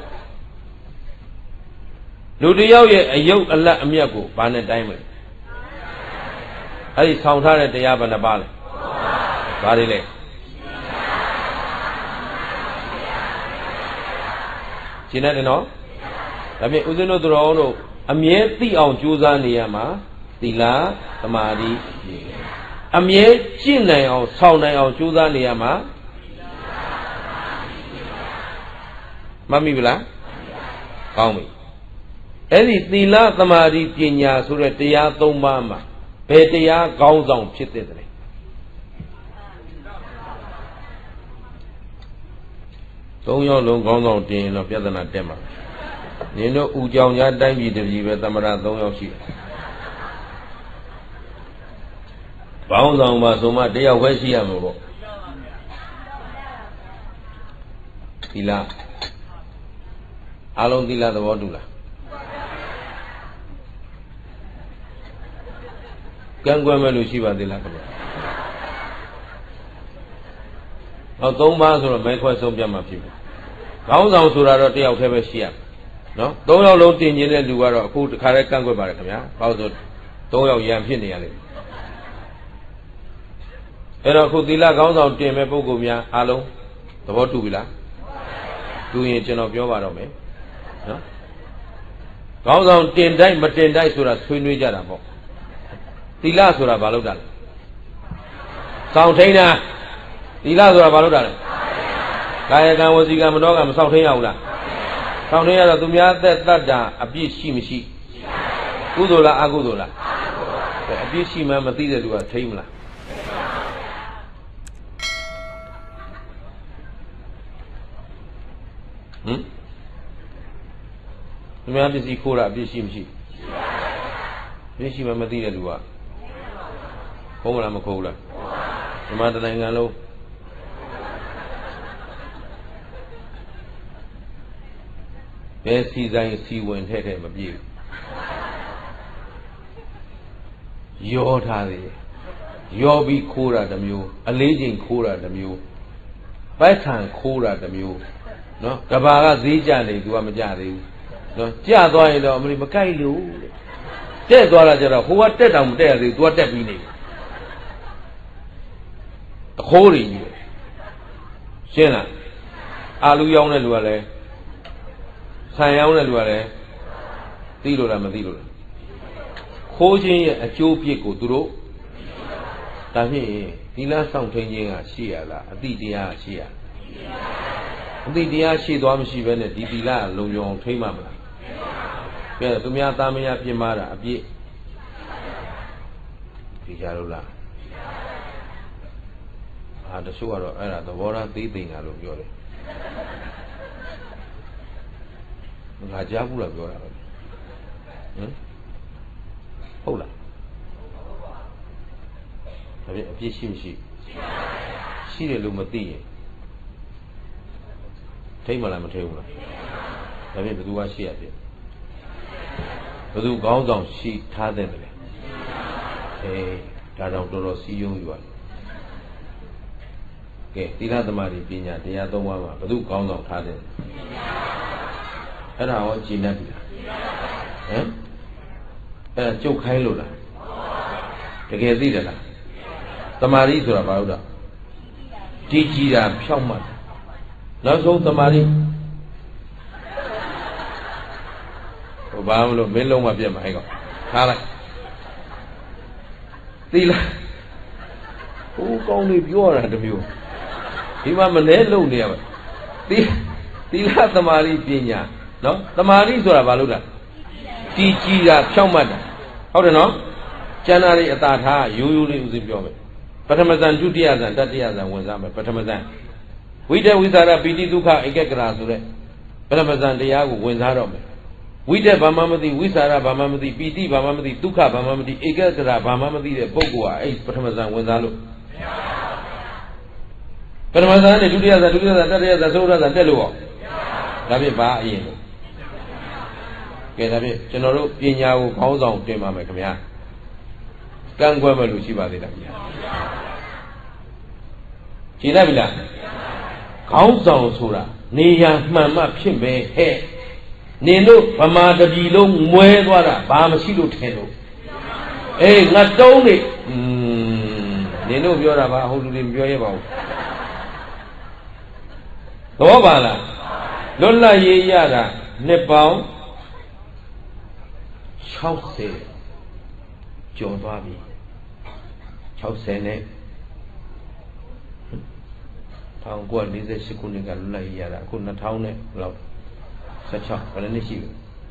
လူတယောက်ရဲ့အယုတ်အလတ်အမြတ်ကိုဘာနဲ့တိုင်းမလဲအဲ့ဒီဆောင်ထားတဲ့တရားဘယ်နှပါလဲဘာတွေလဲရှင်းတယ်နော်ဒါဖြင့်ဦးဇင်းတို့တော်တို့အမြဲသိအောင်ကြိုးစားနေရမှာသီလသမာဓိအမြဲကျင့်နိုင်အောင်ဆောင်နိုင်အောင်ကြိုးစားနေရမှာမမိဘူးလားကောင်းပြီအဲ့ဒီသီလသမာဓိပညာဆိုတဲ့တရားသုံးပါးမှာဘယ်တရားကောင်းဆောင်ဖြစ်တဲ့လဲသုံးယောက်လုံးကောင်းဆောင်တင်ရင်တော့ပြဿနာတက်မှာနင်တို့ဦးကြောင်ကြားတိုင်းပြည်တပြည်ပဲသမရသုံးယောက်ရှိတယ်ဘောင်းဆောင်မှာဆိုမှတယောက်ပဲရှိရမှာပေါ့သီလအလုံးသီလသဘောတူလားကံကွယ်မဲ့လို့ရှိပါသေးလားခင်ဗျာဟောသုံးပါးဆိုတော့မဲခွဲဆုံးပြတ်မှဖြစ်ပြီခေါင်းဆောင်ဆိုတာတော့တယောက်တည်းပဲရှိရနော်သုံးယောက်လုံးတင်ကျင်တဲ့လူကတော့အခုတခါတည်းကန့်ကွက်ပါတယ်ခင်ဗျာဘာလို့ဆိုသုံးယောက်ရံဖြစ်နေရလေအဲ့တော့အခုသီလခေါင်းဆောင်တင်မဲ့ပုဂ္ဂိုလ်များအားလုံးသဘောတူပြီလားတူရင်ကျွန်တော်ပြောပါတော့မယ်နော်ခေါင်းဆောင်တင်တိုက်မတင်တိုက်ဆိုတာဆွေးနွေးကြတာပေါ့သီလဆိုတာဘာလို့တာလဲစောင့်ထိန်တာသီလဆိုတာဘာလို့တာလဲကာယကံဝစီကံမနောကံမစောင့်ထိန်ရဘူးလားစောင့်ထိန်ရတော့သူများသက်တတ်တာအပြစ်ရှိမရှိကုသိုလ်လားအကုသိုလ်လားအပြစ်ရှိမှမသိတဲ့လူကထိန်မလားဟမ်သူများပစ္စည်းခိုးတာအပြစ်ရှိမရှိအပြစ်ရှိမှမသိတဲ့လူကခိုးမလားမခိုးဘူးလားဒီမှာတနိုင်ငံလုံးဘယ်စီဆိုင်စီဝင်ထဲထဲမပြေဘူးရောထားတယ်ရောပြီးခိုးတာတစ်မျိုးအလေးချိန်ခိုးတာတစ်မျိုးပိုက်ဆံခိုးတာတစ်မျိုးနော်ကဘာကဈေးကျနေသူကမကြသေးဘူးနော်ကြသွားရင်တော့အမလီမကြိုက်လို့တဲ့သွားတာကြတော့ဟိုကတက်တောင်မတက်ရသေးဘူးသူကတက်ပြီးနေအခိုးတွေကြီးရှင်းလားအာလူရောင်းတဲ့လူကလည်းဆန်ရောင်းတဲ့လူကလည်းသိလို့လားမသိလို့လားခိုးခြင်းရဲ့အကျိုးပြစ်ကိုသူတို့ဒါဖြင့်သီလဆောင်ထိန်ခြင်းကရှိရလားအတိတရားရှိရအတိတရားရှိသွားမရှိဘဲနဲ့ဒီသီလလုံယုံထိမ့်မှာမလားကဲသူများသားမယားပြင်မာတာအပြည့်ဒီကြလို့လားအာတချို့ကတော့အဲ့ဒါသဘောထားသေးသိင်တာလို့ပြောတယ်ငါကြားဘူးလားပြောတာဟမ်ဟုတ်လားဒါပြင်အပြည့်ရှိမရှိရှိတယ်လို့မသိရင်ထိမ့်မလားမထိမ့်ဘူးလားဒါပြင်ဘယ်သူကရှိရပြဘယ်သူခေါင်းဆောင်ရှိထားတဲ့လဲအေးဒါတော့တော်တော်စီးယုံယူပါကဲသီလသမာဓိပညာတရားသုံးပါးမှာဘယ်သူခေါင်းဆောင်ထားတဲ့အဲ့ဒါရောကြည်နပ်ပြီလားဟမ်အဲ့ဒါကြုတ်ခိုင်းလို့လားကယ်သိတယ်လားတမာရီဆိုတာဘာလို့လဲကြည်ကြည်တာဖြောက်မှတ်နောက်ဆုံးတမာရီဟိုဘာမလို့မင်းလုံးမပြတ်မှာအဲ့ကောင်ထားလိုက်သီလဟိုကောင်းနေပြောရတာတမျိုးဒီမှာမလဲလုံနေရပါသီသီလတမာရီပညာနော်တမာရီဆိုတာဘာလို့လဲကြည်ကြည်တာဖြောက်မှတ်တာဟုတ်တယ်နော်ကျန်တာတွေအသာထားရိုးရိုးလေးဥစဉ်ပြောမယ်ပထမဇန်ဒုတိယဇန်တတိယဇန်ဝင်စားမယ်ပထမဇန်ဝိတ္တဝိသရာပိတိဒုက္ခဧကကရာဆိုတဲ့ပထမဇန်တရားကိုဝင်စားတော့မယ်ဝိတ္တဘာမှမသိဝိသရာဘာမှမသိပိတိဘာမှမသိဒုက္ခဘာမှမသိဧကကရာဘာမှမသိတဲ့ပုဂ္ဂိုလ်ဟာအဲ့ပထမဇန်ဝင်စားလို့ပထမဇန်နဲ့ဒုတိယဇန်ဒုတိယဇန်တတိယဇန်သုတ္တဇန်တက်လို့ဟောဒါဖြင့်ဘာအရင်လို့ကဲဒါဖြင့်ကျွန်တော်တို့ပညာကိုခေါင်းဆောင်တင်ပါမယ်ခင်ဗျာကံကွက်မဲ့လို့ရှိပါသေးလားဗျာခြေတတ်ပြီလားခေါင်းဆောင်ဆိုတာနေရမှန်မှဖြစ်ပဲဟဲ့နင်တို့ဗမာတပြည်လုံးမွဲသွားတာဘာမရှိလို့ထင်လို့အေးငါတုံးနေอืมနင်တို့ပြောတာပါဟိုလူတွေမပြောရပါဘူးသဘောပါလားလွတ်လပ်ရေးရတာနှစ်ပေါင်း၆၀ကျော်သွားပြီ၆၀နဲ့၁၉၄၈ခုနှစ်ကလွတ်လပ်ရေးရတာအခု၂၀၀၀နဲ့ဘယ်လောက်၁၆ဘယ်နှစ်ရှိပြီ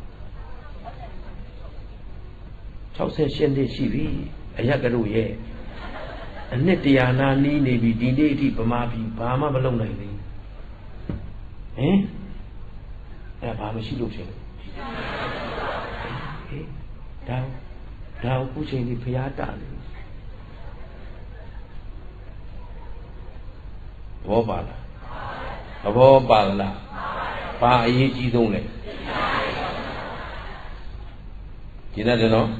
၆၈နှစ်ရှိပြီအရက်ကတို့ရဲ့အနှစ်တရာနာနီးနေပြီဒီနေ့အထိဗမာပြည်ဘာမှမလုပ်နိုင်သေးဟင်အဲ့ဘာမရှိလို့ဖြစ်လဲဒါဒါခုချိန်ဒီဖျားတာလေဘောပါလားသဘောပါလားဘာအရေးကြီးဆုံးလဲကျင်တယ်နော်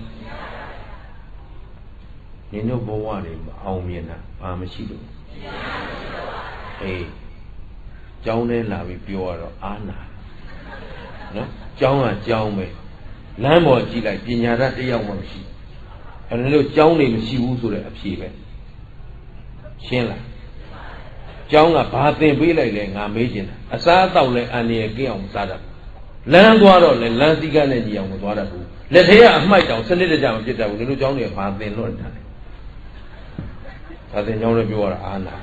နင်တို့ဘဝတွေမအောင်မြင်တာဘာမရှိလို့အေးကျောင်းထဲလာပြီးပြောရတော့အာနာနော်ကျောင်းကကျောင်းပဲလမ်းပေါ်ကြည့်လိုက်ပညာတတ်တစ်ယောက်မှမရှိအဲ့ဒါလို့ကျောင်းနေမရှိဘူးဆိုတဲ့အဖြေပဲရှင်းလားကျောင်းကဘာသင်ပေးလိုက်လဲငါမေးချင်တာအစားအသောက်လဲအန္တရာယ်ကင်းအောင်စားတတ်လမ်းသွားတော့လဲလမ်းစည်းကမ်းနဲ့ညီအောင်မသွားတတ်ဘူးလက်ထဲကအမှိုက်တောင်စနစ်တကျမဖြစ်တတ်ဘူးဒီလိုကျောင်းတွေကဘာသင်လွတ်တာလဲဒါသင်ကျောင်းတွေပြောရတာအာနာ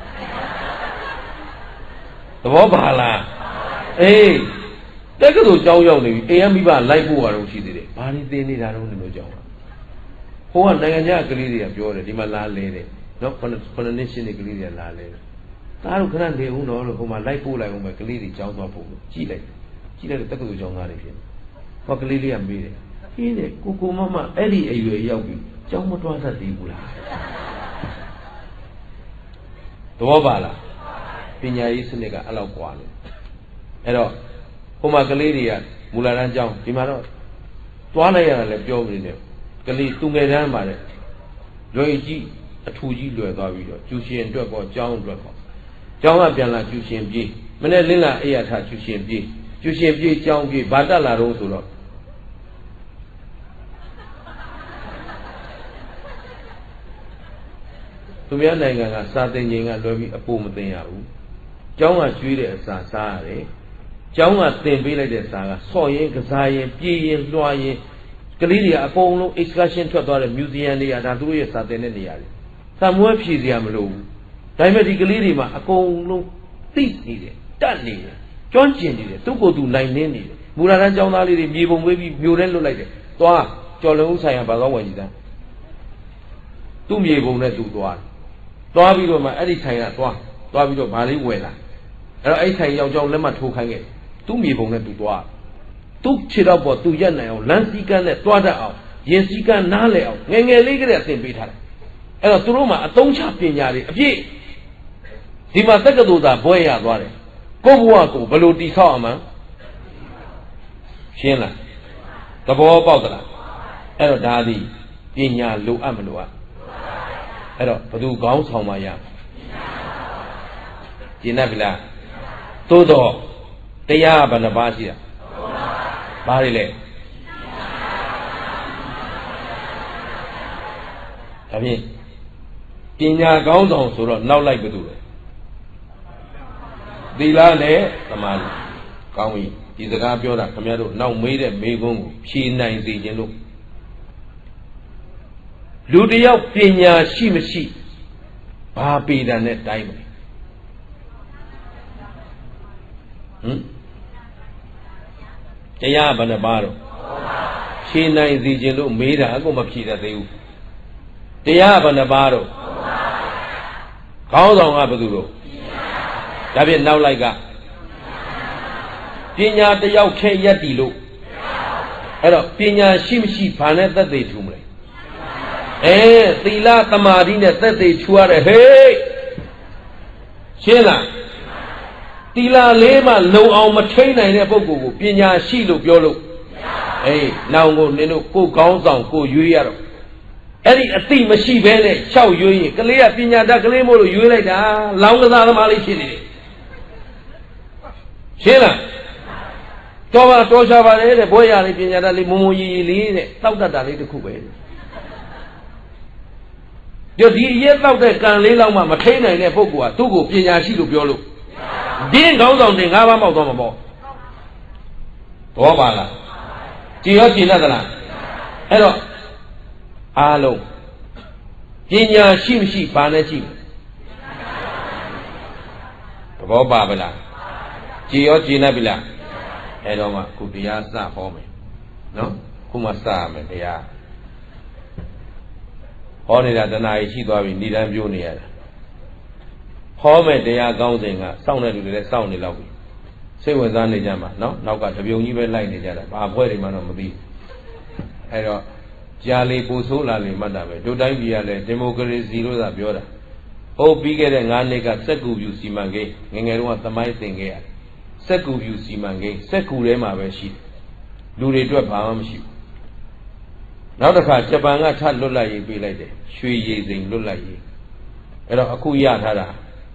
သဘောပါလားအေးတက္ကသိုလ်ကျောင်းရောက်နေပြီအေးအမိဘလိုက်ဖို့ရတော့ရှိသေးတယ်ဘာလို့သင်နေတာတော့ဒီလိုကျောင်းဟိုကနိုင်ငံခြားကလေးတွေကပြောတယ်ဒီမှာလာလဲတယ်နော်ခုနှစ်ခုနှစ်နှစ်ရှင်းနေကလေးတွေကလာလဲတယ်ဒါတို့ခဏနေဦးတော့လို့ဟိုမှာလိုက်ပို့လိုက်အောင်ပဲကလေးတွေကျောင်းသွားဖို့ကြည့်လိုက်ကြည့်လိုက်တက္ကသိုလ်ကျောင်းသားတွေဖြစ်ဟောကလေးလေးကမေးတယ်ဟင်းတဲ့ကိုကိုမမအဲ့ဒီအရွယ်ရောက်ပြီကျောင်းမတွားတတ်သေးဘူးလားသဘောပါလားပညာရေးစနစ်ကအဲ့လောက်ကွာလို့အဲ့တော့ဟိုမှာကလေးတွေကမူလတန်းကျောင်းဒီမှာတော့သွားလိုက်ရတာလည်းပြောမနေနဲ့ကလေးသူငယ်တန်းပါလေလွယ်ကြီးအထူကြီးလွယ်သွားပြီးတော့ကျူရှင်အတွက်ပေါ့ကျောင်းအတွက်ပေါ့ကျောင်းကပြန်လာကျူရှင်ပြေးမနေ့လင်းလာအိယာထကျူရှင်ပြေးကျူရှင်ပြေးကျောင်းပြေးဘာတက်လာတော့ဆိုတော့သူများနိုင်ငံကစာသင်ချိန်ကလွယ်ပြီးအပိုမသင်ရဘူးကျောင်းကကျွေးတဲ့အစာစားရတယ်ကျောင်းကသင်ပေးလိုက်တဲ့စာကဆော့ရင်ကစားရင်ပြေးရင်လွှာရင်ကလေးတွေကအကုန်လုံး excursion ထွက်သွားတဲ့ museum တွေကဒါသူတို့ရဲ့စာသင်တဲ့နေရာတွေစာမွေးဖြည့်စရာမလိုဘူးဒါပေမဲ့ဒီကလေးတွေမှာအကုန်လုံးသိနေတယ်တတ်နေတယ်ကျွမ်းကျင်နေတယ်သူ့ကိုယ်သူနိုင်နေနေတယ်မူလာတန်းကျောင်းသားလေးတွေမြေပုံမွေးပြီးမြို့ထဲလွတ်လိုက်တယ်သွားကျော်လုံးဥဆိုင်ရဘာသောဝင်ကြည့်သားသူ့မြေပုံနဲ့သူသွားသွားပြီးတော့မှအဲ့ဒီဆိုင်ကသွားသွားပြီးတော့ဗာလေးဝယ်လာအဲ့တော့အဲ့ဆိုင်ယောက်ျောင်းလက်မှတ်ထိုးခိုင်းခဲ့သူ့မြေပုံနဲ့သူသွားသူ့ခြေတော့ပေါ်သူရက်နိုင်အောင်လမ်းစည်းကမ်းနဲ့သွားတတ်အောင်ရင်စည်းကမ်းနားလည်အောင်ငယ်ငယ်လေးကတည်းကသင်ပေးထားတယ်အဲ့တော့သူတို့မှာအသုံးချပညာတွေအပြည့်ဒီမှာတက္ကသိုလ်သာဘွဲရသွားတယ်ကိုယ့်ဘဝကိုဘယ်လိုတည်ဆောက်အောင်မှရှင်းလားသဘောပေါက်သလားအဲ့တော့ဒါသည်ပညာလိုအပ်မလိုအပ်အဲ့တော့ဘယ်သူကောင်းဆောင်မှရကျင်တတ်ပြီလားသို့တော့တရားဘယ်နှပါးရှိတာဘာတွေလဲဟဒါဖြင့်ပညာကောင်းဆောင်ဆိုတော့နောက်လိုက်ဘယ်သူလဲသီလနဲ့သမာဓိကောင်းပြီဒီစကားပြောတာခင်ဗျားတို့နောက်မေးတဲ့မေးခွန်းကိုဖြေနိုင်စေခြင်းလို့လူတယောက်ပညာရှိမရှိဘာပေတံနဲ့တိုင်းမလဲဟမ်တရားဘယ်နှပါတော့ဖြေနိုင်စေခြင်းလို့မေးတာအကုန်မဖြေတတ်သေးဘူးတရားဘယ်နှပါတော့ခေါင်းဆောင်ကဘယ်သူတော့ဒါဖြင့်နောက်လိုက်ကပညာတယောက်ခဲရက်တီလို့အဲ့တော့ပညာရှိမရှိဘာနဲ့သက်သေထူမလဲအဲသီလသမာဓိနဲ့သက်သေထူရတယ်ဟေးရှင်းလားသီလလေးမှလုံအောင်မထိန်နိုင်တဲ့ပုဂ္ဂိုလ်ကိုပညာရှိလို့ပြောလို့အေးနောင်ကိုနင်တို့ကိုကောင်းဆောင်ကိုရွေးရတော့အဲ့ဒီအသိမရှိဘဲနဲ့လျှောက်ရွေးရင်ကလေးကပညာတတ်ကလေးမို့လို့ရွေးလိုက်တာလောင်းကစားသမားလေးဖြစ်နေတယ်ရှင်းလားတော်ပါတော်ချပါလေတဲ့ဘွဲရလေးပညာတတ်လေးမုံမုံရီရီလေးတဲ့တောက်တတ်တာလေးတစ်ခုပဲဒီအရက်တောက်တဲ့ကံလေးလောက်မှမထိန်နိုင်တဲ့ပုဂ္ဂိုလ်ကသူ့ကိုပညာရှိလို့ပြောလို့ဒီကောင်းဆောင်တင်ငါးပါးမောက်သွားမှာပေါ့ဘောပါလားကြည်ရောကြည်တတ်သလားအဲ့တော့အားလုံးပညာရှိမရှိဘာနဲ့ရှိသဘောပါဗလားကြည်ရောကြည်တတ်ပြီလားအဲ့တော့မှခုတရားစဟောမယ်နော်ခုမှစရမယ်တရားဟောနေတာတဏှာကြီးရှိသွားပြီဏိဒံပြိုးနေရတာဟောမဲ့တရားကောင်းစဉ်ကစောင့်တဲ့လူတွေလည်းစောင့်နေလောက်ပြီစိတ်ဝင်စားနေကြမှာနော်နောက်ကတပြုံကြီးပဲလိုက်နေကြတာဘာဖွဲတွေမှတော့မသိအဲ့တော့ကြာလေပူဆိုးလာလေမှတ်တာပဲတို့တိုင်းပြည်ကလည်းဒီမိုကရေစီလို့သာပြောတာဟုတ်ပြီးခဲ့တဲ့၅နှစ်ကစက်ကူပြူစီမံကိန်းငယ်ငယ်တုန်းကသမိုင်းသင်ခဲ့ရတယ်စက်ကူပြူစီမံကိန်းစက်ကူထဲမှာပဲရှိတယ်လူတွေအတွက်ဘာမှမရှိဘူးနောက်တစ်ခါဂျပန်ကထလွတ်လိုက်ရေးပေးလိုက်တယ်ရွှေရည်စိန်လွတ်လိုက်ရေးအဲ့တော့အခုရထားတာ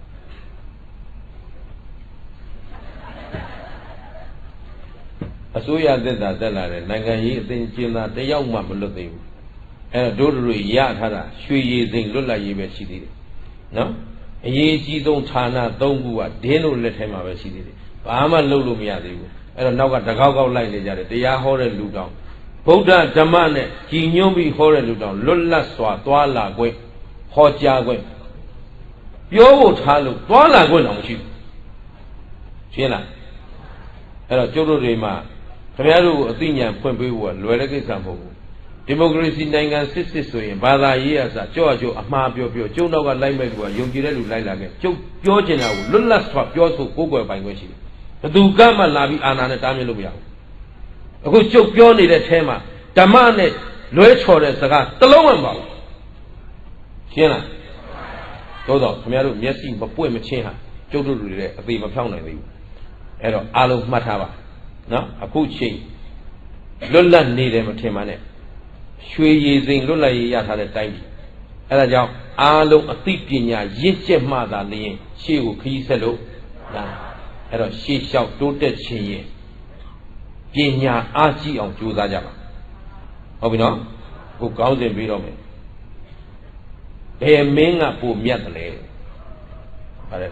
အစိုးရသက်သာတက်လာတယ်နိုင်ငံရေးအသင်းကျင်းသားတယောက်မှမလွတ်သေးဘူးအဲ့တော့တို့တို့ရထားတာရွှေရည်စိန်လွတ်လိုက်ရေးပဲရှိသေးတယ်နော်အရေးကြီးဆုံးဌာန၃ခုကဒင်းတို့လက်ထဲမှာပဲရှိသေးတယ်ဘာမှလုပ်လို့မရသေးဘူးအဲ့တော့နောက်ကတကောက်ကောက်လိုက်နေကြတယ်တရားဟောတဲ့လူတောင်ဗုဒ္ဓဓမ္မနဲ့ကြည်ညွှန်းပြီးဟောတဲ့လူတောင်လွတ်လပ်စွာသွားလာခွင့်ဟောကြားခွင့်ပြောဖို့ထားလို့သွားလာခွင့်တော့မရှိဘူးရှင်းလားအဲ့တော့ကျုပ်တို့တွေမှာခင်ဗျားတို့ကိုအသိဉာဏ်ဖွင့်ပေးဖို့ကလွယ်တဲ့ကိစ္စမဟုတ်ဘူးဒီမိုကရေစီနိုင်ငံစစ်စစ်ဆိုရင်ဘာသာရေးအစားကြော့ကြော့အမှားပြောပြောကျုပ်နောက်ကလိုက်မဲ့လူကယုံကြည်တဲ့လူလိုက်လာခဲ့ကျုပ်ပြောချင်တာကိုလွတ်လပ်စွာပြောဆိုကိုယ်ွယ်ပိုင်ခွင့်ရှိတယ်ဘယ်သူကမှလာပြီးအာဏာနဲ့တားမြစ်လို့မရဘူးအခုကျုပ်ပြောနေတဲ့အဲမှာဓမ္မနဲ့လွဲချော်တဲ့စကားတစ်လုံးမှမပါဘူးရှင်းလားသို့တော့ခင်ဗျားတို့မျက်စိမပွင့်မချင်းဟာကျုပ်တို့လူတွေလည်းအသေးမဖြောင်းနိုင်သေးဘူးအဲ့တော့အားလုံးမှတ်ထားပါနော်အခုချိန်လွတ်လပ်နေတယ်မထင်ပါနဲ့ရွှေရည်စိန်လွတ်လပ်ရေးရထားတဲ့တိုင်းပြည်အဲ့ဒါကြောင့်အားလုံးအသိပညာရင့်ကျက်မှသာလျင်ရှေ့ကိုခရီးဆက်လို့ရအဲ့တော့ရှေ့လျှောက်တိုးတက်ခြင်းရင်ပညာအားကြီးအောင်ကြိုးစားကြပါဟုတ်ပြီနော်ကိုကောင်းစဉ်ပြီးတော့မယ်ဘယ်မင်းကပိုမြတ်တယ်လဲဟုတ်တယ်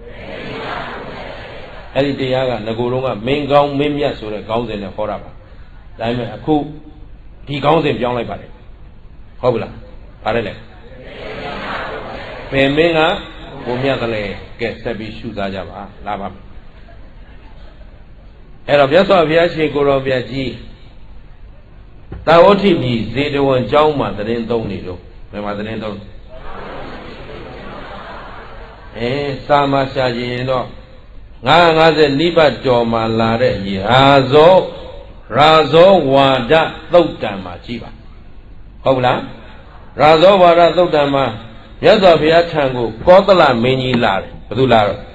အဲ့ဒီတရားကငကိုယ်လုံးကမင်းကောင်းမင်းမြတ်ဆိုတဲ့ကောင်းစဉ်နဲ့ဟောတာပါဒါပေမဲ့အခုဒီကောင်းစဉ်ပြောင်းလိုက်ပါတယ်ဟုတ်ပြီလားပါတယ်လေဘယ်မင်းကပိုမြတ်တယ်လဲကဲဆက်ပြီးရှုစားကြပါလာပါမယ်အဲ့တော့မြတ်စွာဘုရားရှင်ကိုရောမြတ်ကြီးတာဝတိပြည်ဇေတဝန်ကျောင်းမှာသတင်းသုံးနေတော့ဘယ်မှာသတင်းသုံးအဲစာမရှာခြင်းတော့ငါးငါးဆယ်နိဗ္ဗာန်တော်မှာလာတဲ့ရာဇောရာဇောဝါဒသုတ်တံမှာကြည့်ပါဟုတ်လားရာဇောဝါဒသုတ်တံမှာမြတ်စွာဘုရားထံကိုကောသလမင်းကြီးလာတယ်ဘယ်သူလာတော့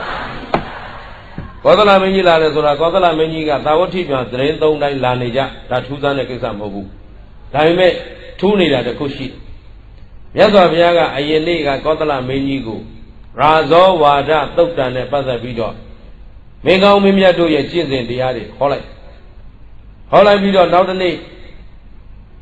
ကောသလမင်းကြီးလာတယ်ဆိုတာကောသလမင်းကြီးကသာဝတိပြန်သတင်းသုံးတိုင်းလာနေကြဒါထူးဆန်းတဲ့ကိစ္စမဟုတ်ဘူးဒါပေမဲ့ထူးနေတာတစ်ခုရှိမြတ်စွာဘုရားကအရင်နေ့ကကောသလမင်းကြီးကိုရာဇောဝါဒသုတ်တံနဲ့ပတ်သက်ပြီးတော့မင်းကောင်းမင်းမြတ်တို့ရဲ့ကျင့်စဉ်တရားတွေဟောလိုက်ဟောလိုက်ပြီးတော့နောက်တစ်နေ့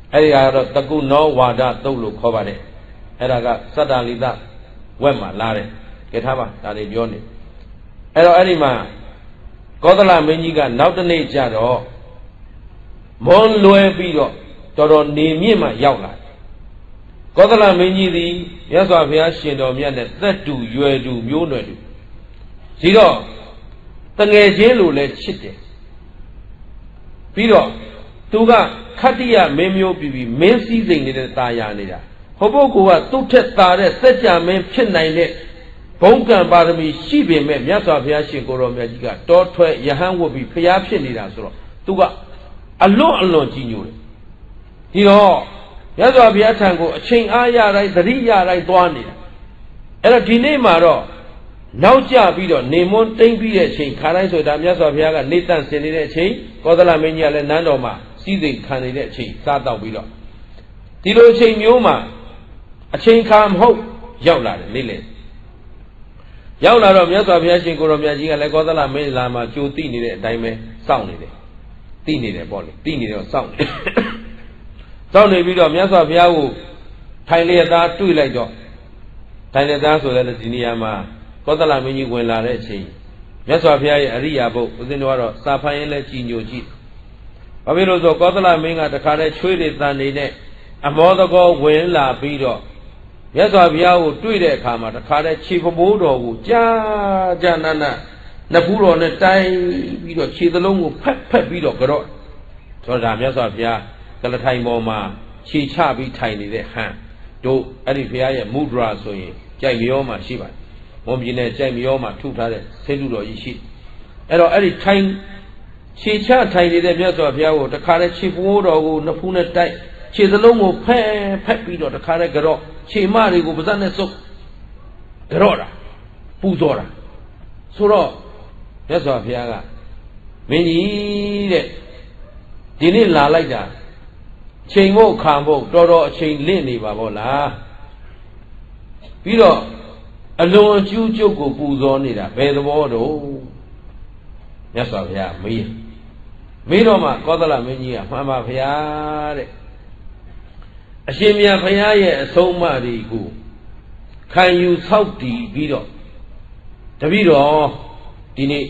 အဲ့ဒီကတော့တကုနောဝါဒတုတ်လို့ခေါ်ပါတယ်အဲ့ဒါကစတ္တလိတဝက်မှာလာတယ်ကြည့်ထားပါဒါတွေပြောနေအဲ့တော့အဲ့ဒီမှာကောသလမင်းကြီးကနောက်တစ်နေ့ကျတော့မွန်လွယ်ပြီးတော့တော်တော်နေမြင့်မှရောက်လာကောသလမင်းကြီးသည်မြတ်စွာဘုရားရှင်တော်မြတ်နဲ့သက်တူရွယ်တူမျိုးနွယ်တူဒီတော့တငယ်ချင်းလိုလဲချစ်တယ်ပြီးတော့သူကခတ္တိယမင်းမျိုးပြီးပြီးမင်းစည်းစိမ်နေတဲ့ตาရနေတာဟောပုဂ္ဂိုလ်ကသူ့ထက်သာတဲ့စัจ जा မင်းဖြစ်နိုင်တဲ့ဘုံကံပါရမီရှိပေမဲ့မြတ်စွာဘုရားရှင်ကိုရောမြတ်ကြီးကတောထွက်ယဟန်ဝတ်ပြီးဖျားဖြစ်နေတာဆိုတော့သူကအလွန်အလွန်ကြီးညိုတယ်ဒီတော့မြတ်စွာဘုရားထံကိုအချိန်အားရတိုင်းသတိရတိုင်းသွားနေတာအဲ့တော့ဒီနေ့မှာတော့နောက်ကျပြီးတော့နေမွန်းတိမ့်ပြီးတဲ့အချိန်ခါတိုင်းဆိုတာမြတ်စွာဘုရားကနေတန့်ဆင်နေတဲ့အချိန်ကောသလမင်းကြီးကလည်းနန်းတော်မှာစီးစိမ်ခံနေတဲ့အချိန်စားတော့ပြီးတော့ဒီလိုအချိန်မျိုးမှာအချိန်ခါမဟုတ်ရောက်လာတယ်နေ့လေရောက်လာတော့မြတ်စွာဘုရားရှင်ကိုရောမြတ်ကြီးကလည်းကောသလမင်းလာမှာကြိုတိနေတဲ့အတိုင်းပဲစောင့်နေတယ်တိနေတယ်ပေါ့လေတိနေတော့စောင့်နေစောင့်နေပြီးတော့မြတ်စွာဘုရားကိုထိုင်လျက်သားတွေ့လိုက်တော့ထိုင်လျက်သားဆိုတဲ့ဒီနေရာမှာကောသလမင်းကြီးဝင်လာတဲ့အချိန်မြတ်စွာဘုရားရဲ့အရိယာဘုတ်ဦးဇင်းတို့ကတော့စာဖတ်ရင်လည်းကြည်ညိုကြည့်ဘာဖြစ်လို့ဆိုကောသလမင်းကတခါတည်းချွေးတွေတန်နေတဲ့အမောတကောဝင်လာပြီးတော့မြတ်စွာဘုရားကိုတွေ့တဲ့အခါမှာတခါတည်းခြေဖမိုးတော်ကိုကြာကြာနာနာနှစ်ဖူးတော်နဲ့တိုင်းပြီးတော့ခြေသလုံးကိုဖက်ဖက်ပြီးတော့ကြော့ဆိုတော့မြတ်စွာဘုရားကလထိုင်ပေါ်မှာခြေချပြီးထိုင်နေတဲ့ဟန်တို့အဲ့ဒီဘုရားရဲ့မုဒရာဆိုရင်ကြိုက်မြောမှာရှိပါတယ်မွန်ပြည်နယ်ကြိုက်မြောမှာထုထားတဲ့ဆေးလူတော်ကြီးရှိအဲ့တော့အဲ့ဒီထိုင်ခြေချထိုင်နေတဲ့မြတ်စွာဘုရားကိုတခါတည်းခြေဖမိုးတော်ကိုနှစ်ဖူးနဲ့တိုက်ခြေစလုံးကိုဖက်ဖက်ပြီးတော့တခါတည်းကြော့ခြေမတွေကိုပါးစပ်နဲ့စုပ်ကြော့တာပူဇော်တာဆိုတော့မြတ်စွာဘုရားကမင်းကြီးတဲ့ဒီနေ့လာလိုက်တာချိန်ဖို့ခံဖို့တော်တော်အချိန်လင့်နေပါဘောလားပြီးတော့အလွန်အကျူးကျုပ်ကိုပူဇော်နေတာဘယ်သဘောတော့မြတ်စွာဘုရားမေးမေးတော့မှကောသလမင်းကြီးကမှန်ပါဘုရားတဲ့အရှင်မြတ်ဘုရားရဲ့အဆုံးအမတွေကိုခံယူဆောက်တည်ပြီးတော့တပည့်တော်ဒီနေ့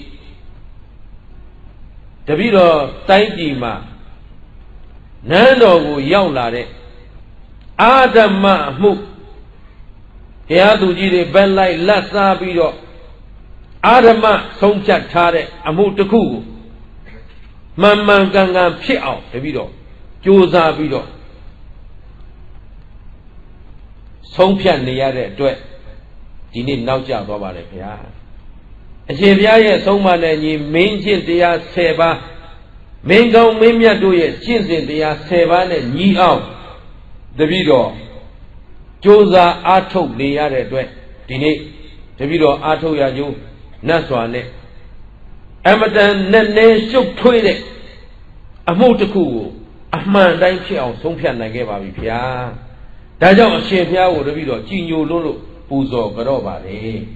တပည့်တော်တိုင်းပြည်မှာနန်းတော်ကိုရောက်လာတဲ့အာဓမ္မအမှုတရားသူကြီးတွေဘက်လိုက်လက်စားပြီးတော့အာဓမ္မဆုံးဖြတ်ထားတဲ့အမှုတစ်ခုကိုမှန်မှန်ကန်ကန်ဖြစ်အောင်တပည့်တော်ကြိုးစားပြီးတော့ဆုံးဖြတ်နေရတဲ့အတွက်ဒီနေ့နောက်ကျသွားပါလေခင်ဗျာအရှင်ဘုရားရဲ့ဆုံးမနဲ့ညီမင်းကျင့်တရားဆယ်ပါးမင်းကောင်းမင်းမြတ်တို့ရဲ့ကျင့်စဉ်တရားဆယ်ပါးနဲ့ညီအောင်တပည့်တော်ကြိုးစားအားထုတ်နေရတဲ့အတွက်ဒီနေ့တပည့်တော်အားထုတ်ရကြိုးနတ်စွာနဲ့အမတန်နဲ့နဲ့ရှုပ်ထွေးတဲ့အမှုတစ်ခုကိုအမှန်တိုင်းဖြစ်အောင်ဆုံးဖြတ်နိုင်ခဲ့ပါပြီဗျာဒါကြောင့်အရှင်ဘုရားကိုတပည့်တော်ကြည်ညိုလို့လို့ပူဇော်ကြတော့ပါလေ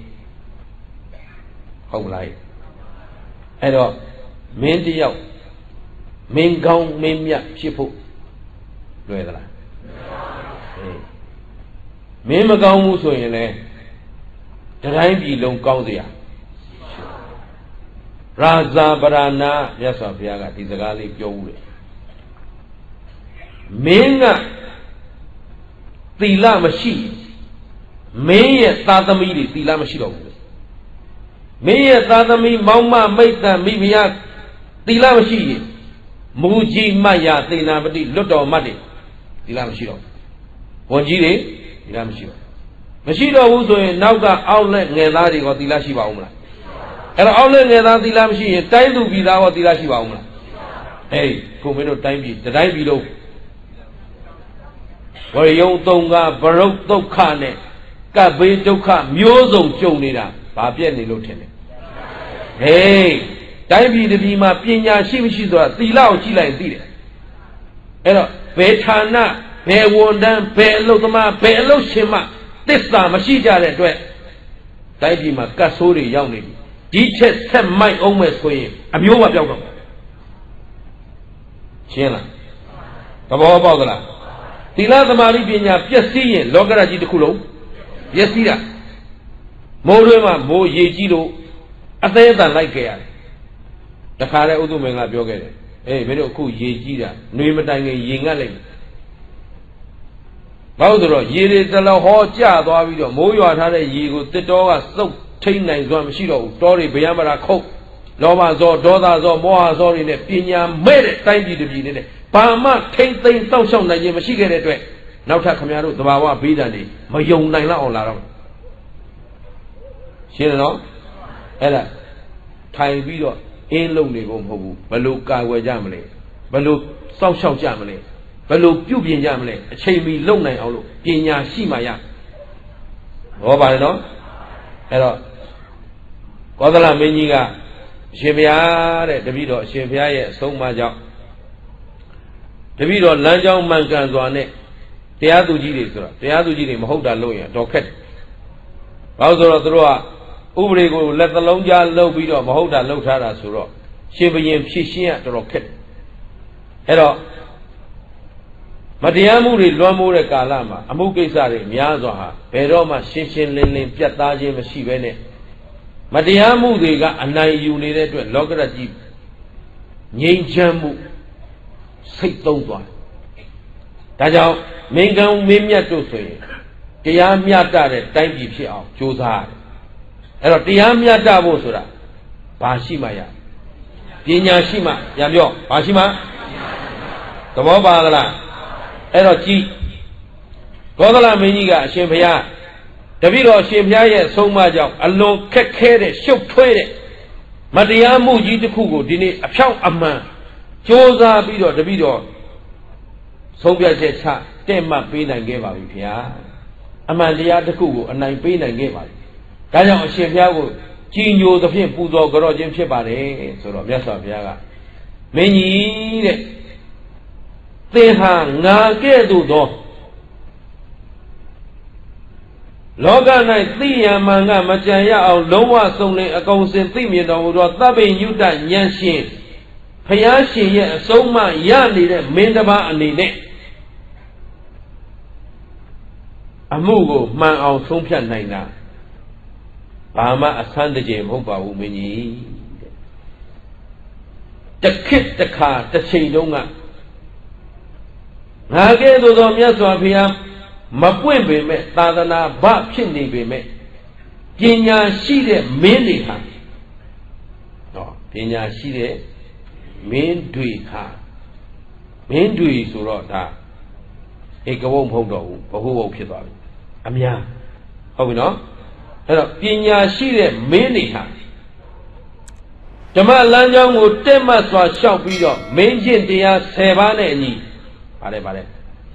ဟုတ်လားအဲ့တော့မင်းတယောက်မင်းကောင်းမင်းမြတ်ဖြစ်ဖို့လွယ်သလားအေးမင်းမကောင်းဘူးဆိုရင်လည်းတိုင်းပြည်လုံးကောင်းเสียရာဇာပရဏမြတ်စွာဘုရားကဒီစကားလေးပြောဦးတယ်မင်းကသီလမရှိမင်းရဲ့သာသမီတွေသီလမရှိတော့ဘူးမင်းရဲ့သာသမီမောင်မမိတ်တန်မိဖုရားသီလမရှိရင်မူကြီးမတ်ရသေနာပတိလွတ်တော်မတ်တွေသီလမရှိတော့ဝန်ကြီးတွေသီလမရှိတော့မရှိတော့ဘူးဆိုရင်နောက်ကအောက်လက်ငယ်သားတွေကသီလရှိပါဦးမလားအဲ့တော့အောက်လက်ငယ်သားသီလမရှိရင်တိုင်းသူပြည်သားကသီလရှိပါဦးမလားဟေးကိုမင်းတို့တိုင်းပြည်တိုင်းပြည်လုံးဝရယုံသုံးကဗရုတ်ဒုက္ခနဲ့ကပ်ဘေးဒုက္ခမျိုးစုံကြုံနေတာဘာပြက်နေလို့ထင်တယ်ဟေးတိုင်းပြည်တစ်ပြည်မှာပညာရှိမရှိဆိုတာသီလကိုကြည့်လိုက်ရင်သိတယ်အဲ့တော့ဘယ်ဌာနဘယ်ဝန်ထမ်းဘယ်အလုပ်သမားဘယ်အလုပ်ရှင်မှသစ္စာမရှိကြတဲ့အတွက်တိုင်းပြည်မှာကတ်ဆိုးတွေရောက်နေပြီဒီချက်ဆက်မိုက်အောင်မဲ့ဆိုရင်အမျိုးမပြောက်တော့ရှင်းလားသဘောပေါက်သလားသီလသမာဓိပညာပျက်စီးရင်လောကရကြီးတစ်ခုလုံးပျက်စီးတာမိုးတွင်းမှာမိုးရေကြီးလို့အသေးအတန်လိုက်ခဲ့ရတယ်တခါတည်းဥဒ္ဓမင်္ဂလာပြောခဲ့တယ်အေးမင်းတို့အခုရေကြီးတာနှွေမတိုင်ခင်ရေငတ်လိုက်ဘာလို့ဆိုတော့ရေတွေတလဟောကျသွားပြီးတော့မိုးရွာထားတဲ့ရေကိုတစ်တော်ကစုပ်ထိတ်နိုင်စွမ်းမရှိတော့ဘူးတောတွေဗျံမရာခုတ်လောဘဇောဒေါသဇောမောဟဇောတွေနဲ့ပညာမဲ့တဲ့တိုင်းပြည်တစ်ပြည်နဲ့ဘာမှထိမ့်သိမ့်စောင့်ရှောက်နိုင်ခြင်းမရှိခဲ့တဲ့အတွက်နောက်ထပ်ခမရတို့သဘာဝဘေးဒဏ်တွေမယုံနိုင်လောက်အောင်လာတော့ရှင်းတယ်နော်အဲ့ဒါထိုင်ပြီးတော့အင်းလုံးနေကုန်မဟုတ်ဘူးဘယ်လိုကာကွယ်ကြမလဲဘယ်လိုစောင့်ရှောက်ကြမလဲဘယ်လိုပြုပြင်ကြမလဲအချိန်မီလုံနိုင်အောင်လို့ပညာရှိမှရဟောပါတယ်နော်အဲ့တော့ကောသလမင်းကြီးကအရှင်ဘုရားတဲ့တပည့်တော်အရှင်ဘုရားရဲ့အဆုံးအမကြောင့်တပည့်တော်လမ်းကြောင်းမှန်ကန်စွာနဲ့တရားသူကြီးတွေဆိုတာတရားသူကြီးတွေမဟုတ်တာလို့ရင်တော့ခက်တယ်ဘာလို့ဆိုတော့သူတို့ကဥပဒေကိုလက်သလုံးကြားလှုပ်ပြီးတော့မဟုတ်တာလှုပ်ထားတာဆိုတော့ရှင်ဘုရင်ဖြည့်ရှင်းရတော်တော်ခက်တယ်အဲ့တော့မတရားမှုတွေလွှမ်းမိုးတဲ့ကာလမှာအမှုကိစ္စတွေများစွာဟာဘယ်တော့မှရှင်းရှင်းလင်းလင်းပြတ်သားခြင်းမရှိဘဲနဲ့မတရားမှုတွေကအနိုင်ယူနေတဲ့အတွက်လောကရကြီးငြိမ်းချမ်းမှုစိတ်သုံးသွားဒါကြောင့်မင်းကံမင်းမြတ်တို့ဆိုရင်တရားမျှတတဲ့တိုင်းပြည်ဖြစ်အောင်ကြိုးစားရတယ်အဲ့တော့တရားမျှတဖို့ဆိုတာဘာရှိမှရပညာရှိမှရပြောဘာရှိမှသဘောပါသလားအဲ့တော့ကြည်ကောသလမင်းကြီးကအရှင်ဘုရားတပည့်တော်အရှင်ဘုရားရဲ့ဆုံးမကြောင့်အလွန်ခက်ခဲတဲ့ရှုပ်ထွေးတဲ့မတရားမှုကြီးတစ်ခုကိုဒီနေ့အဖြောင့်အမှန်ကြိုးစားပြီးတော့တပည့်တော်ဆုံးဖြတ်ချက်ချတဲ့မှတ်ပေးနိုင်ခဲ့ပါပြီဗျာအမှန်တရားတစ်ခုကိုအနိုင်ပေးနိုင်ခဲ့ပါပြီဒါကြောင့်အရှင်ဘုရားကိုကြည်ညိုသဖြင့်ပူဇော်ကြောခြင်းဖြစ်ပါတယ်ဆိုတော့မြတ်စွာဘုရားကမင်းကြီးတဲ့သင်ဟာငါကဲ့သို့သောလောက၌သိရမှန်ကမကြံရအောင်လုံးဝဆုံးလင်းအကုန်စင်သိမြင်တော်မူသောသဗ္ဗညုတဉာဏ်ရှင်ဘုရားရှင်ရဲ့အဆုံးအမရနေတဲ့မင်းတစ်ပါးအနေနဲ့အမှုကိုမှန်အောင်ဆုံးဖြတ်နိုင်တာဘာမှအဆန်းတကြယ်မဟုတ်ပါဘူးမင်းကြီးတစ်ခေတ်တစ်ခါတစ်ချိန်တုန်းကငါကဲ့သို့သောမြတ်စွာဘုရားမပွင့်ပေမဲ့သာသနာ့ဘဖြစ်နေပေမဲ့ပညာရှိတဲ့မင်းတွေဟာတော့ပညာရှိတဲ့မင်းတွေဟာမင်းတွေဆိုတော့ဒါဧကဝုံမဟုတ်တော့ဘူးဘဟုဝုံဖြစ်သွားပြီအများဟုတ်ပြီနော်အဲ့တော့ပညာရှိတဲ့မင်းတွေဟာဓမ္မလမ်းကြောင်းကိုတက်မှတ်စွာရှောက်ပြီးတော့မင်းကျင့်တရားဆယ်ပါးနဲ့အညီပါတယ်ပါတယ်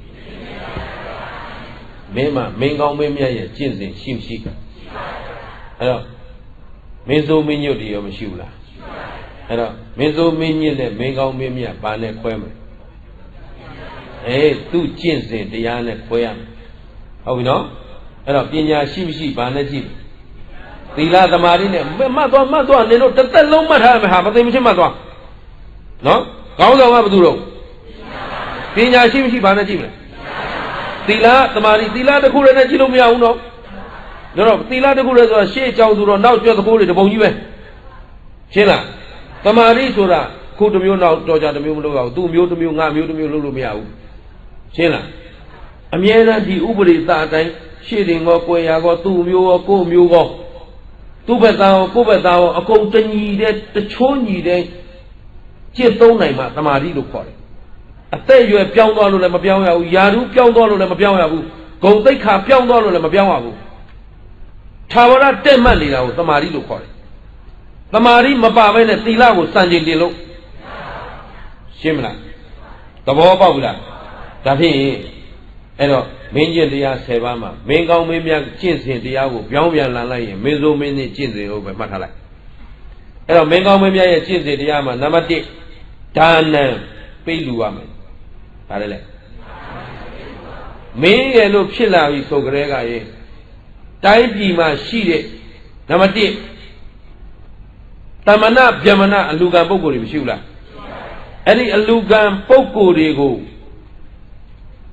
မင်းမမင်းကောင်းမင်းမြတ်ရဲ့ကျင့်စဉ်ရှိမရှိအဲ့တော့မင်းစိုးမင်းညွတ်တွေရောမရှိဘူးလားအဲ့တော့မင်းစိုးမင်းညစ်နဲ့မင်းကောင်းမင်းမြတ်ဘာနဲ့ခွဲမလဲအေးသူ့ကျင့်စဉ်တရားနဲ့ခွဲရမယ်ဟုတ်ပြီနော်အဲ့တော့ပညာရှိမရှိဘာနဲ့ကြည့်သီလသမာဓိနဲ့မှတ်သွားမှတ်သွားနင်တို့တစ်သက်လုံးမှတ်ထားမယ်ဟာမသိမချင်းမှတ်သွားနော်ကောင်းဆောင်ကဘယ်သူတော့ပညာရှိမရှိဘာနဲ့ကြည့်မလဲသီလသမာဓိသီလတစ်ခုလည်းနဲ့ကြည့်လို့မရဘူးနော်ဒါတော့သီလတစ်ခုလည်းဆိုတာရှေ့အကြောင်းဆိုတော့နောက်ကျွတ်သခိုးတွေတပုံကြီးပဲရှင်းလားသမာဓိဆိုတာခုတစ်မျိုးနောက်တော်ကြတစ်မျိုးမလုပ်ရဘူးသူ့မျိုးတစ်မျိုးငါမျိုးတစ်မျိုးလုပ်လို့မရဘူးရှင်းလားအမြဲတမ်းဒီဥပရိသအတိုင်းရှေ့တင်ကောကိုယ်ရာကောသူ့မျိုးကောကိုယ်မျိုးကောသူ့ဘက်သားကောကိုယ်ဘက်သားကောအကုန်တညီတဲ့တချိုးညီတဲ့จิตသုံးနိုင်မှသမာဓိလို့ခေါ်တယ်အသက်အရွယ်ပြောင်းသွားလို့လည်းမပြောင်းရဘူးယာရုပြောင်းသွားလို့လည်းမပြောင်းရဘူးဂုံသိက္ခာပြောင်းသွားလို့လည်းမပြောင်းရဘူးသာဝရတက်မှတ်နေတာကိုသမာဓိလို့ခေါ်တယ်သမာဓိမပါဘဲနဲ့သီလကိုစံချိန်တင်လို့ရှင်းမလားသဘောပေါက်ပြီလားဒါဖြင့်အဲ့တော့မင်းကျင့်တရားဆယ်ပါးမှာမင်းကောင်းမင်းမြတ်ကျင့်စဉ်တရားကိုပြောင်းပြန်လာလိုက်ရင်မင်းစိုးမင်းနဲ့ကျင့်စဉ်ကိုပဲမှတ်ထားလိုက်အဲ့တော့မင်းကောင်းမင်းမြတ်ရဲ့ကျင့်စဉ်တရားမှာနံပါတ်တစ်ဒါနံပိတ်လူရမယ်ဒါလည်းလေမင်းရဲ့လို့ဖြစ်လာပြီဆိုကြတဲ့ကရေတိုင်းပြည်မှာရှိတဲ့နံပါတ်တစ်တမနာဗျမနာအလူကံပုဂ္ဂိုလ်တွေမရှိဘူးလားအဲ့ဒီအလူကံပုဂ္ဂိုလ်တွေကို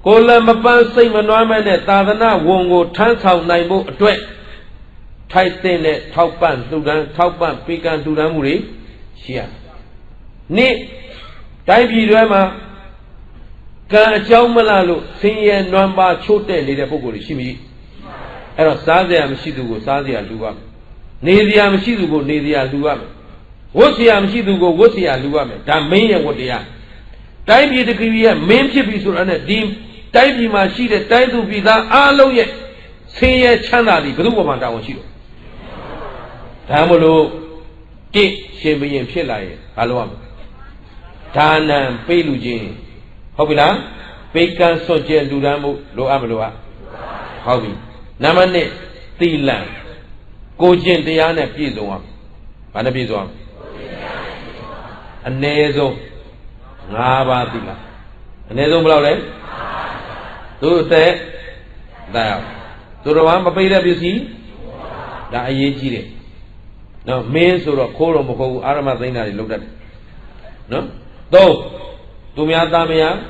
ကိုယ်လည်းမပန်းစိတ်မနှွမ်းမဲ့နဲ့သာသနာဝန်ကိုထမ်းဆောင်နိုင်ဖို့အတွက်ထိုက်တဲ့နဲ့ထောက်ပံ့လှူဒန်းထောက်ပံ့ပေးကမ်းလှူဒန်းမှုတွေရှိရနေ့တိုင်းပြည်တွေမှာကံအကြောင်းမလားလို့ဆင်းရဲနွမ်းပါချို့တဲ့နေတဲ့ပုဂ္ဂိုလ်တွေရှိမည်အဲ့တော့စားစရာမရှိသူကိုစားစရာလှူရမယ်နေစရာမရှိသူကိုနေစရာလှူရမယ်ဝတ်စရာမရှိသူကိုဝတ်စရာလှူရမယ်ဒါမင်းရဲ့ဝတ္တရားတိုင်းပြည်တစ်ခုရဲ့မင်းဖြစ်ပြီဆိုတာနဲ့ဒီတိုင်းပြည်မှာရှိတဲ့တိုင်းသူပြည်သားအားလုံးရဲ့ဆင်းရဲချမ်းသာတွေဘယ်သူ့ဘဝမှာတာဝန်ရှိတော့ဒါမလို့တိရှင်ဘုရင်ဖြစ်လာရင်ဘာလုပ်ရမလဲဒါနံပေးလူချင်းဟုတ်ပြီလားပေကံစွန့်ကြဲလူဒန်းမှုလိုအပ်မလို့ဟုတ်ပြီနံပါတ်နှစ်သီလံကိုကျင့်တရားနဲ့ပြည့်စုံအောင်ဘာနဲ့ပြည့်စုံအောင်အနည်းဆုံး၅ပါးသီလအနည်းဆုံးဘယ်လောက်လဲသူ့အသက်တရားသူတော်ဘာမပိတဲ့ပစ္စည်းဒါအရေးကြီးတယ်နော်မင်းဆိုတော့ခိုးတော့မခိုးဘူးအာရမသိန်းတာတွေလုပ်တတ်တယ်နော်သုံးသူများသားမယား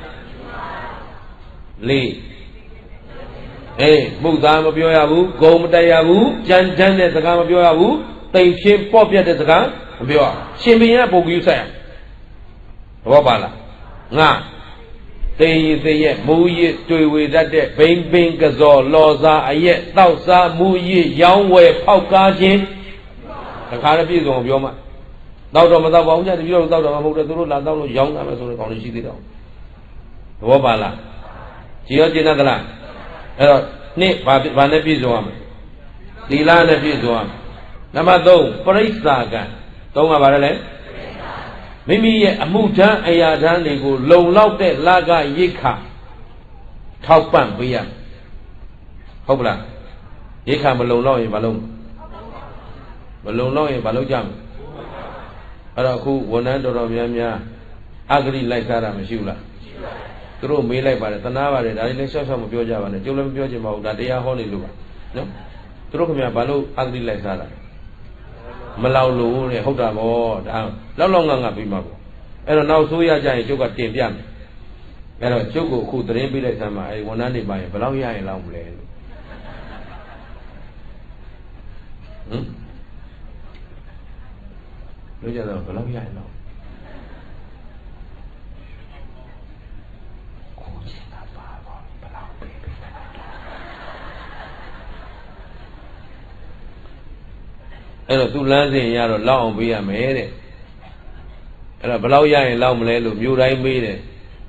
လေးအေးမှုသားမပြောရဘူးဂုံမတက်ရဘူးကြမ်းကြမ်းတဲ့စကားမပြောရဘူးတိမ်ချင်းပေါ့ပြတ်တဲ့စကားမပြောရရှင်ဘုရင်ကပုံကူးဆိုင်ရဘောပါလားငါတေးရသေးရဲ့မူရစ်တွေ့ဝေတတ်တဲ့ဘိန်းပင်ကစောလော်စားအရက်တောက်စားမူရစ်ရောင်းဝယ်ဖောက်ကားခြင်းတခါတည်းပြည့်စုံပြောမှတောက်တော့မတောက်ပါဘူးညတပြည့်တော့တောက်တော့မဟုတ်တယ်သူတို့လာတောက်လို့ရောင်းတာပဲဆိုတဲ့ကောင်တွေရှိသေးတယ်ဘောပါလားကြည်ရောကျင်သလားအဲ့တော့နေ့ဘာဘာနဲ့ပြည့်စုံရမလဲသီလနဲ့ပြည့်စုံရမယ်နံပါတ်သုံးပရိစ္ဆာကံသုံးကဘာလဲမိမိရဲ့အမှုထမ်းအရာထမ်းတွေကိုလုံလောက်တဲ့လာကရိတ်ခါထောက်ပံ့ပေးရမယ်ဟုတ်ပလားရိတ်ခါမလုံလောက်ရင်ဘာလုပ်မလုံလောက်ရင်ဘာလုပ်ကြမလဲအဲ့တော့အခုဝန်ထမ်းတော်တော်များများအဂရိလိုက်စားတာမရှိဘူးလားသူတို့မေးလိုက်ပါတယ်တနာပါတယ်ဒါလေးလည်းရှော့ရှော့မပြောကြပါနဲ့ကျုပ်လည်းမပြောချင်ပါဘူးဒါတရားဟောနေလို့ပါနော်သူတို့ခင်ဗျာဘာလို့အဂရိလိုက်စားတာမလောက်လို့တဲ့ဟုတ်တာဗောဒါလောက်လောက်ငါငါပြီးမှာပေါ့အဲ့တော့နောက်ဆိုးရကြရင်ကျုပ်ကတင်ပြမယ်အဲ့တော့ကျုပ်ကိုအခုသတင်းပေးလိုက်စမ်းပါအဲ့ဝန်ထမ်းတွေပါရင်ဘယ်လောက်ရရင်လောက်မလဲလို့ဟမ်လို့ကြတော့ဘယ်လောက်ရရင်လောက်ကိုချင်တာပါပါဘယ်လောက်ပေးပေးတယ်အဲ့တော့သူလမ်းစဉ်ရတော့လောက်အောင်ပေးရမယ်တဲ့အဲ့တော့ဘယ်လောက်ရရင်လောက်မလဲလို့မြို့တိုင်းမေးတယ်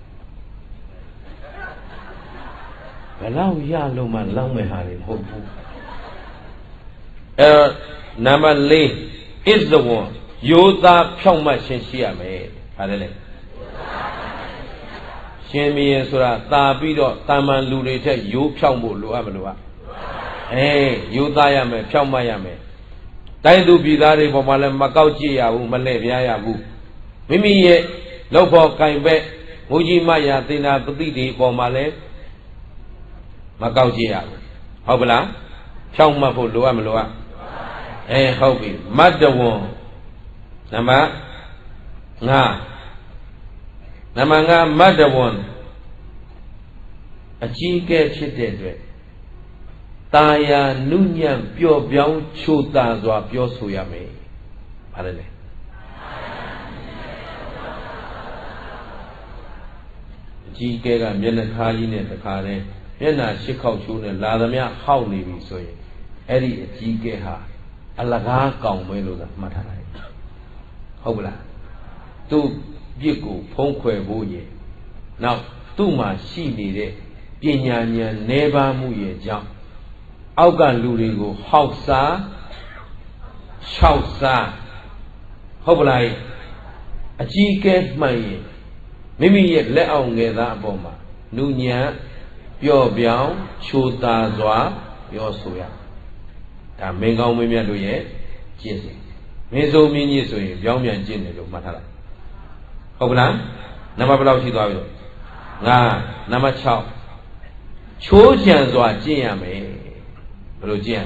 ဘယ်လောက်ရလို့မှလောက်မယ်ဟာတွေမဟုတ်ဘူးအဲ့တော့နံပါတ်၄ is the one ယောသားဖြောင့်မတ်ရှင်ရှိရမယ်ဟာတယ်လေရှင်မင်းဆိုတာတာပြီးတော့တာမန်လူတွေထက်ရိုးဖြောင့်ဖို့လိုအပ်မလို့อ่ะအေးရိုးသားရမယ်ဖြောင့်မတ်ရမယ်တိုင်းသူပြည်သားတွေပေါ်မှာလည်းမကောက်ကြည့်ရဘူးမလှည့်ပြားရဘူးမိမိရဲ့လောက်ဖို့ကင်ပဲမူကြီးမယာသေနာပတိတွေပေါ်မှာလည်းမကောက်ကြည့်ရဘူးဟုတ်ပလားဖြောင့်မတ်ဖို့လိုအပ်မလို့อ่ะအဲဟုတ်ပြီမတ်တဝွန်နံပါတ်၅နံပါတ်၅မတ်တဝွန်အကြီးကဲဖြစ်တဲ့အတွက်ตาယာနုညံ့ပျော့ပြောင်းချိုတာစွာပြောဆိုရမယ်။ဘာလဲလဲအကြီးကဲကမျက်နှာခါကြီးနဲ့တခါတည်းမျက်နှာရှစ်ခေါက်ချိုးနဲ့လာသမျှဟောက်နေပြီဆိုရင်အဲ့ဒီအကြီးကဲဟာအလကားကောင်ပဲလို့သာမှတ်ထားလိုက်ဟုတ်ပလားသူ့ပြစ်ကိုဖုံးခွယ်ဖို့ရဲ့နောက်သူ့မှာရှိနေတဲ့ပညာဉာဏ်နှဲပါမှုရဲ့ကြောင့်အောက်ကလူတွေကိုဟောက်စားခြောက်စားဟုတ်ပလားအကြီးကဲမှန်ရင်မိမိရဲ့လက်အောင်ငယ်သားအပေါ်မှာနုညံ့ပျော့ပြောင်းချိုတာစွာပြောဆိုရဒါမင်းကောင်းမင်းမြတ်တို့ရဲ့ကျင့်စဉ်မင်းစိုးမင်းကြီးဆိုရင်ပြောင်းပြန်ကျင့်တယ်လို့မှတ်ထားလိုက်ဟုတ်ပလားနံပါတ်ဘယ်လောက်ရှိသွားပြီလို့ငါနံပါတ်၆ချိုးချံစွာကျင့်ရမယ်ဘယ်လိုကျင့်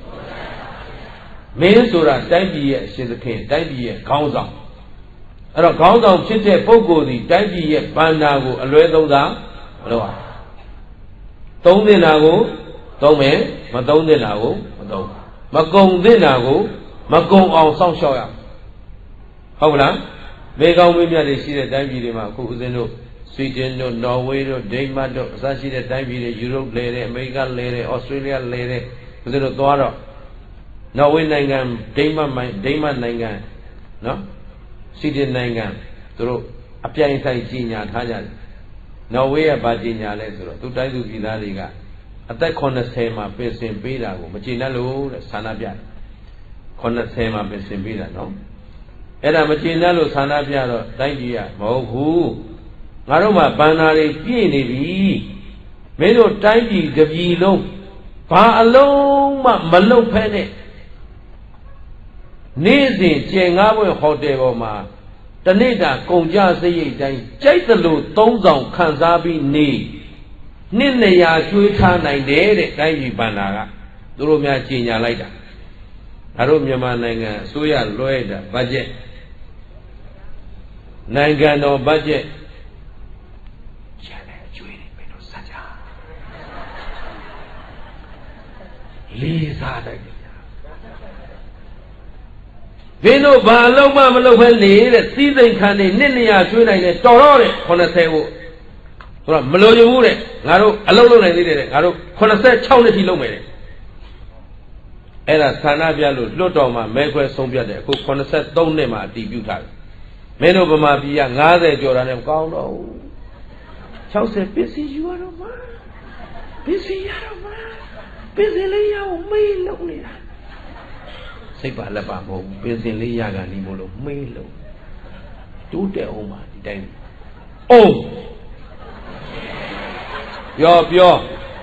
မင်းဆိုတာတိုင်းပြည်ရဲ့အရှင်သခင်တိုင်းပြည်ရဲ့ခေါင်းဆောင်အဲ့တော့ခေါင်းဆောင်ဖြစ်တဲ့ပုဂ္ဂိုလ်ဒီတိုင်းပြည်ရဲ့ဘန္တာကိုအလွဲသုံးစားမလုပ်ရသုံးတင်တာကိုသုံးမယ်မသုံးတင်တာကိုမသုံးမကုံတင်တာကိုမကုံအောင်စောင့်ရှောက်ရဟုတ်လားမေကောင်းမင်းမြတ်တွေရှိတဲ့တိုင်းပြည်တွေမှာအခုဦးဇင်းတို့ဆွီဒင်တို့နော်ဝေးတို့ဒိန်းမတ်တို့အစရှိတဲ့တိုင်းပြည်တွေယူရိုပလဲတဲ့အမေရိကန်လဲတဲ့ဩစတြေးလျလဲတဲ့ဦးဇင်းတို့သွားတော့နော်ဝေးနိုင်ငံဒိန်းမတ်ဒိန်းမတ်နိုင်ငံနော်ဆွီဒင်နိုင်ငံသူတို့အပြိုင်ဆိုင်ကြီးညာထားကြတယ်နော်ဝေးကဘာကြီးညာလဲဆိုတော့သူတိုင်းသူပြည်သားတွေကအသက်ခုနှစ်ဆယ်မှာပြင်ဆင်ပေးတာကိုမကျေနပ်လို့တဲ့ဆန္ဒပြတယ်ခုနှစ်ဆယ်မှာပြင်ဆင်ပေးတာနော်အဲ့ဒါမကျေနပ်လို့ဆန္ဒပြတော့တိုင်းပြည်ကမဟုတ်ဘူးငါတို့မှာဘန္နာတွေပြည့်နေပြီမင်းတို့တိုင်းပြည်တပြည်လုံးဘာအလုံးမှမလုပ်ဖဲနဲ့နေ့စဉ်ကျင်ငါးဘွဲ့ဟိုတယ်ပေါ်မှာတနေ့တာကုန်ကြစရိတ်တိုင်းကြိုက်သလိုသုံးဆောင်ခန်းစားပြီးနေနှစ်နေရာကျွေးထားနိုင်တယ်တဲ့တိုင်းပြည်ဘန္နာကသူတို့များကြီးညာလိုက်တာငါတို့မြန်မာနိုင်ငံအစိုးရလွှဲတာဘတ်ဂျက်နိုင်ငံတော်ဘတ်ဂျက်ကျန်တဲ့ကျွေးနေမင်းတို့စကြလေးစားတယ်ဘင်းတို့ဘာလုံးမမလုပ်ဖဲနေတဲ့စီးစိမ်ခံနေနှစ်နေရာကျွေးနိုင်တယ်တော်တော့တဲ့ခုနှစ်ဆယ်ကိုဆိုတော့မလိုချင်ဘူးတဲ့ငါတို့အလုပ်လုပ်နိုင်သေးတယ်တဲ့ငါတို့ခုနှစ်ဆယ်၆နှစ်ထိလုပ်မယ်တဲ့အဲ့ဒါဆန္ဒပြလို့လွတ်တော်မှာမဲခွဲဆုံးဖြတ်တယ်အခုခုနှစ်ဆယ်သုံးနှစ်မှာအတည်ပြုထားတယ်မင်းတို့ဗမာပြည်ကငါးဆယ်ကျော်တာနဲ့မကောင်းတော့ဘူး၆၀ပစ္စည်းယူရတော့မှာပစ္စည်းရတော့မှာပစ္စည်းလေးရအောင်မေးလုံးနေတာစိတ်ပါလက်ပါမဟုတ်ဘူးပစ္စည်းလေးရကန်ဒီမို့လို့မေးလုံးတိုးတက်အောင်ပါဒီတိုင်းအိုးပြောပြော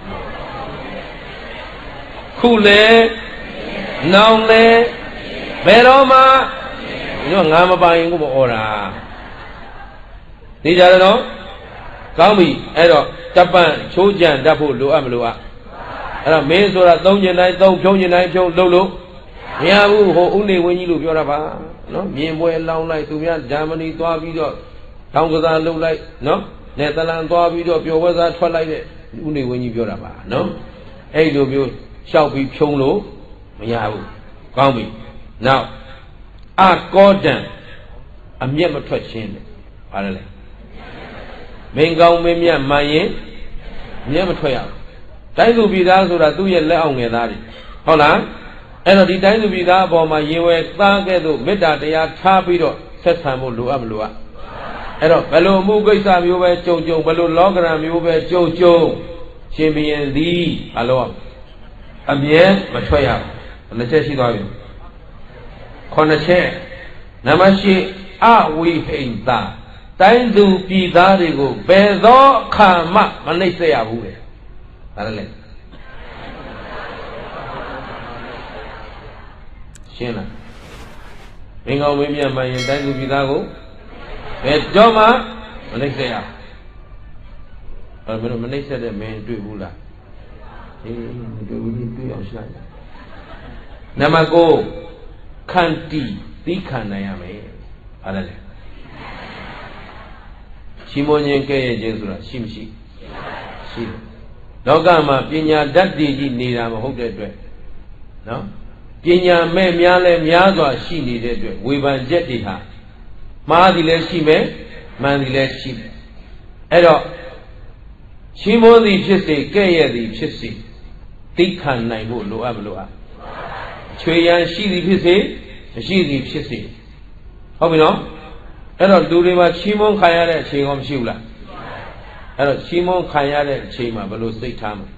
ခုလေနောင်လေဘယ်တော့မှဒီတော့ငါမပိုင်ကိုမဩတာနေကြတယ်နော်ကောင်းပြီအဲ့တော့တပန့်ချိုးကြံတတ်ဖို့လိုအပ်မလိုအပ်အဲ့တော့မင်းဆိုတာသုံးကျင်တိုင်းသုံးဖြုံးကျင်တိုင်းဖြုံးလုပ်လို့မရဘူးဟိုဥနေဝင်းကြီးလို့ပြောတာပါနော်မြင်ပွဲလောင်းလိုက်သူများဂျာမနီသွားပြီးတော့တောင်ကစားလုပ်လိုက်နော်နယ်သလန်သွားပြီးတော့ပျော်ပွဲစားထွက်လိုက်တဲ့ဥနေဝင်းကြီးပြောတာပါနော်အဲ့လိုမျိုးလျှောက်ပြီးဖြုံးလို့မရဘူးကောင်းပြီနောက်အကောတံအမျက်မထွက်ခြင်းတဲ့ဘာလဲလဲမင်းကောင်းမင်းမြတ်မှန်ရင်မျက်မထွက်ရဘူးတိုင်းသူပြည်သားဆိုတာသူ့ရဲ့လက်အောင်ငယ်သားတွေဟုတ်လားအဲ့တော့ဒီတိုင်းသူပြည်သားအပေါ်မှာရေဝဲသားကဲ့သို့မေတ္တာတရားထားပြီးတော့ဆက်ဆံဖို့လိုအပ်မလိုအပ်အဲ့တော့ဘယ်လိုအမှုကိစ္စမျိုးပဲကြုံကြုံဘယ်လိုလောကရန်မျိုးပဲကြုံကြုံရှင်ဘုရင်သည်အလောအမြဲမထွက်ရဘူးနှစ်ချက်ရှိသွားပြီခုနှစ်ချက်နံပါတ်၈အဝိဟိန္တာတိုင်းသူပြည်သားတွေကိုဘယ်သောအခါမှမနှိပ်စက်ရဘူးလေဒါလည်းရှင်းလားမင်းကောင်းမင်းမြတ်မှန်ရင်တိုင်းသူပြည်သားကိုဘယ်တော့မှမနှိပ်စက်ရဘူးဘယ်လိုမနှိပ်စက်တဲ့မင်းတွေ့ဘူးလားအေးမတွေ့ဘူးတွေ့အောင်ရှင်းလိုက်နံပါတ်၉ခန္တီသိခံနိုင်ရမယ်ဟာလည်းရှိမွန်ခြင်းကဲ့ရဲ့ခြင်းဆိုတာရှိမရှိရှိတယ်လောကမှာပညာတတ်တည်ကြီးနေတာမဟုတ်တဲ့အတွက်နော်ပညာမဲ့များလဲများစွာရှိနေတဲ့အတွက်ဝေဖန်ချက်တွေဟာမှားသည်လည်းရှိမယ်မှန်သည်လည်းရှိမယ်အဲ့တော့ရှိမွန်သည်ဖြစ်စေကဲ့ရဲ့သည်ဖြစ်စေသိခံနိုင်ဖို့လိုအပ်မလိုအပ်ချွေရန်ရှိသည်ဖြစ်စေမရှိသည်ဖြစ်စေဟုတ်ပြီနော်အဲ့တော့လူတွေမှာချီးမွမ်းခံရတဲ့အချိန်ကောမရှိဘူးလားအဲ့တော့ချီးမွမ်းခံရတဲ့အချိန်မှာဘယ်လိုစိတ်ထားမလဲ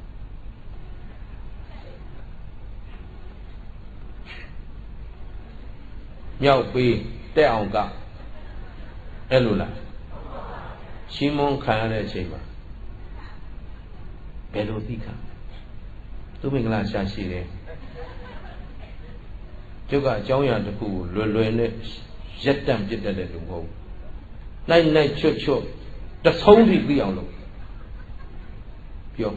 မြောက်ပေးတက်အောင်ကအဲ့လိုလားချီးမွမ်းခံရတဲ့အချိန်မှာဘယ်လိုသိခံသူမင်္ဂလာရှာရှိတယ်ကျုပ်ကအကြောင်းအရာတစ်ခုကိုလွယ်လွယ်နဲ့ရက်တန့်ပြစ်တတ်တဲ့လူမဟုတ်နိုင်နိုင်ချွတ်ချွတ်တဆုံးထိသိအောင်လုပ်ပြော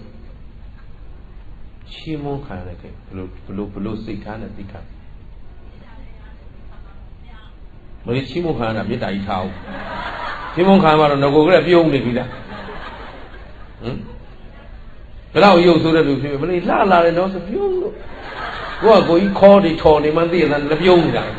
ချီးမွမ်းခံရတဲ့ဘယ်လိုဘယ်လိုဘယ်လိုစိတ်ထားနဲ့သိခံမလို့ချီးမွမ်းခံရတာမေတ္တာကြီးထားအောင်ချီးမွမ်းခံရတော့ငကိုကလည်းပြုံးနေပြီလားဟမ်ဘယ်တော့ရုပ်ဆိုတဲ့လူဖြစ်မလေးလှလာတယ်နော်စပြုံးလို့ကိုကကိုကြီးခေါ်နေထော်နေမှသိရတာလက်ပြုံးနေတာ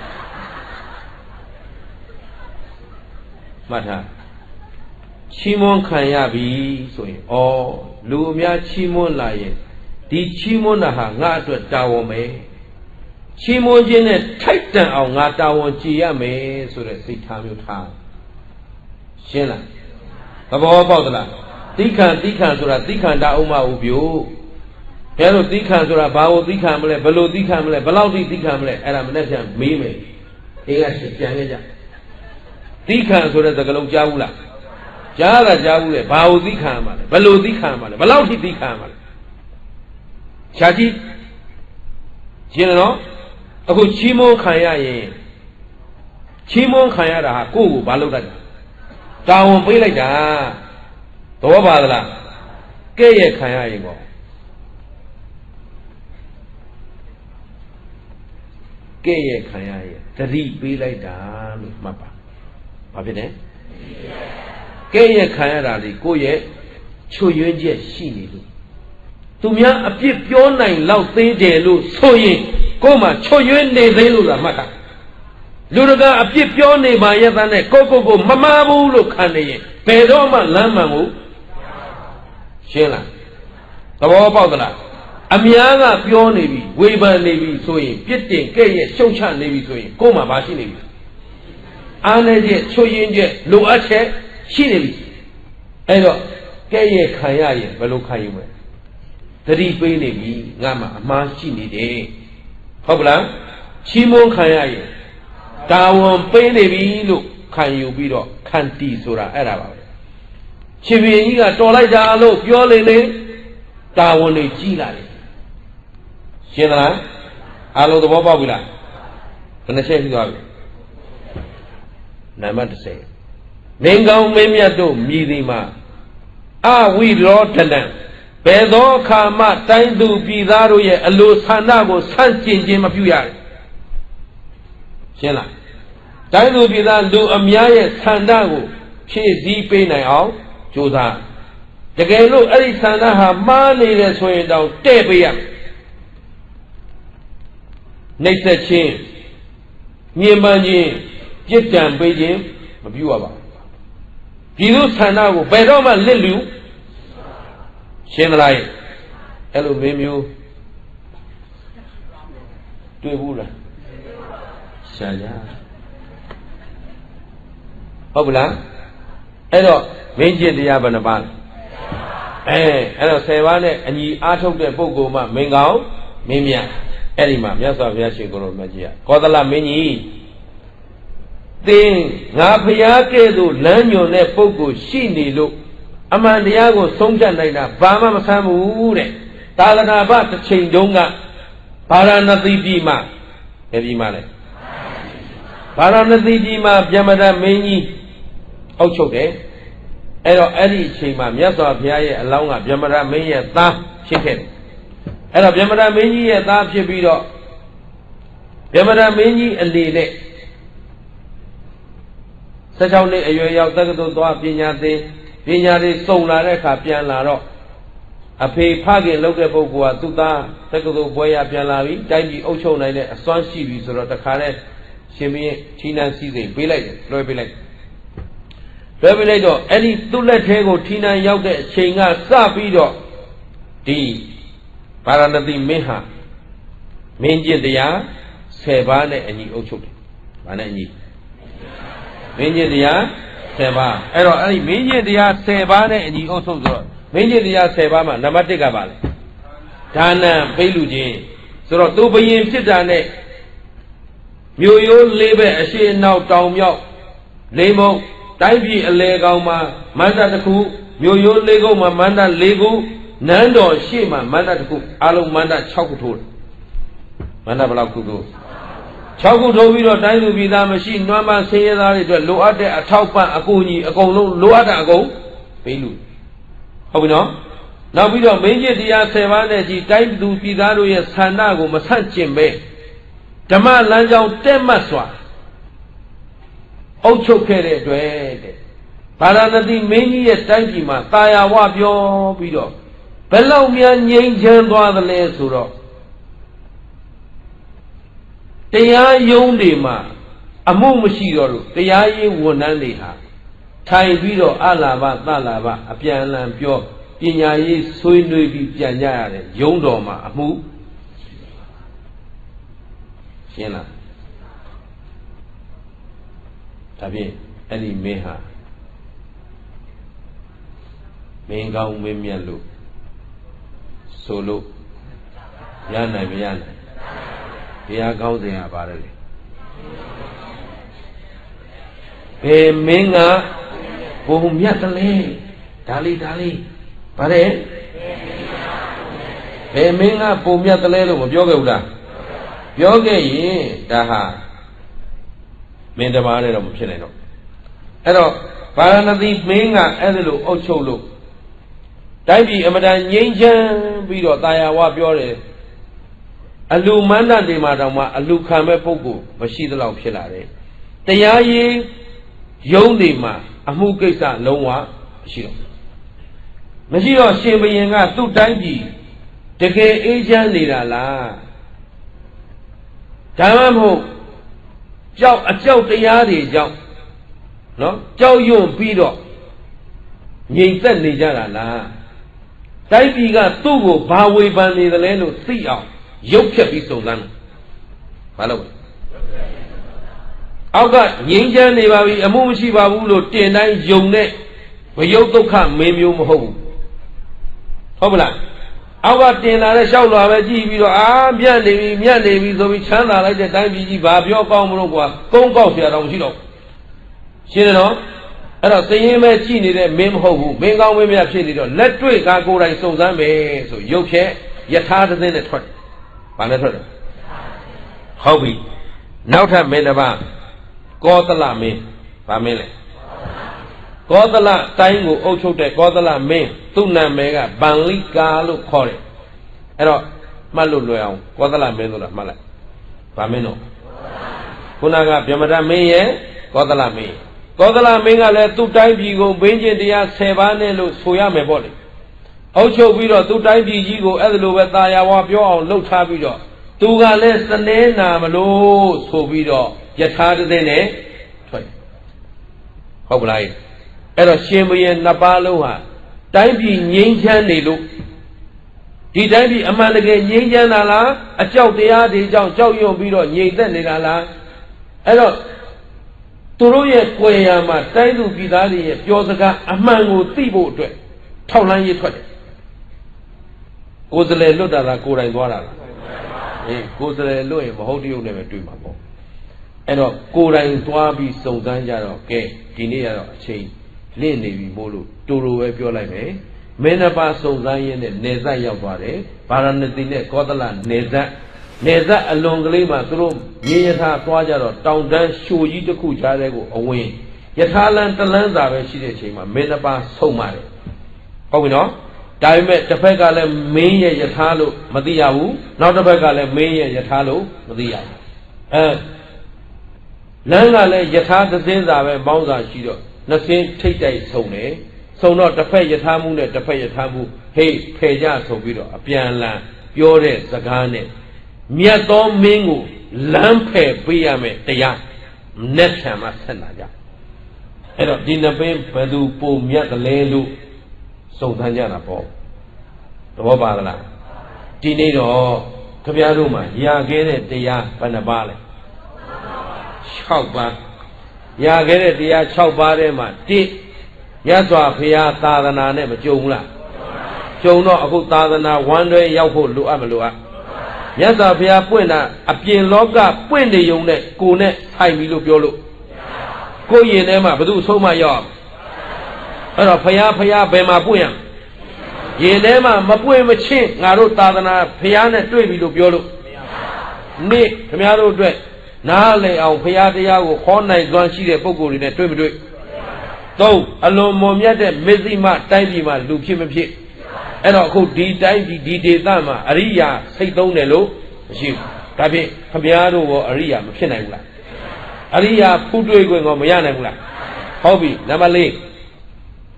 မှတ်ထားချီးမွမ်းခံရပြီဆိုရင်ဩလူအများချီးမွမ်းလာရင်ဒီချီးမွမ်းတာဟာငါအတွက်တာဝန်ပဲချီးမွမ်းခြင်းနဲ့ထိုက်တန်အောင်ငါတာဝန်ကြည်ရမယ်ဆိုတဲ့စိတ်ထားမျိုးထားရှင်းလားသဘောပေါက်သလားတိခံတိခံဆိုတာတိခံတာဥမဥပြိုဘယ်လိုတိခံဆိုတာဘာကိုတိခံမလဲဘယ်လိုတိခံမလဲဘယ်လောက်တိတိခံမလဲအဲ့ဒါမနဲ့ပြန်မေးမယ်အေးကပြန်ခဲ့ကြတိခံဆိုတဲ့စကားလုံးကြားဘူးလားကြားတာကြားဘူးလေဘာကိုသိခံမှာလဲဘယ်လိုသိခံမှာလဲဘယ်လောက်ထိသိခံမှာလဲခြားကြည့်ရှင်းနော်အခုချီးမွမ်းခံရရင်ချီးမွမ်းခံရတာဟာကိုယ့်ကိုဘာလုပ်တတ်လဲတာဝန်ပေးလိုက်တာသဘောပါသလားကဲ့ရဲ့ခံရရင်ကောကဲ့ရဲ့ခံရရင်တတိပေးလိုက်တာလို့မှတ်ပါဘာဖြစ်လဲကဲ့ရဲ့ခံရတာလေကိုယ့်ရဲ့ချွတ်ယွင်းချက်ရှိနေလို့သူများအပြစ်ပြောနိုင်လောက်သေးတယ်လို့ဆိုရင်ကိုယ်မှချွတ်ယွင်းနေသေးလို့လားမှတ်တာလူတကာအပြစ်ပြောနေပါရဲ့တဲ့ကိုကိုကိုမမားဘူးလို့ခံနေရင်ဘယ်တော့မှလမ်းမှန်ကိုရှင်းလားသဘောပေါက်သလားအများကပြောနေပြီဝေဖန်နေပြီဆိုရင်ပြစ်တင်ကဲ့ရဲ့ရှုတ်ချနေပြီဆိုရင်ကိုယ်မှမရှိနေပြီအားနေချက်ချွတ်ယွင်းချက်လိုအပ်ချက်ရှိနေပြီအဲ့တော့ကဲ့ရဲ့ခံရရင်ဘယ်လိုခံယူမလဲသတိပေးနေပြီငါမှအမှားရှိနေတယ်ဟုတ်ပလားချီးမွမ်းခံရရင်တာဝန်ပေးနေပြီလို့ခံယူပြီးတော့ခံတီဆိုတာအဲ့ဒါပါပဲရှင်ဘုရင်ကြီးကတော်လိုက်တာလို့ပြောလေလေတာဝန်တွေကြီးလာတယ်ရှင်းသလားအားလုံးသဘောပေါက်ပြီလားဘယ်နှချက်ရှိသွားပြီနံပါတ်တစ်မင်းကောင်းမင်းမြတ်တို့မြည်သည်မှာအဝိရောဓနံဘယ်သောအခါမှတိုင်းသူပြည်သားတို့ရဲ့အလိုဆန္ဒကိုဆန့်ကျင်ခြင်းမပြုရဘူးရှင်းလားတိုင်းသူပြည်သားလူအများရဲ့ဆန္ဒကိုဖြည့်ဆည်းပေးနိုင်အောင်ကြိုးစားတကယ်လို့အဲ့ဒီဆန္ဒဟာမှားနေတယ်ဆိုရင်တော့တဲ့ပေးရနှိပ်စက်ခြင်းညှဉ်းပန်းခြင်းပြစ်ဒဏ်ပေးခြင်းမပြုရပါဘူးပြည်သူဆန္ဒကိုဘယ်တော့မှလစ်လူရှင်းသလားအဲ့လိုမင်းမျိုးတွေ့ဘူးလားရှာကြဟုတ်ဘူးလားအဲ့တော့မင်းကျင့်တရားဘယ်နှပါးလဲအဲအဲ့တော့ဆယ်ပါးနဲ့အညီအားထုတ်တဲ့ပုဂ္ဂိုလ်မှမင်းကောင်းမင်းမြတ်အဲ့ဒီမှာမြတ်စွာဘုရားရှင်ကိုယ်တော်မြတ်ကြီးကကောသလမင်းကြီးသင်ငါဖျားကဲ့သို့လမ်းညွန်တဲ့ပုဂ္ဂိုလ်ရှိနေလို့အမှန်တရားကိုဆုံးဖြတ်နိုင်တာဘာမှမဆန်းဘူးတဲ့သာသနာ့ဘတစ်ချိန်တုန်းကဗာရာဏသီပြည်မှာဘယ်ပြည်မှာလဲဗာရာဏသီပြည်မှာဗျမဒမင်းကြီးအုပ်ချုပ်တယ်အဲ့တော့အဲ့ဒီအချိန်မှာမြတ်စွာဘုရားရဲ့အလောင်းကဗျမဒမင်းရဲ့သားဖြစ်ခဲ့တယ်အဲ့တော့ဗျမဒမင်းကြီးရဲ့သားဖြစ်ပြီးတော့ဗျမဒမင်းကြီးအနေနဲ့ဆယ်၆နှစ်အရွယ်ရောက်တက္ကသိုလ်သွားပညာသင်ပညာတွေစုံလာတဲ့အခါပြန်လာတော့အဖေဖခင်လုပ်တဲ့ပုဂ္ဂိုလ်ကသူ့သားတက္ကသိုလ်ဘွဲရပြန်လာပြီတိုင်းပြည်အုပ်ချုပ်နိုင်တဲ့အစွမ်းရှိပြီဆိုတော့တခါနဲ့ရှင်မင်းထီးနှံစည်းစိမ်ပေးလိုက်တယ်လွှဲပေးလိုက်လွှဲပေးလိုက်တော့အဲ့ဒီသူ့လက်ထဲကိုထီးနှံရောက်တဲ့အချိန်ကစပြီးတော့ဒီဗာရာဏသီမင်းဟာမင်းကျင့်တရားဆယ်ပါးနဲ့အညီအုပ်ချုပ်တယ်။ဘာနဲ့အညီမင်းကျင့်တရားဆယ်ပါးအဲ့တော့အဲ့ဒီမင်းကျင့်တရားဆယ်ပါးနဲ့အညီအုပ်ချုပ်ဆိုတော့မင်းကျင့်တရားဆယ်ပါးမှာနံပါတ်တစ်ကပါလေဒါနံပေးလူချင်းဆိုတော့သူဘယင်ဖြစ်တာနဲ့မြို့ရိုးလေးဘက်အရှိအနောက်တောင်မြောက်လေးမုံတိုင်းပြည်အလဲကောင်မှာမန္တတစ်ခုမြို့ရိုးလေးကုန်းမှာမန္တလေးခုနန်းတော်ရှေ့မှာမန္တတစ်ခုအလုံးမန္တ၆ခုထိုးတယ်မန္တဘယ်လောက်ခုထိုး၆ခုထိုးပြီးတော့တိုင်းသူပြည်သားမရှိနွမ်းမဆင်းရဲသားတွေအတွက်လိုအပ်တဲ့အထောက်ပံ့အကူအညီအကုန်လုံးလိုအပ်တာအကုန်ပေးလူဟုတ်ပြီနော်နောက်ပြီးတော့မင်းကြီးတရားဆယ်ပါးနဲ့ကြီးတိုင်းသူပြည်သားတို့ရဲ့ဆန္ဒကိုမဆန့်ကျင်ပဲဓမ္မလမ်းကြောင်းတက်မှတ်စွာအုပ်ချုပ်ခဲ့တဲ့အတွက်တဲ့ဗာရာဏသီမင်းကြီးရဲ့တိုင်းပြည်မှာတာယာဝပြောပြီးတော့ဘယ်လောက်များငြိမ်းချမ်းသွားသလဲဆိုတော့တရားရုံးတွေမှာအမှုမရှိတော့လို့တရားရေးဝန်ထမ်းတွေဟာထိုင်ပြီးတော့အလာဘသလာဘအပြန်အလှန်ပြောပညာရေးဆွေးနွေးပြီးပြန်ကြရတယ်ရုံးတော်မှာအမှုရှင်းလားဒါဖြင့်အဲ့ဒီမင်းဟာမင်းကောင်းမင်းမြတ်လို့ဆိုလို့ရနိုင်မရနိုင်တရားကောင်းစဉ်ကပါတယ်လေဘယ်မင်းကဘုံမြတ်တလဲဒါလေးဒါလေးပါတယ်ဘယ်မင်းကပုံမြတ်တလဲလို့မပြောခဲ့ဘူးလားပြောခဲ့ရင်ဒါဟာမင်းတပါးနဲ့တော့မဖြစ်နိုင်တော့အဲ့တော့ဗာရာဏသီမင်းကအဲ့ဒါလို့အုပ်ချုပ်လို့တိုင်းပြည်အမတန်ငြိမ်းချမ်းပြီးတော့တာယာဝပြောတယ်အလူမန္တတွေမှာတောင်မှအလူခံမဲ့ပုဂ္ဂိုလ်မရှိသလောက်ဖြစ်လာတယ်တရားရေးရုံးတွေမှာအမှုကိစ္စလုံးဝမရှိတော့မရှိတော့ရှင်ဘုရင်ကသူ့တိုင်းပြည်တကယ်အေးချမ်းနေတာလားဒါမှမဟုတ်ကြောက်အကြောက်တရားတွေကြောင့်နော်ကြောက်ရွံ့ပြီးတော့ငြိမ်သက်နေကြတာလားတိုင်းပြည်ကသူ့ကိုဘာဝေဖန်နေသလဲလို့သိအောင်ရုပ်ဖြတ်ပြီးစုံစမ်းတယ်ဘာလို့အောက်ကငြိမ်းချမ်းနေပါပြီအမှုမရှိပါဘူးလို့တင်တိုင်းယုံတဲ့ဝယုတ်ဒုက္ခမင်းမျိုးမဟုတ်ဘူးဟုတ်ပလားအောက်ကတင်လာတဲ့လျှောက်လွာပဲကြည့်ပြီးတော့အာမြတ်နေပြီမြတ်နေပြီဆိုပြီးချမ်းသာလိုက်တဲ့တိုင်းပြည်ကြီးဘာပြောကောင်းမလို့ကွာကုန်းကောက်เสียတော့မရှိတော့ရှင်းတယ်နော်အဲ့တော့သင်ရင်ပဲကြည့်နေတဲ့မင်းမဟုတ်ဘူးမင်းကောင်းမင်းမြတ်ဖြစ်နေတော့လက်တွေ့ကကိုယ်တိုင်စုံစမ်းမယ်ဆိုရုပ်ဖြင့်ယထာသင်းနဲ့ထွက်တယ်ဘာနဲ့ထွက်တယ်ဟုတ်ပြီနောက်ထပ်မင်းတစ်ပါးကောသလမင်းဗာမင်းလေကောသလတိုင်းကိုအုပ်ချုပ်တဲ့ကောသလမင်းသူ့နာမည်ကဗန္လိကာလို့ခေါ်တယ်အဲ့တော့မှတ်လို့လွယ်အောင်ကောသလမင်းဆိုတာမှတ်လိုက်ဗာမင်းတော့ခုနကဗြဟ္မဏမင်းရဲ့ကောသလမင်းကောသလမင်းကလည်းသူ့တိုင်းပြည်ကိုဘင်းကျင်တရားဆယ်ပါးနဲ့လို့ဆိုရမယ်ပေါ့လေအုပ်ချုပ်ပြီးတော့သူ့တိုင်းပြည်ကြီးကိုအဲ့ဒါလိုပဲတာယာဝါပြောအောင်လှုပ်ထားပြီးတော့သူကလည်းစနေနာမလို့ဆိုပြီးတော့ယထာတသိနဲ့ထွက်ဟုတ်ပလားအဲ့တော့ရှင်ဘုရင်နှစ်ပါးလုံးဟာတိုင်းပြည်ငြိမ်းချမ်းနေလို့ဒီတိုင်းပြည်အမှန်တကယ်ငြိမ်းချမ်းတာလားအကြောက်တရားတွေကြောင့်ကြောက်ရွံ့ပြီးတော့ငြိမ်သက်နေတာလားအဲ့တော့သူတို့ရဲ့ကြွယ်ရာမှာတိုင်းသူပြည်သားတွေရဲ့ပြောစကားအမှန်ကိုသိဖို့အတွက်ထောက်လှမ်းရေးထွက်တယ်ကိုယ်စလဲလွတ်တာလားကိုယ်တိုင်သွားတာလားအေးကိုယ်စလဲလွတ်ရင်မဟုတ်တရုပ်နဲ့ပဲတွေ့မှာပေါ့အဲ့တော့ကိုယ်တိုင်သွားပြီးစုံစမ်းကြတော့ကဲဒီနေ့ကတော့အချိန်လင့်နေပြီမို့လို့တူတူပဲပြောလိုက်မယ်မင်းနှစ်ပါးစုံစမ်းရင်းနဲ့နေဆက်ရောက်သွားတယ်ဗာရာဏသီနဲ့ကောသလနေဆက်နေဆက်အလွန်ကလေးမှာသူတို့မြေယထာသွားကြတော့တောင်တန်းရှိုကြီးတစ်ခုကြားတဲ့ကိုအဝင်ယထာလန်တလန်းစာပဲရှိတဲ့အချိန်မှာမင်းနှစ်ပါးဆုံပါတယ်ဟုတ်ပြီနော်ဒါပေမဲ့တစ်ဖက်ကလည်းမင်းရဲ့ယထာလို့မသိရဘူးနောက်တစ်ဖက်ကလည်းမင်းရဲ့ယထာလို့မသိရဘူးအဲလမ်းကလည်းယထာသင်းစာပဲပေါင်းစာရှိတော့နှစ်စင်းထိတ်တိုက်ဆုံတယ်ဆုံတော့တစ်ဖက်ယထာမှုနဲ့တစ်ဖက်ယထာမှုဟေးဖယ်ကြဆိုပြီးတော့အပြန်လန်ပြောတဲ့စကားနဲ့မြတ်သောမင်းကိုလမ်းဖယ်ပေးရမယ်တရားနဲ့ဆံမဆက်လာကြအဲ့တော့ဒီနှစ်ပင်ဘယ်သူပုံမြတ်ကလေးလို့စုံစမ်းကြတာပေါ့သဘောပါသလားဒီနေ့တော့ခင်ဗျားတို့မှာရာခဲ့တဲ့တရားဘယ်နှပါလဲ၆ပါးရာခဲ့တဲ့တရား၆ပါးထဲမှာတစ်မြတ်စွာဘုရားသာသနာနဲ့မကြုံဘူးလားကြုံတော့အခုသာသနာဝမ်းတွဲရောက်ဖို့လိုအပ်မလိုအပ်မြတ်စွာဘုရားပွင့်တာအပြင်လောကပွင့်နေုံနဲ့ကိုယ်နဲ့ထိုင်ပြီလို့ပြောလို့ကိုယ်ရင်ထဲမှာဘယ်သူအဆုံးမရောက်အဲ့တော့ဘုရားဘုရားဘယ်မှာပွင့်ရရင်ထဲမှာမပွင့်မချင်းငါတို့သာသနာဘုရားနဲ့တွေ့ပြီလို့ပြောလို့နေ့ခင်ဗျားတို့အတွက်နားလည်အောင်ဘုရားတရားကိုခေါ်နိုင်စွမ်းရှိတဲ့ပုဂ္ဂိုလ်တွေနဲ့တွေ့မတွေ့သုံးအလွန်မွန်မြတ်တဲ့မဇ္ဈိမတိုင်းပြည်မှာလူဖြစ်မဖြစ်အဲ့တော့အခုဒီတိုင်းပြည်ဒီဒေသမှာအရိယာစိတ်သုံးတယ်လို့မရှိဘူးဒါဖြင့်ခင်ဗျားတို့ရောအရိယာမဖြစ်နိုင်ဘူးလားအရိယာဖူးတွေ့ခွင့်ကောမရနိုင်ဘူးလားဟုတ်ပြီနံပါတ်၄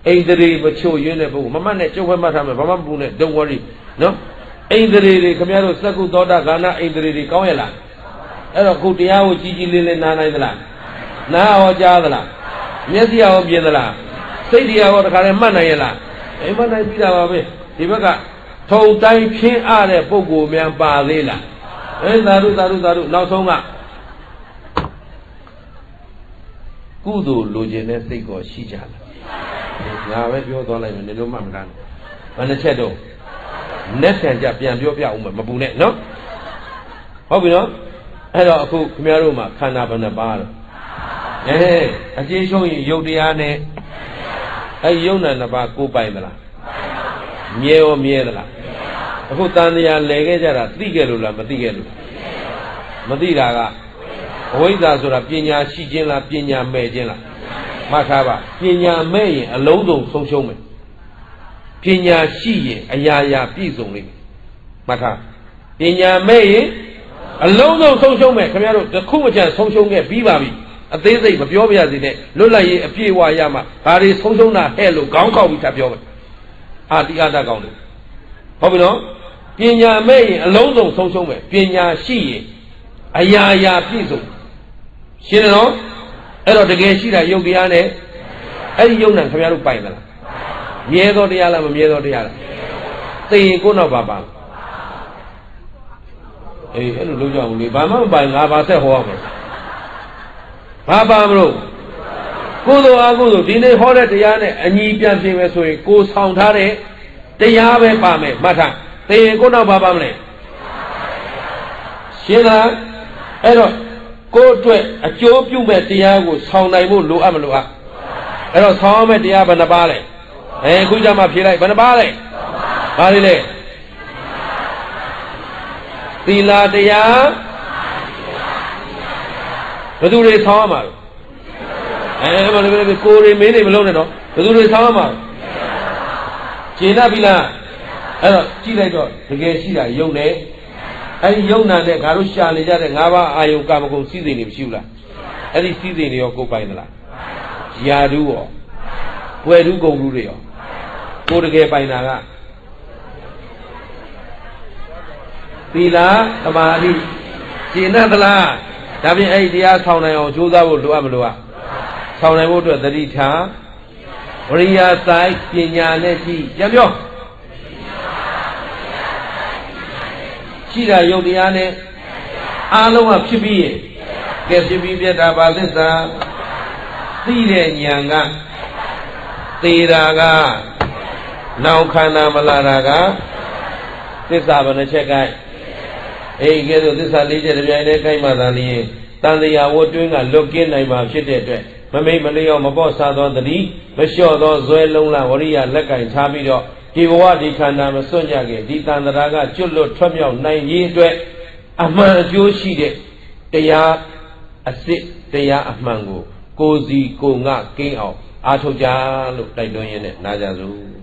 အိန္ဒြေမချို့ရင်းတဲ့ပုဂ္ဂိုလ်မမတ်နဲ့ကျုပ်ခွဲမှတ်ထားမယ်ဘာမှမပူနဲ့ don't worry နော်အိန္ဒြေတွေခင်ဗျားတို့စက္ကုသောတာဂာနအိန္ဒြေတွေကောင်းရလားအဲ့တော့ခုတရားကိုကြီးကြီးလေးလေးနားနိုင်သလားနားဟောကြားသလားမျက်စိဟောပြင်သလားစိတ်တရားဟောတခါတည်းမှတ်နိုင်ရလားအိမ်မှတ်နိုင်ပြီးတာပါပဲဒီဘက်ကထုံတိုင်းဖြင်းအားတဲ့ပုဂ္ဂိုလ်များပါသေးလားအဲသာဓုသာဓုသာဓုနောက်ဆုံးကကုသိုလ်လိုချင်တဲ့စိတ်ကိုရှိကြလားငါပဲပြောသွားလိုက်မယ်နေလို့မှမတန်းဘယ်နှချက်တော့လက်ဆန်ကြပြန်ပြောပြအောင်မပူနဲ့နော်ဟုတ်ပြီနော်အဲ့တော့အခုခင်ဗျားတို့မှာခန္ဓာဘယ်နှပါတော့အဲအကျေရှုံးရင်ယုတ်တရားနဲ့အဲ့ယုံနာနှစ်ပါးကိုပိုင်သလားမြဲရောမြဲသလားအခုတန်တရားလဲခဲ့ကြတာသိခဲ့လို့လားမသိခဲ့လို့မသိတာကအဝိဇ္ဇာဆိုတာပညာရှိခြင်းလားပညာမဲ့ခြင်းလားမှတ်ထားပါပညာမဲ့ရင်အလုံးစုံဆုံးရှုံးမယ်ပညာရှိရင်အရာရာပြည့်စုံလိမ့်မယ်မှတ်ထားပညာမဲ့ရင်အလုံးစုံဆုံးရှုံးမယ်ခင်ဗျားတို့တစ်ခုမှချန်ဆုံးရှုံးခဲ့ပြီးပါပြီအသေးစိတ်မပြောပြရစေနဲ့လွတ်လပ်ရေးအပြည့်အဝရမှာဒါတွေဆုံးရှုံးတာဟဲ့လို့ခေါင်းကောက်ပြီးထပ်ပြောမယ်အာတိအတကောင်းတယ်ဟုတ်ပြီနော်ပညာမဲ့ရင်အလုံးစုံဆုံးရှုံးမယ်ပညာရှိရင်အရာရာပြည့်စုံရှင်းတယ်နော်အဲ့တော့တကယ်ရှိတာယုတ်တရားနဲ့အဲ့ဒီယုတ်နံခင်ဗျားတို့ပိုင်သလားမြဲသောတရားလားမမြဲသောတရားလားသိရင်ကိုယ်တော့ပါပါအေးအဲ့လိုလုပ်ကြအောင်လေဘာမှမပိုင်ငါပါဆက်ဟောရမယ်ဘာပါမလို့ကိုယ်တော်အကုသို့ဒီနေ့ဟောတဲ့တရားနဲ့အညီပြန်ပြင်မယ်ဆိုရင်ကိုယ်ဆောင်ထားတဲ့တရားပဲပါမယ်မှတ်ထားသိရင်ကိုယ်တော့ပါပါမလဲရှင်းလားအဲ့တော့ကိုယ်အတွက်အကျိုးပြုမဲ့တရားကိုဆောင်နိုင်ဖို့လိုအပ်မလိုအပ်အဲ့တော့ဆောင်ရမယ့်တရားဘယ်နှပါလဲအဲခုကြမှာဖြေလိုက်ဘယ်နှပါလဲဘာလဲလဲသီလတရားဘယ်သူတွေဆောင်းရမှာလဲအဲမလို့ကိုယ်တွေမင်းတွေမလုံးနဲ့တော့ဘယ်သူတွေဆောင်းရမှာကျင်납ပြီလားအဲ့တော့ကြည့်လိုက်တော့တကယ်ရှိတာယုံနေအဲ့ဒီယုံနာနဲ့ငါတို့ရှာနေကြတဲ့ငါးပါးအာယုကာမဂုဏ်စီးစိမ်တွေမရှိဘူးလားအဲ့ဒီစီးစိမ်တွေရောကိုယ်ပိုင်သလားယာဓုရောဝယ်ဓုဂုံဓုတွေရောကိုယ်တကယ်ပိုင်တာကသီလသမာဓိကျင့်납သလားဒါဖြင့်အဲ့ဒီတရားဆောင်နိုင်အောင်ကြိုးစားဖို့လိုအပ်မလိုအပ်ဆောင်နိုင်ဖို့အတွက်သတိထားဝိရိယစိုက်ပညာနဲ့ကြည့်ပြန်ပြောရှိတာယုတ်တရားနဲ့အားလုံးကဖြစ်ပြီးရင်ကဲဖြစ်ပြီးပြတ်တာပါသစ္စာသိတဲ့ဉာဏ်ကသေတာကနောက်ခန္ဓာမလာတာကသစ္စာဘယ်နှချက်ကိုက်အေးကဲဆိုသစ္စာလေးချက်တစ်ပြိုင်တည်းကိုက်မှသာလျှင်တန်တရားဝတ်တွင်းကလွတ်ကင်းနိုင်မှာဖြစ်တဲ့အတွက်မမိတ်မလျော့မပေါ့ဆသောတတိမလျှော့သောဇွဲလုံးလဝရိယလက်ကင်ထားပြီးတော့ဒီဘဝဒီခန္ဓာမစွန့်ကြခင်ဒီတန်ត្រာကကျွတ်လွတ်ထွက်မြောက်နိုင်ရေးအတွက်အမှန်အကျိုးရှိတဲ့တရားအစစ်တရားအမှန်ကိုကိုယ်စီကိုယ်ငါကင်းအောင်အားထုတ်ကြလို့တိုက်တွန်းရင်းနဲ့နာကြစို့